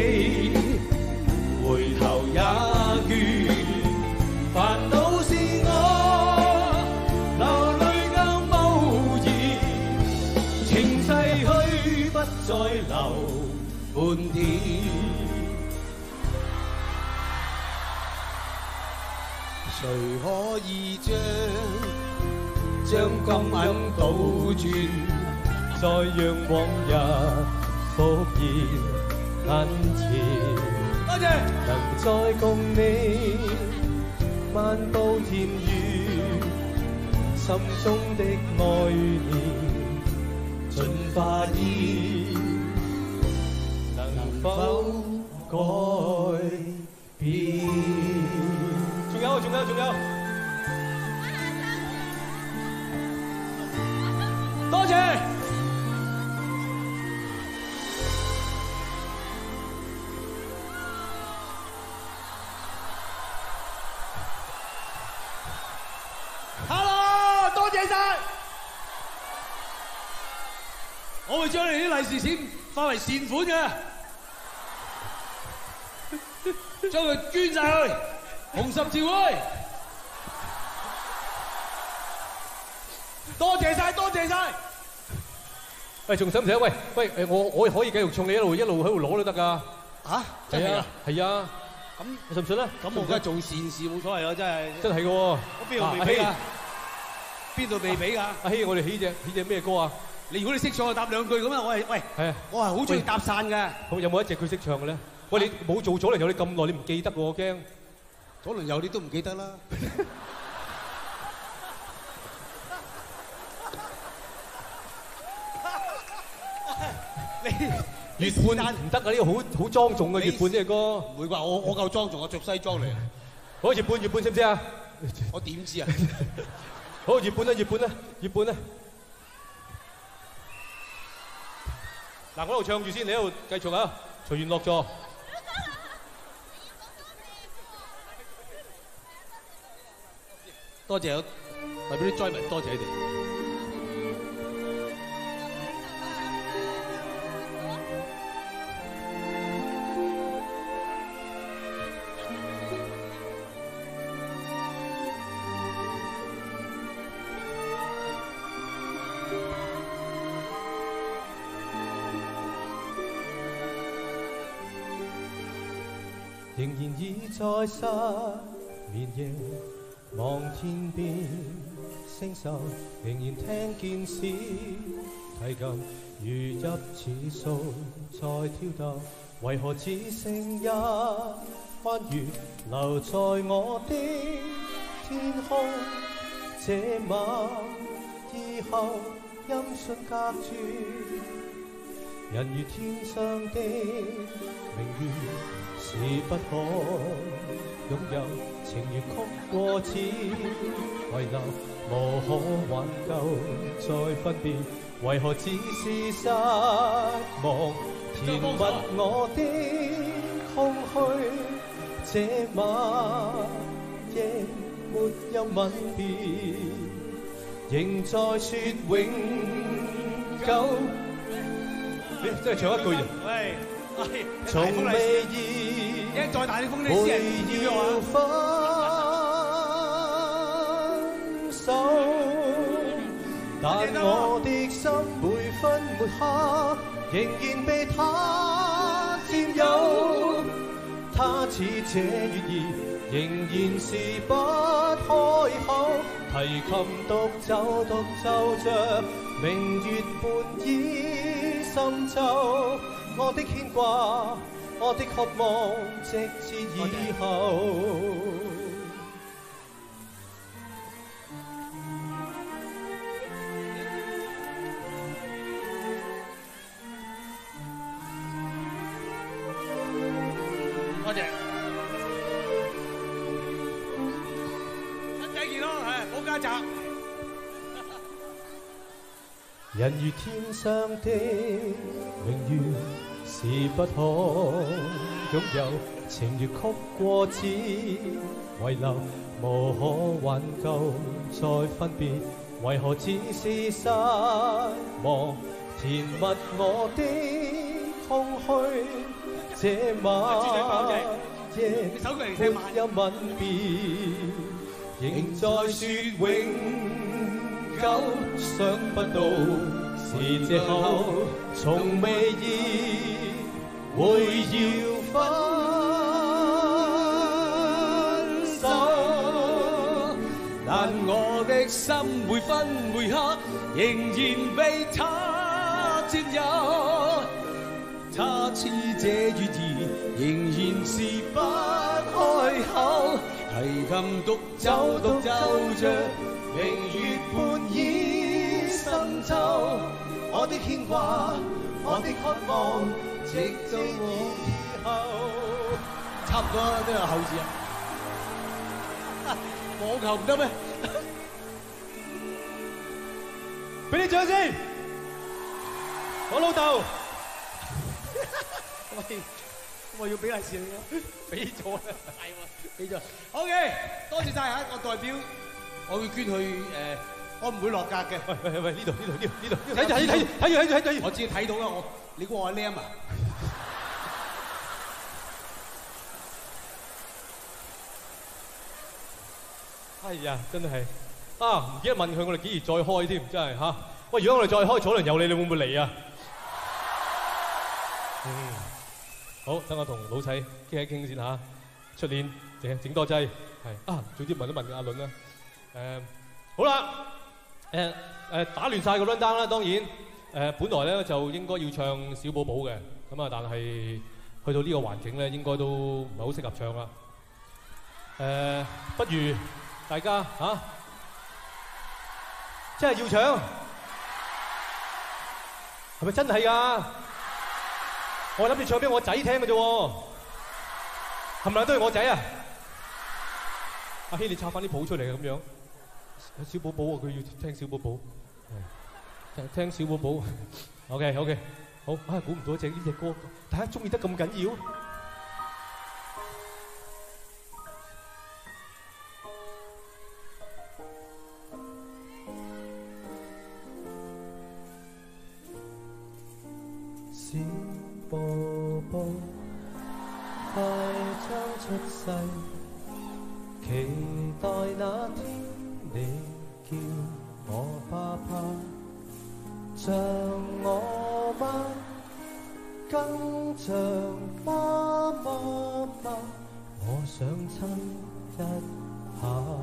半點。誰可以將金銀倒轉， 再讓往日復現眼前？ 多謝。 能再共你漫步田園，心中的愛念盡化煙，能否改變？仲有， 多謝。Hello， 多謝晒。我會將你啲利是錢化為善款嘅，將佢捐晒去紅十字會。多謝晒。 喂，仲使唔使？喂，我可以繼續送你一路喺度攞都得㗎。 嚇？真係啊？ 係啊。咁信唔信咧？ 咁我梗係做善事冇所謂咯，真係。 真係嘅喎。 我邊度未俾㗎？邊度未俾㗎？ 阿希，我哋起隻咩歌啊？ 如果你識唱就答兩句咁啊！係啊，我係好中意搭訕嘅。 好，有冇一隻佢識唱嘅咧？喂，你冇做咗嚟有你咁耐，你唔記得喎，我驚。 左鄰右里都唔記得啦。 你月半唔得啊！呢個好莊重嘅月半呢個歌。 唔會啩？我夠莊重，我着西裝嚟。 好，月半識唔識啊？ 我點知啊？ 好，月半啦。嗱，我喺度唱住先，你喺度繼續啊，隨緣落座。 多謝，代表啲災民多謝你哋。 仍然倚在失眠夜，望天邊星宿，仍然聽見小提琴如泣似訴在跳動，為何只剩一彎月留在我的天空？這晚以後音訊隔絕，人如天上的明月。是不可擁有，情如曲過只遺留，無可挽救再分別，為何只是失望？填密我的空虛，這晚亦沒有吻別，仍在說永久。你真係唱一句啫。 喂。 從未意再大啲風啲私人要分手，但我的心每分每刻仍然被他佔有。他似這月兒，仍然是不開口，提琴獨奏着明月半倚深秋。我的牽掛，我的渴望，直至以後。 多謝。身體健康，係保家宅。 人如天上的明月，是不可擁有，情如曲過只遺留，無可挽救再分別，為何只是失望？填密我的空虛，這晚亦沒有吻別，仍在說永久，想不到是藉口，從未意會要分手，但我的心每分每刻仍然被他佔有。他似這月兒，仍然是不開口，提琴獨奏獨奏着明月半倚深秋。我的牽掛，我的渴望，直到以後。差唔多都有後字啊！網球唔得咩？ 俾啲掌聲！我老豆。 我要俾利是你啊！ 俾咗啦， 係喎，俾咗。OK， 多謝晒嚇，我代表我會捐去我唔會落格嘅。 喂，呢度，睇住， 我知睇到啦，你估我係 Lam 啊？ 哎呀，真係啊！唔記得問佢，我哋幾時再開添，真係嚇。喂，如果我哋再開楚倫有你，你會唔會嚟啊？好，等我同老細傾一傾先嚇。出年整多劑，係啊，早啲問一問阿倫啦。好啦，打亂晒個 run down啦。當然，本來咧就應該要唱小寶寶嘅，咁啊，但係去到呢個環境咧，應該都唔係好適合唱啦。不如大家嚇，真係要唱，係咪真係㗎？我諗住唱俾我仔聽嘅啫喎，係咪都係我仔啊？阿希，你插翻啲譜出嚟咁樣。小寶寶喎，佢要聽小寶寶，聽小寶寶。OK， 好啊！估唔到呢隻歌，大家中意得咁緊要。 小寶寶快將出世，期待那天你叫我爸爸，像我媽，更像媽媽媽，我想親一下，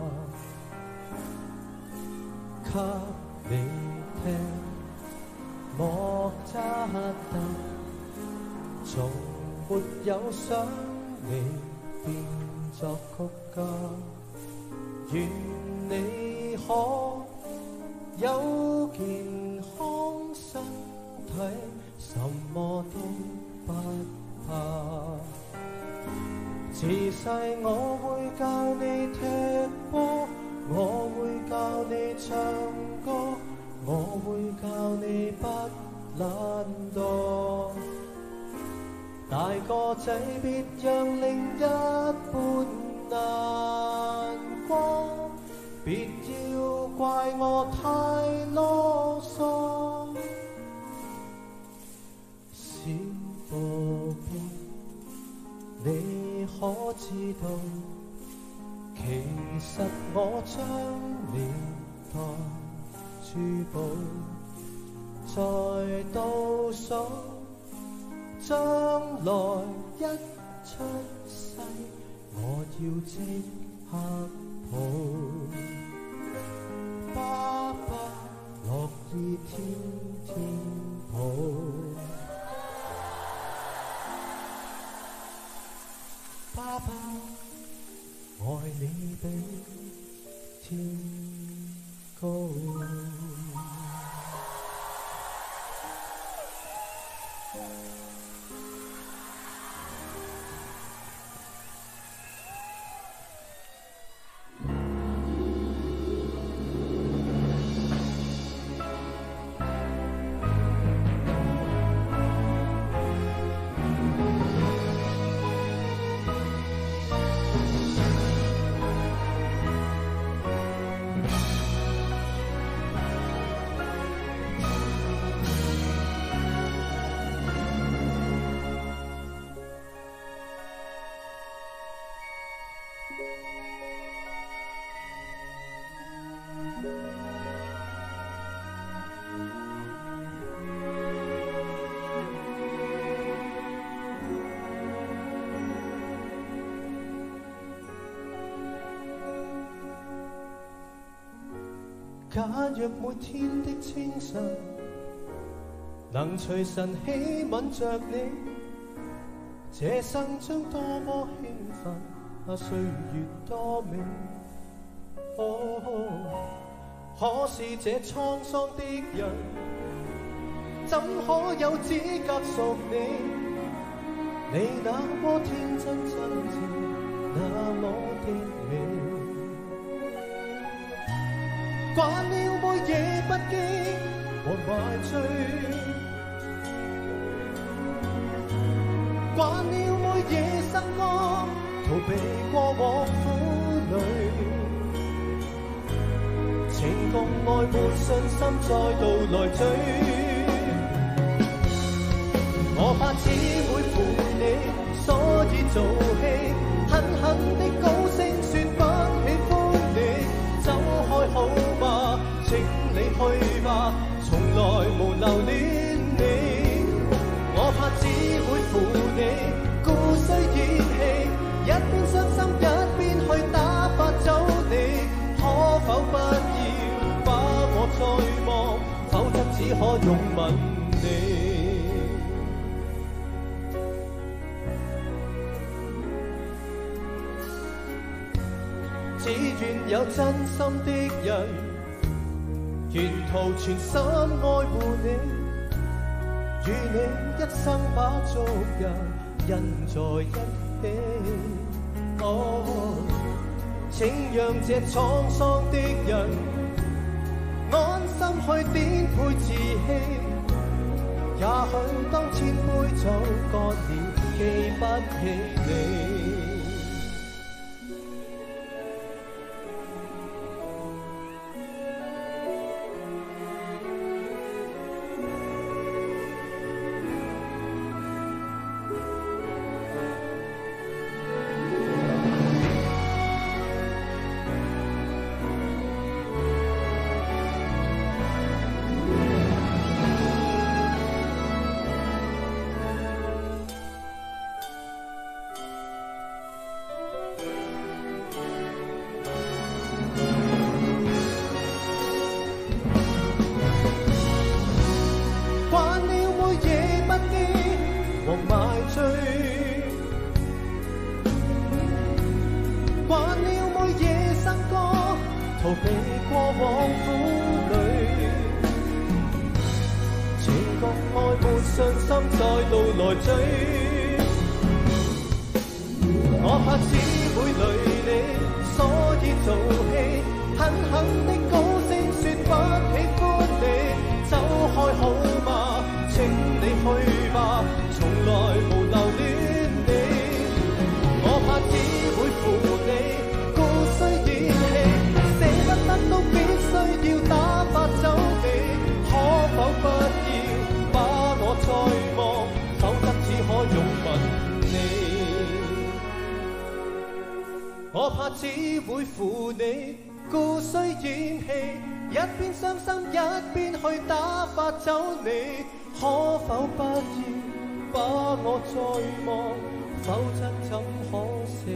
給你聽莫扎特，從沒有想你變作曲家，願你可有健康身體，什麼都不怕。自細我會教你踢波，我會教你唱歌，我會教你不懶惰。大個仔別讓另一半難過，別要怪我太囉嗦。小寶寶，你可知道，其實我將你當珠寶，在倒數將來一出世，我要即刻抱。爸爸樂意天天抱，爸爸愛你比天高。 假若每天的清晨，能隨神喜吻着你，這生將多麼興奮，歲月多美。可是這滄桑的人，怎可有資格屬你？你那麼天真真摯，那麼的美。慣了每夜不羈和麻醉，慣了每夜笙歌，逃避過往苦累。情共愛沒信心，再度來追。我怕只會負你，所以做戲，狠狠的高聲說不喜歡你，走開好嗎？請你去吧，從來無留戀你。我怕只會負你，故須演戲，一邊傷心一邊去打發走你，可否不要把我再望，否則只可擁吻你。只願有真心的人，沿途全心愛護你，與你一生把足印印在一起。請讓這滄桑的人安心去顛沛自棄。也許當千杯酒乾了，記不起你。我怕只會負你，故須演戲，一邊傷心一邊去打發走你，可否不要把我再望，否則怎可捨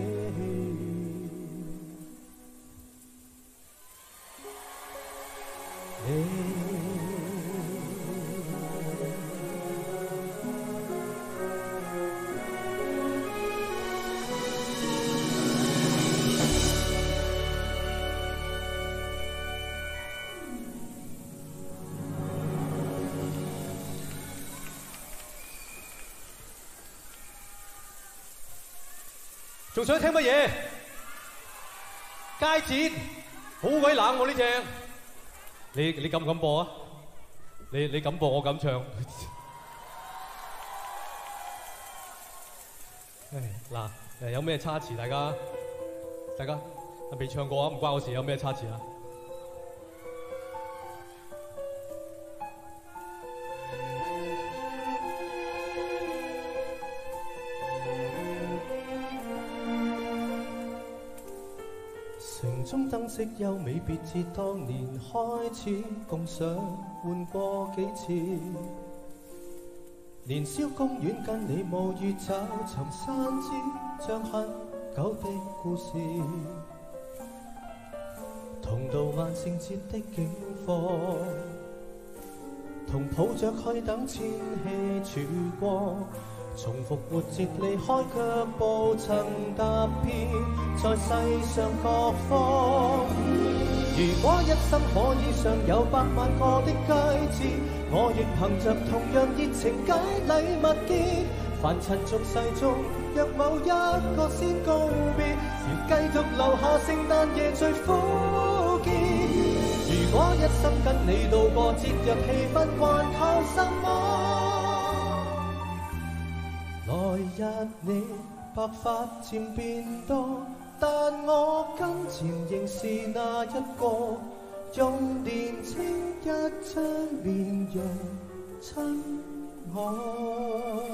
你？ 仲想聽乜嘢？佳節好鬼冷喎呢隻，你敢唔敢播啊？你敢播，我敢唱。嗱，有咩差詞？大家未唱過啊，唔關我事。有咩差詞啊？ 城中燈飾優美，別似當年開始共賞換過幾次。年宵公園跟你無意找尋山枝，像很久的故事。 同度萬聖節的景況，同抱着去等千禧曙光，重復活節離開腳步曾踏遍在世上各方。如果一生可以尚有100萬個的佳節，我亦憑着同樣熱情解禮物結。凡塵俗世中，若某一個先告別，要繼續留下聖誕夜最苦澀。如果一生跟你度過節日氣氛，還靠什麼？來日你白髮漸變多，但我跟前仍是那一個，用年青一張面容親我。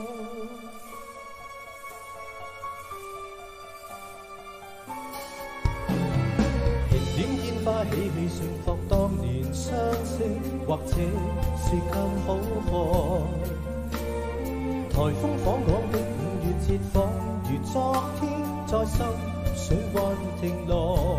花喜氣盛放，當年相識，或者是更好看。颱風訪港的5月節，仿如昨天在深水灣停落，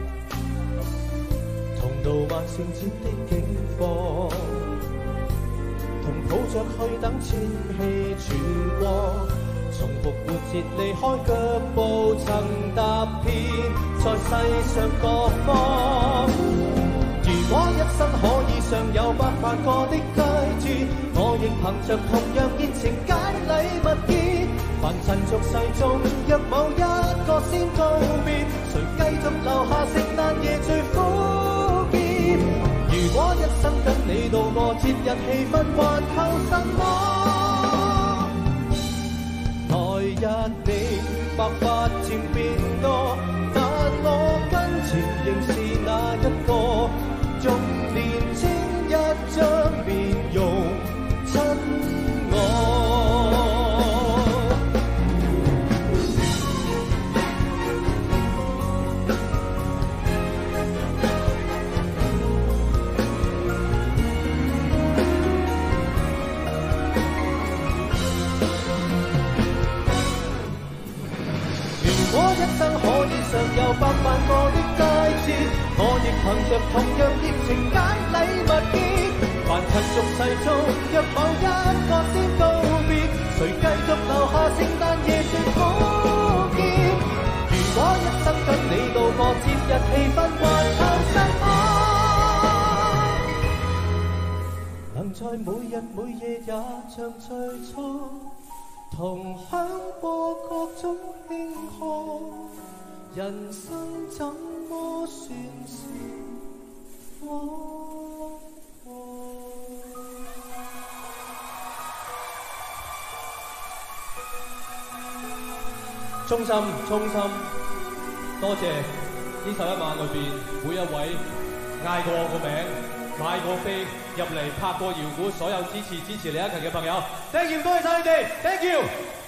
同度萬聖節的景況，同抱着去等千禧曙光。重復活節離開腳步曾踏遍在世上各方。如果一生可以尚有100萬個的佳節，我亦憑着同樣熱情解禮物結。凡塵俗世中，若某一個先告別，誰繼續留下聖誕夜最苦澀？如果一生跟你度過節日氣氛，還靠什麼？來日你白髮漸變多，但我跟前仍是那一個，用年青一張面容親我。如果一生可以尚有100萬個的佳節，我亦憑着同樣熱情解禮物結。凡塵俗世中，若某一個先告別，誰繼續留下聖誕夜最苦澀？如果一生跟你度過節日氣氛，還靠什麼？能在每日每夜也像最初，同享過各種輕看，人生怎麼算是枉過？ 衷心多謝呢11萬裏邊每一位嗌過我個名、買過飛入嚟拍過搖鼓，所有支持李克勤嘅朋友，thank you，多謝晒你哋 ，thank you。